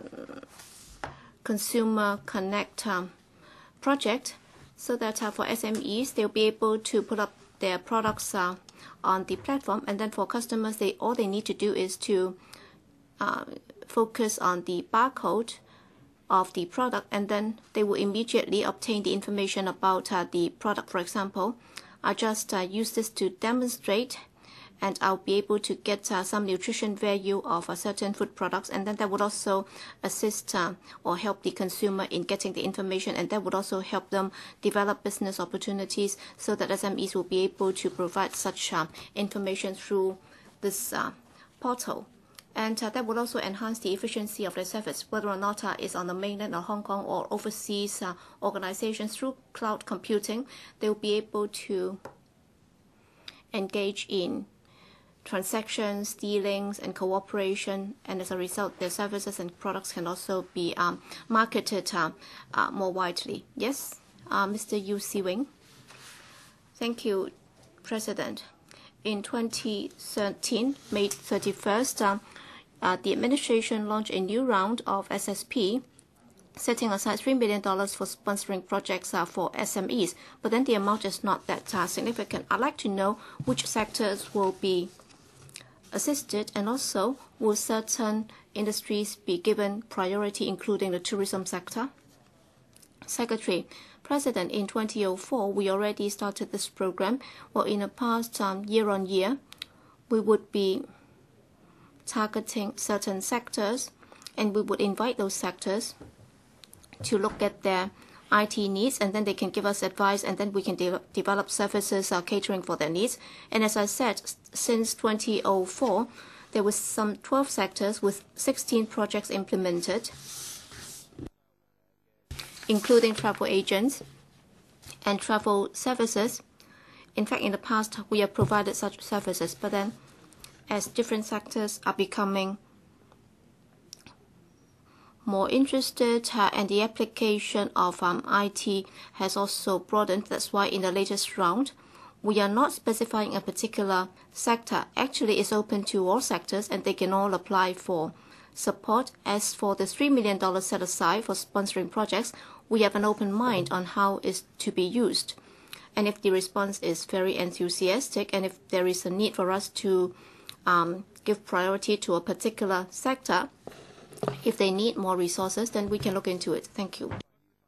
Consumer Connect um, project, so that uh, for S M Es, they'll be able to put up their products uh, on the platform, and then for customers, they all they need to do is to uh, focus on the barcode of the product, and then they will immediately obtain the information about uh, the product. For example, I just uh, use this to demonstrate, and I'll be able to get uh, some nutrition value of uh, certain food products, and then that would also assist uh, or help the consumer in getting the information, and that would also help them develop business opportunities so that S M Es will be able to provide such uh, information through this uh, portal. And uh, that would also enhance the efficiency of the service, whether or not uh, it's on the mainland or Hong Kong or overseas uh, organizations. Through cloud computing, they will be able to engage in transactions, dealings, and cooperation, and as a result, their services and products can also be um, marketed uh, uh, more widely. Yes, uh, Mister Yu Si-wing. Thank you, President. In twenty thirteen, May thirty-first, uh, Uh, the administration launched a new round of S S P, setting aside three million dollars for sponsoring projects uh, for S M Es, but then the amount is not that uh, significant. I'd like to know which sectors will be assisted, and also will certain industries be given priority, including the tourism sector? Secretary, President, in two thousand four, we already started this program. Well, in the past um, year on year, we would be targeting certain sectors, and we would invite those sectors to look at their I T needs, and then they can give us advice, and then we can de develop services uh, catering for their needs. And as I said, since two thousand four, there was some twelve sectors with sixteen projects implemented, including travel agents and travel services. In fact, in the past, we have provided such services, but then as different sectors are becoming more interested uh, and the application of um, I T has also broadened. That's why in the latest round, we are not specifying a particular sector. Actually, it's open to all sectors, and they can all apply for support. As for the three million dollars set aside for sponsoring projects, we have an open mind on how it's to be used. And if the response is very enthusiastic, and if there is a need for us to Um, give priority to a particular sector, if they need more resources, then we can look into it. Thank you.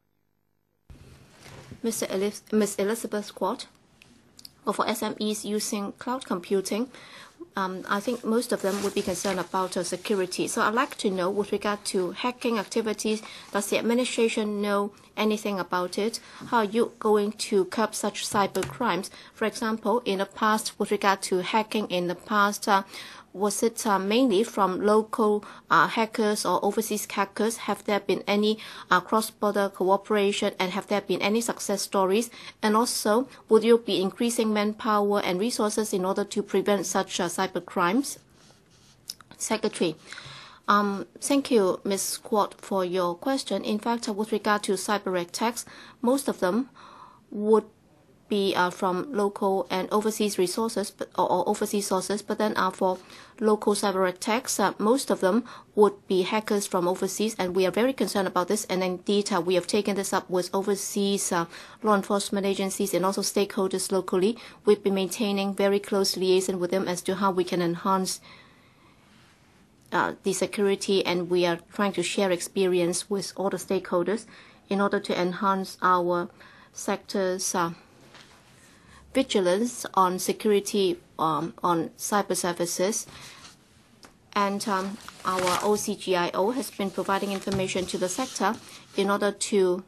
Mister Elif Miz Elizabeth Kwok, well, for S M Es using cloud computing, um, I think most of them would be concerned about uh, security. So I'd like to know, with regard to hacking activities, does the administration know anything about it? How are you going to curb such cyber crimes? For example, in the past, with regard to hacking in the past, uh, was it uh, mainly from local uh, hackers or overseas hackers? Have there been any uh, cross-border cooperation, and have there been any success stories? And also, would you be increasing manpower and resources in order to prevent such uh, cyber crimes? Secretary, um, thank you, Miz Kwok, for your question. In fact, uh, with regard to cyber attacks, most of them would be uh, from local and overseas resources, but, or, or overseas sources, but then uh, for local cyber attacks, uh, most of them would be hackers from overseas, and we are very concerned about this. And indeed, uh, we have taken this up with overseas uh, law enforcement agencies and also stakeholders locally. We've been maintaining very close liaison with them as to how we can enhance uh, the security, and we are trying to share experience with all the stakeholders in order to enhance our sector's uh, vigilance on security, um, on cyber services. And um, our O C G I O has been providing information to the sector in order to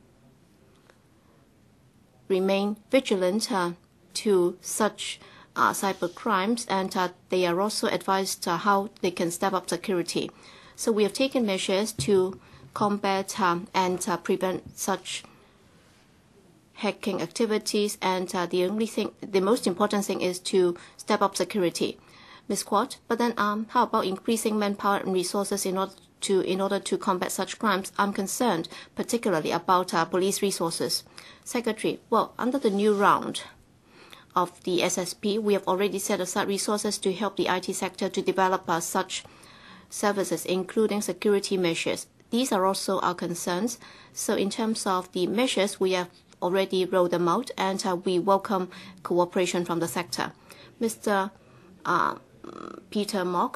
remain vigilant uh, to such uh, cyber crimes, and uh, they are also advised uh, how they can step up security. So we have taken measures to combat um, and uh, prevent such hacking activities, and uh, the only thing, the most important thing is to step up security, Miz Kwok. But then, um, how about increasing manpower and resources in order to in order to combat such crimes? I'm concerned particularly about uh, police resources. Secretary, well, under the new round of the S S P, we have already set aside resources to help the I T sector to develop uh, such services, including security measures. These are also our concerns. So in terms of the measures, we have already rolled them out, and uh, we welcome cooperation from the sector. Mister Uh, Peter Mock,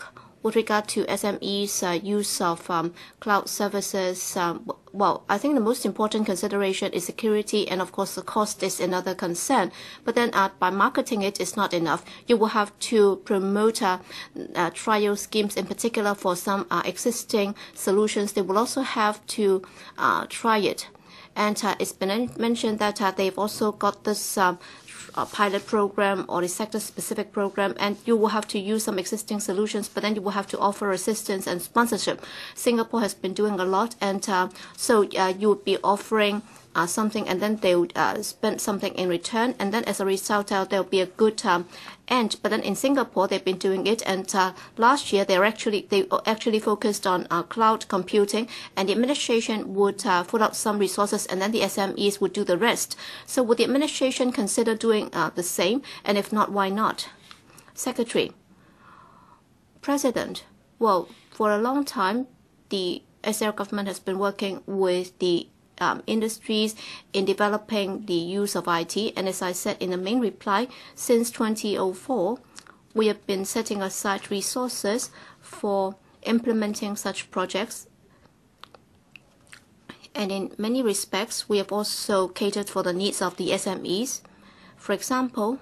with regard to S M Es' uh, use of um, cloud services, um, well, I think the most important consideration is security, and of course the cost is another concern. But then uh, by marketing it is not enough. You will have to promote uh, uh, trial schemes, in particular for some uh, existing solutions. They will also have to uh, try it. And uh, it's been mentioned that uh, they've also got this uh, uh, pilot program or the sector-specific program, and you will have to use some existing solutions, but then you will have to offer assistance and sponsorship. Singapore has been doing a lot, and uh, so uh, you would be offering Uh, something, and then they would uh, spend something in return, and then as a result, uh, there will be a good um, end. But then in Singapore, they've been doing it, and uh, last year they actually they actually focused on uh, cloud computing, and the administration would uh, put out some resources, and then the S M Es would do the rest. So would the administration consider doing uh, the same? And if not, why not? Secretary, President, well, for a long time, the S L government has been working with the Um, industries in developing the use of I T, and as I said in the main reply, since twenty oh four, we have been setting aside resources for implementing such projects, and in many respects, we have also catered for the needs of the S M Es. For example,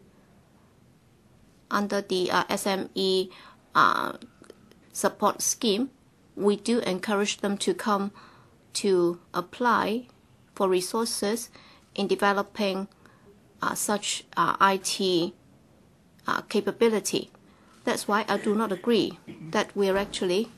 under the uh, S M E uh, support scheme, we do encourage them to come to apply for resources in developing uh, such uh, I T uh, capability. That's why I do not agree that we are actually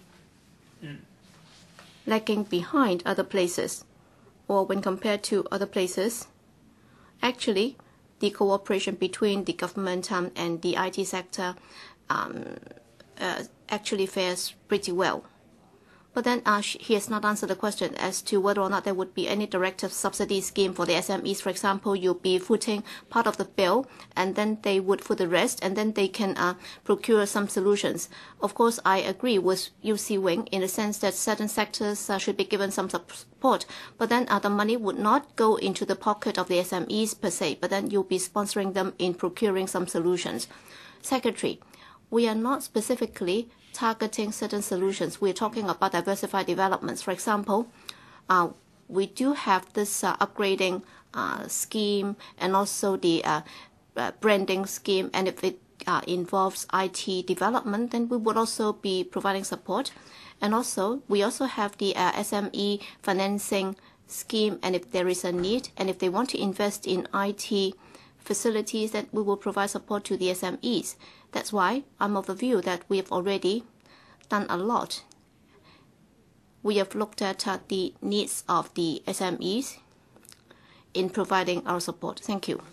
lagging behind other places, or when compared to other places, actually the cooperation between the government um, and the I T sector um, uh, actually fares pretty well. But then uh, he has not answered the question as to whether or not there would be any direct subsidy scheme for the S M Es. For example, you'll be footing part of the bill, and then they would foot the rest, and then they can uh, procure some solutions. Of course, I agree with U C Wing in the sense that certain sectors uh, should be given some support, but then uh, the money would not go into the pocket of the S M Es per se, but then you'll be sponsoring them in procuring some solutions. Secretary, we are not specifically targeting certain solutions. We're talking about diversified developments. For example, uh, we do have this uh, upgrading uh, scheme, and also the uh, uh, branding scheme, and if it uh, involves I T development, then we would also be providing support. And also, we also have the uh, S M E financing scheme, and if there is a need, and if they want to invest in I T facilities, then we will provide support to the S M Es. That's why I'm of the view that we have already done a lot. We have looked at uh, the needs of the S M Es in providing our support. Thank you.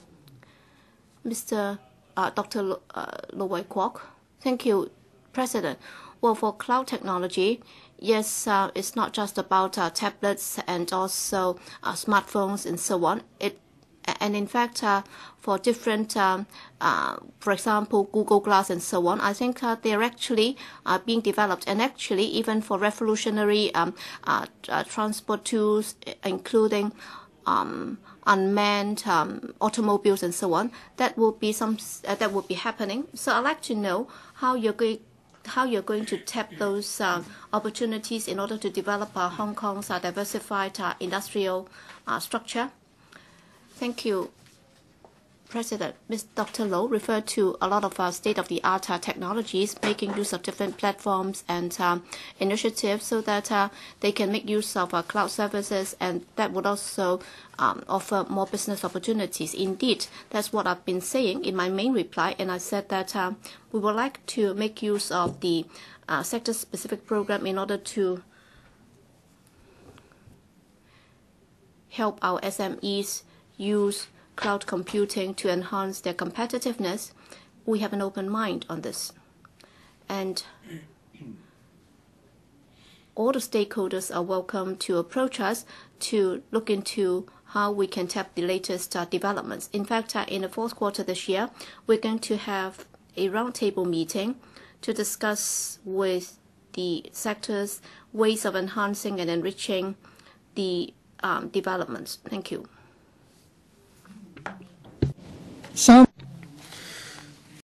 Mister Uh, Doctor Lo, uh, Lo Kwok. Thank you, President. Well, for cloud technology, yes, uh, it's not just about uh, tablets and also uh, smartphones and so on. It And in fact, uh, for different, um, uh, for example, Google Glass and so on, I think uh, they're actually uh, being developed. And actually, even for revolutionary um, uh, uh, transport tools, including um, unmanned um, automobiles and so on, that will be some uh, that will be happening. So I'd like to know how you're going. how you're going to tap those uh, opportunities in order to develop uh, Hong Kong's uh, diversified uh, industrial uh, structure. Thank you, President. Miz Doctor Lo referred to a lot of uh, state-of-the-art uh, technologies, making use of different platforms and um, initiatives so that uh, they can make use of uh, cloud services, and that would also um, offer more business opportunities. Indeed, that's what I've been saying in my main reply, and I said that uh, we would like to make use of the uh, sector-specific program in order to help our S M Es use cloud computing to enhance their competitiveness. We have an open mind on this. And all the stakeholders are welcome to approach us to look into how we can tap the latest uh, developments. In fact, uh, in the fourth quarter this year, we're going to have a roundtable meeting to discuss with the sectors ways of enhancing and enriching the um, developments. Thank you. Some